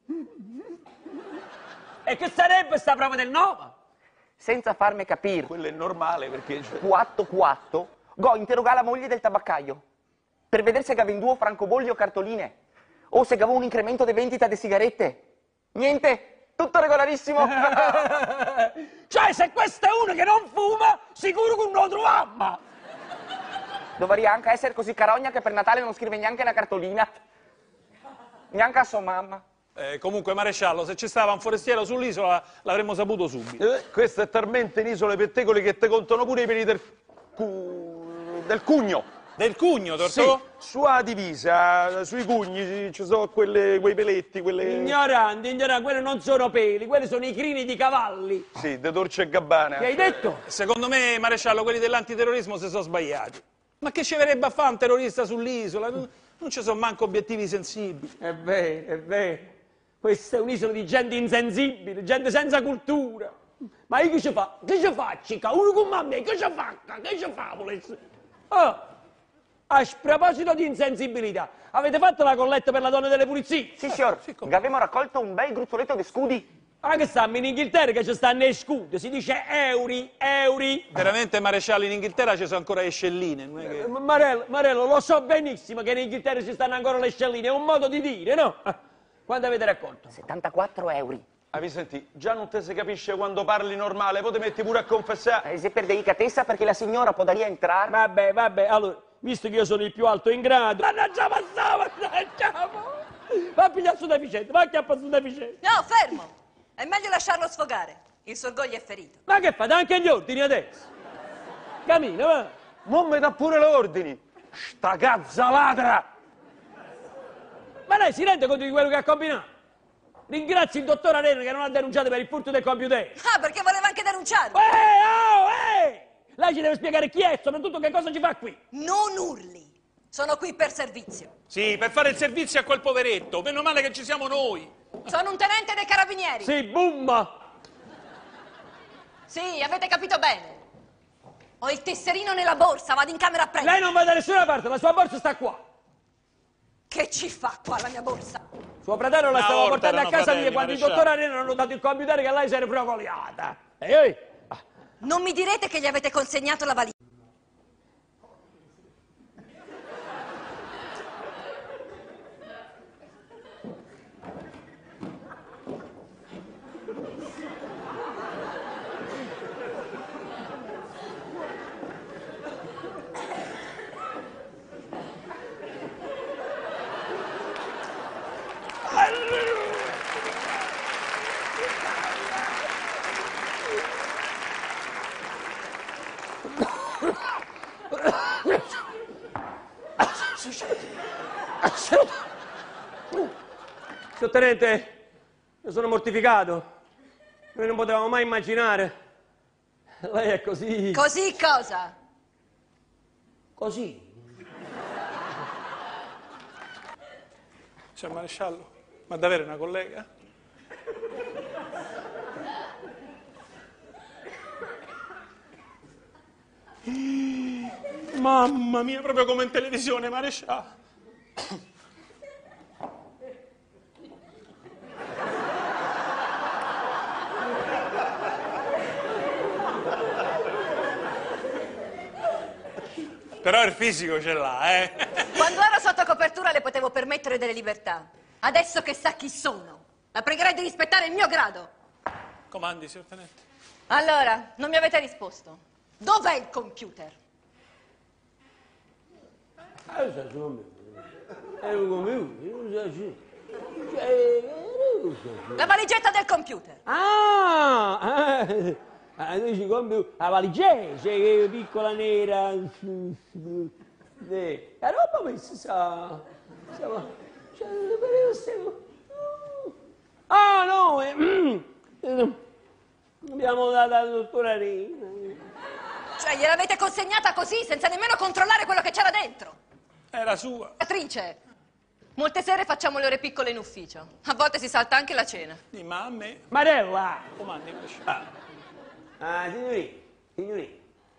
E che sarebbe sta prova del nove? Senza farmi capire, Quello è normale perché... quattro quattro, go interrogare la moglie del tabaccaio, per vedere se gava in duo francobolli o cartoline, o se gava un incremento di vendita di sigarette. Niente, tutto regolarissimo. Cioè, se questo è uno che non fuma, sicuro che non lo troviamo. Dovrebbe anche essere così carogna che per Natale non scrive neanche una cartolina. Neanche a sua mamma. Eh, comunque, maresciallo, se ci stava un forestiero sull'isola l'avremmo saputo subito. Eh, questo è talmente in isole pettegoli che te contano pure i peli del, cu... del cugno. Del cugno, Sì, Tortò? sua divisa, sui cugni ci sono quelle, quei peletti, quelle... Ignoranti, ignoranti, quelli non sono peli, quelli sono i crini di cavalli. Sì, de Dolce e Gabbana. Che hai detto? Secondo me, maresciallo, quelli dell'antiterrorismo si sono sbagliati. Ma che ci verrebbe a fare un terrorista sull'isola? Non, non ci sono manco obiettivi sensibili. È vero, è vero. Questa è un'isola di gente insensibile, gente senza cultura. Ma io che ci fa? Che ci faccio? Ca? Uno come me, che ci fa? Che ci fa, volesse? Oh, a proposito di insensibilità, avete fatto la colletta per la donna delle pulizie? Sì, signor, abbiamo raccolto un bel gruzzoletto di scudi. Ah, che stanno in Inghilterra che ci stanno i scudi, si dice euri, euri. Veramente, maresciallo, in Inghilterra ci sono ancora le scelline. Non è che... Eh, Marello, Marello, lo so benissimo che in Inghilterra ci stanno ancora le scelline, è un modo di dire, no? Quando avete raccolto? settantaquattro euro. Avevi sentito? Già non te si capisce quando parli normale, poi ti metti pure a confessare. E se per delicatezza perché la signora può da lì entrare. Vabbè, vabbè, allora, visto che io sono il più alto in grado... Mannaggia, passava, mannaggia! Va a pigliare su deficiente, va a chiappare su deficiente. No, fermo! È meglio lasciarlo sfogare. Il suo orgoglio è ferito. Ma che fate? Anche gli ordini adesso? Cammina, va. Non mi dà pure le ordini. Sta cazza ladra! Ma lei si rende conto di quello che ha combinato? Ringrazi il dottor Arena che non ha denunciato per il furto del computer. Ah, perché voleva anche denunciarmi. Eh, oh, eh! Lei ci deve spiegare chi è, soprattutto che cosa ci fa qui. Non urli. Sono qui per servizio. Sì, per fare il servizio a quel poveretto. Meno male che ci siamo noi. Sono un tenente dei carabinieri. Sì, boom! Sì, avete capito bene. Ho il tesserino nella borsa, vado in camera a prendere. Lei non va da nessuna parte, la sua borsa sta qua. Che ci fa qua la mia borsa? Suo fratello la Una stava volta portando a erano casa fratelli, mia quando il maresciallo. dottor Arena non ha dato il computer che lei si era frogoliata. Ehi, ehi! Non mi direte che gli avete consegnato la valigia. Sottotenente, io sono mortificato. Noi non potevamo mai immaginare. Lei è così... Così cosa? così. Signor maresciallo, ma davvero è una collega? Mamma mia, proprio come in televisione, maresciallo. Però il fisico ce l'ha, eh? Quando ero sotto copertura le potevo permettere delle libertà. Adesso che sa chi sono, la pregherei di rispettare il mio grado. Comandi, signor tenente. Allora, non mi avete risposto. Dov'è il computer? La valigetta del computer. Ah, eh, ah, noi ci compri la valigetta, c'è piccola nera. Eh, la roba questa sa. Stiamo... Cioè, stiamo... Ah, no! Eh, abbiamo dato al dottor Arena. Cioè, gliel'avete consegnata così, senza nemmeno controllare quello che c'era dentro. Era sua. Beatrice, molte sere facciamo le ore piccole in ufficio. A volte si salta anche la cena. Di mamme. Marella! Comandi, Maresciallo. Ah, ah signori, signori.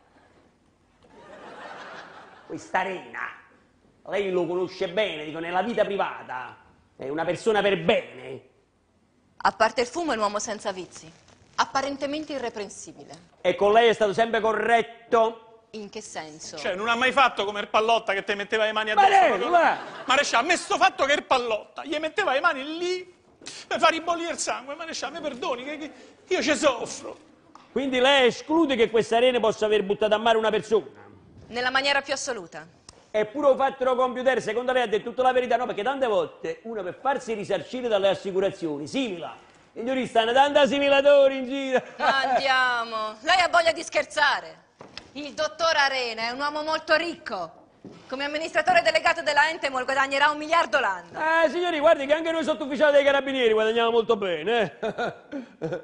Questa Arena, lei lo conosce bene, dico, nella vita privata. È una persona per bene. A parte il fumo è un uomo senza vizi. Apparentemente irreprensibile. E con lei è stato sempre corretto? In che senso? Cioè, non ha mai fatto come il Pallotta che te metteva le mani addosso. Marella! Maresciallo, a me sto fatto che il Pallotta gli metteva le mani lì per far ribollire il sangue. Maresciallo, mi perdoni, che, che io ci soffro. Quindi lei esclude che questa Arena possa aver buttato a mare una persona? Nella maniera più assoluta. Eppure ho fatto il computer, secondo lei ha detto tutta la verità? No, perché tante volte uno per farsi risarcire dalle assicurazioni simila. Signori, stanno tanti assimilatori in giro. Andiamo. Lei ha voglia di scherzare. Il dottor Arena è un uomo molto ricco. Come amministratore delegato della Entemol guadagnerà un miliardo l'anno. Eh, signori, guardi che anche noi sottufficiali dei carabinieri guadagniamo molto bene. Eh?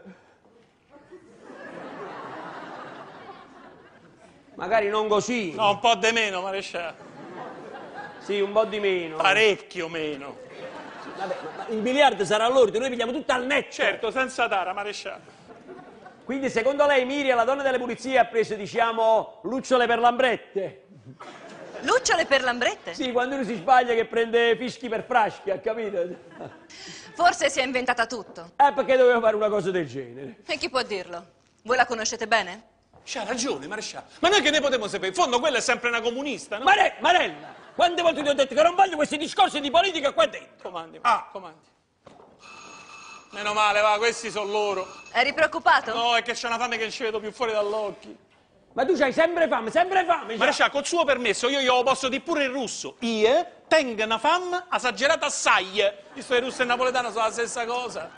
Magari non così. No, un po' di meno, Maresciallo. Sì, un po' di meno. Parecchio meno. Vabbè, ma il miliardo sarà all'ordo, noi pigliamo tutto al netto. Certo, senza tara, Maresciallo. Quindi secondo lei Miriam, la donna delle pulizie, ha preso, diciamo, lucciole per lambrette? Lucciole per lambrette? Sì, quando uno si sbaglia che prende fischi per fraschi, ha capito? Forse si è inventata tutto. Eh, perché doveva fare una cosa del genere? E chi può dirlo? Voi la conoscete bene? C'ha ragione, Maresciallo. Ma noi che ne potremmo sapere? In fondo quella è sempre una comunista, no? Mare- Marella, quante volte ti ho detto che non voglio questi discorsi di politica qua dentro? Comandi, ah. comandi. Meno male, va, questi sono loro. Eri preoccupato? No, è che c'è una fame che non ci vedo più fuori dall'occhio. Ma tu c'hai sempre fame, sempre fame. Maresciallo, col suo permesso, io glielo posso dire pure in russo. Io tengo una fame esagerata assai. Visto che il russo e il napoletano sono la stessa cosa.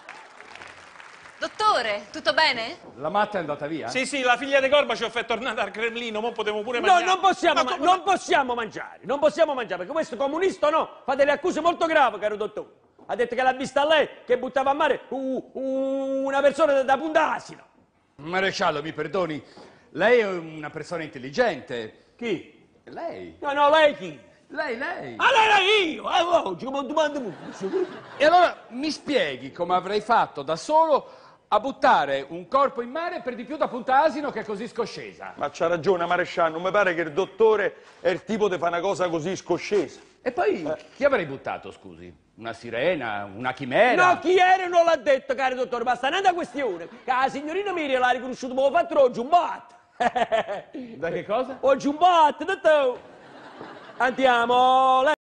Dottore, tutto bene? La matta è andata via? Sì, sì, la figlia di Gorbaciov è tornata al Cremlino, mo potevo pure No, mangiare. non possiamo, Ma ma- come- non possiamo mangiare, non possiamo mangiare, perché questo comunista no, fa delle accuse molto gravi, caro dottore. Ha detto che l'ha vista lei, che buttava a mare uh, uh, una persona da, da punta asino. Maresciallo, mi perdoni, lei è una persona intelligente. Chi? Lei? No, no, lei chi? Lei, lei. Ah, lei era io! Eh, oh, ci come domande pure. E allora mi spieghi come avrei fatto da solo a buttare un corpo in mare per di più da Punta Asino che è così scoscesa. Ma c'ha ragione, Maresciallo, non mi pare che il dottore è il tipo di fare una cosa così scoscesa. E poi chi avrei buttato, scusi? Una sirena, una chimera? No, chi era non l'ha detto, caro dottore, basta un'altra questione. Che la signorina Miriam l'ha riconosciuto, ma l'ho fatto oggi un bot. Da che cosa? Oggi un bot, dottore. Andiamo, lei...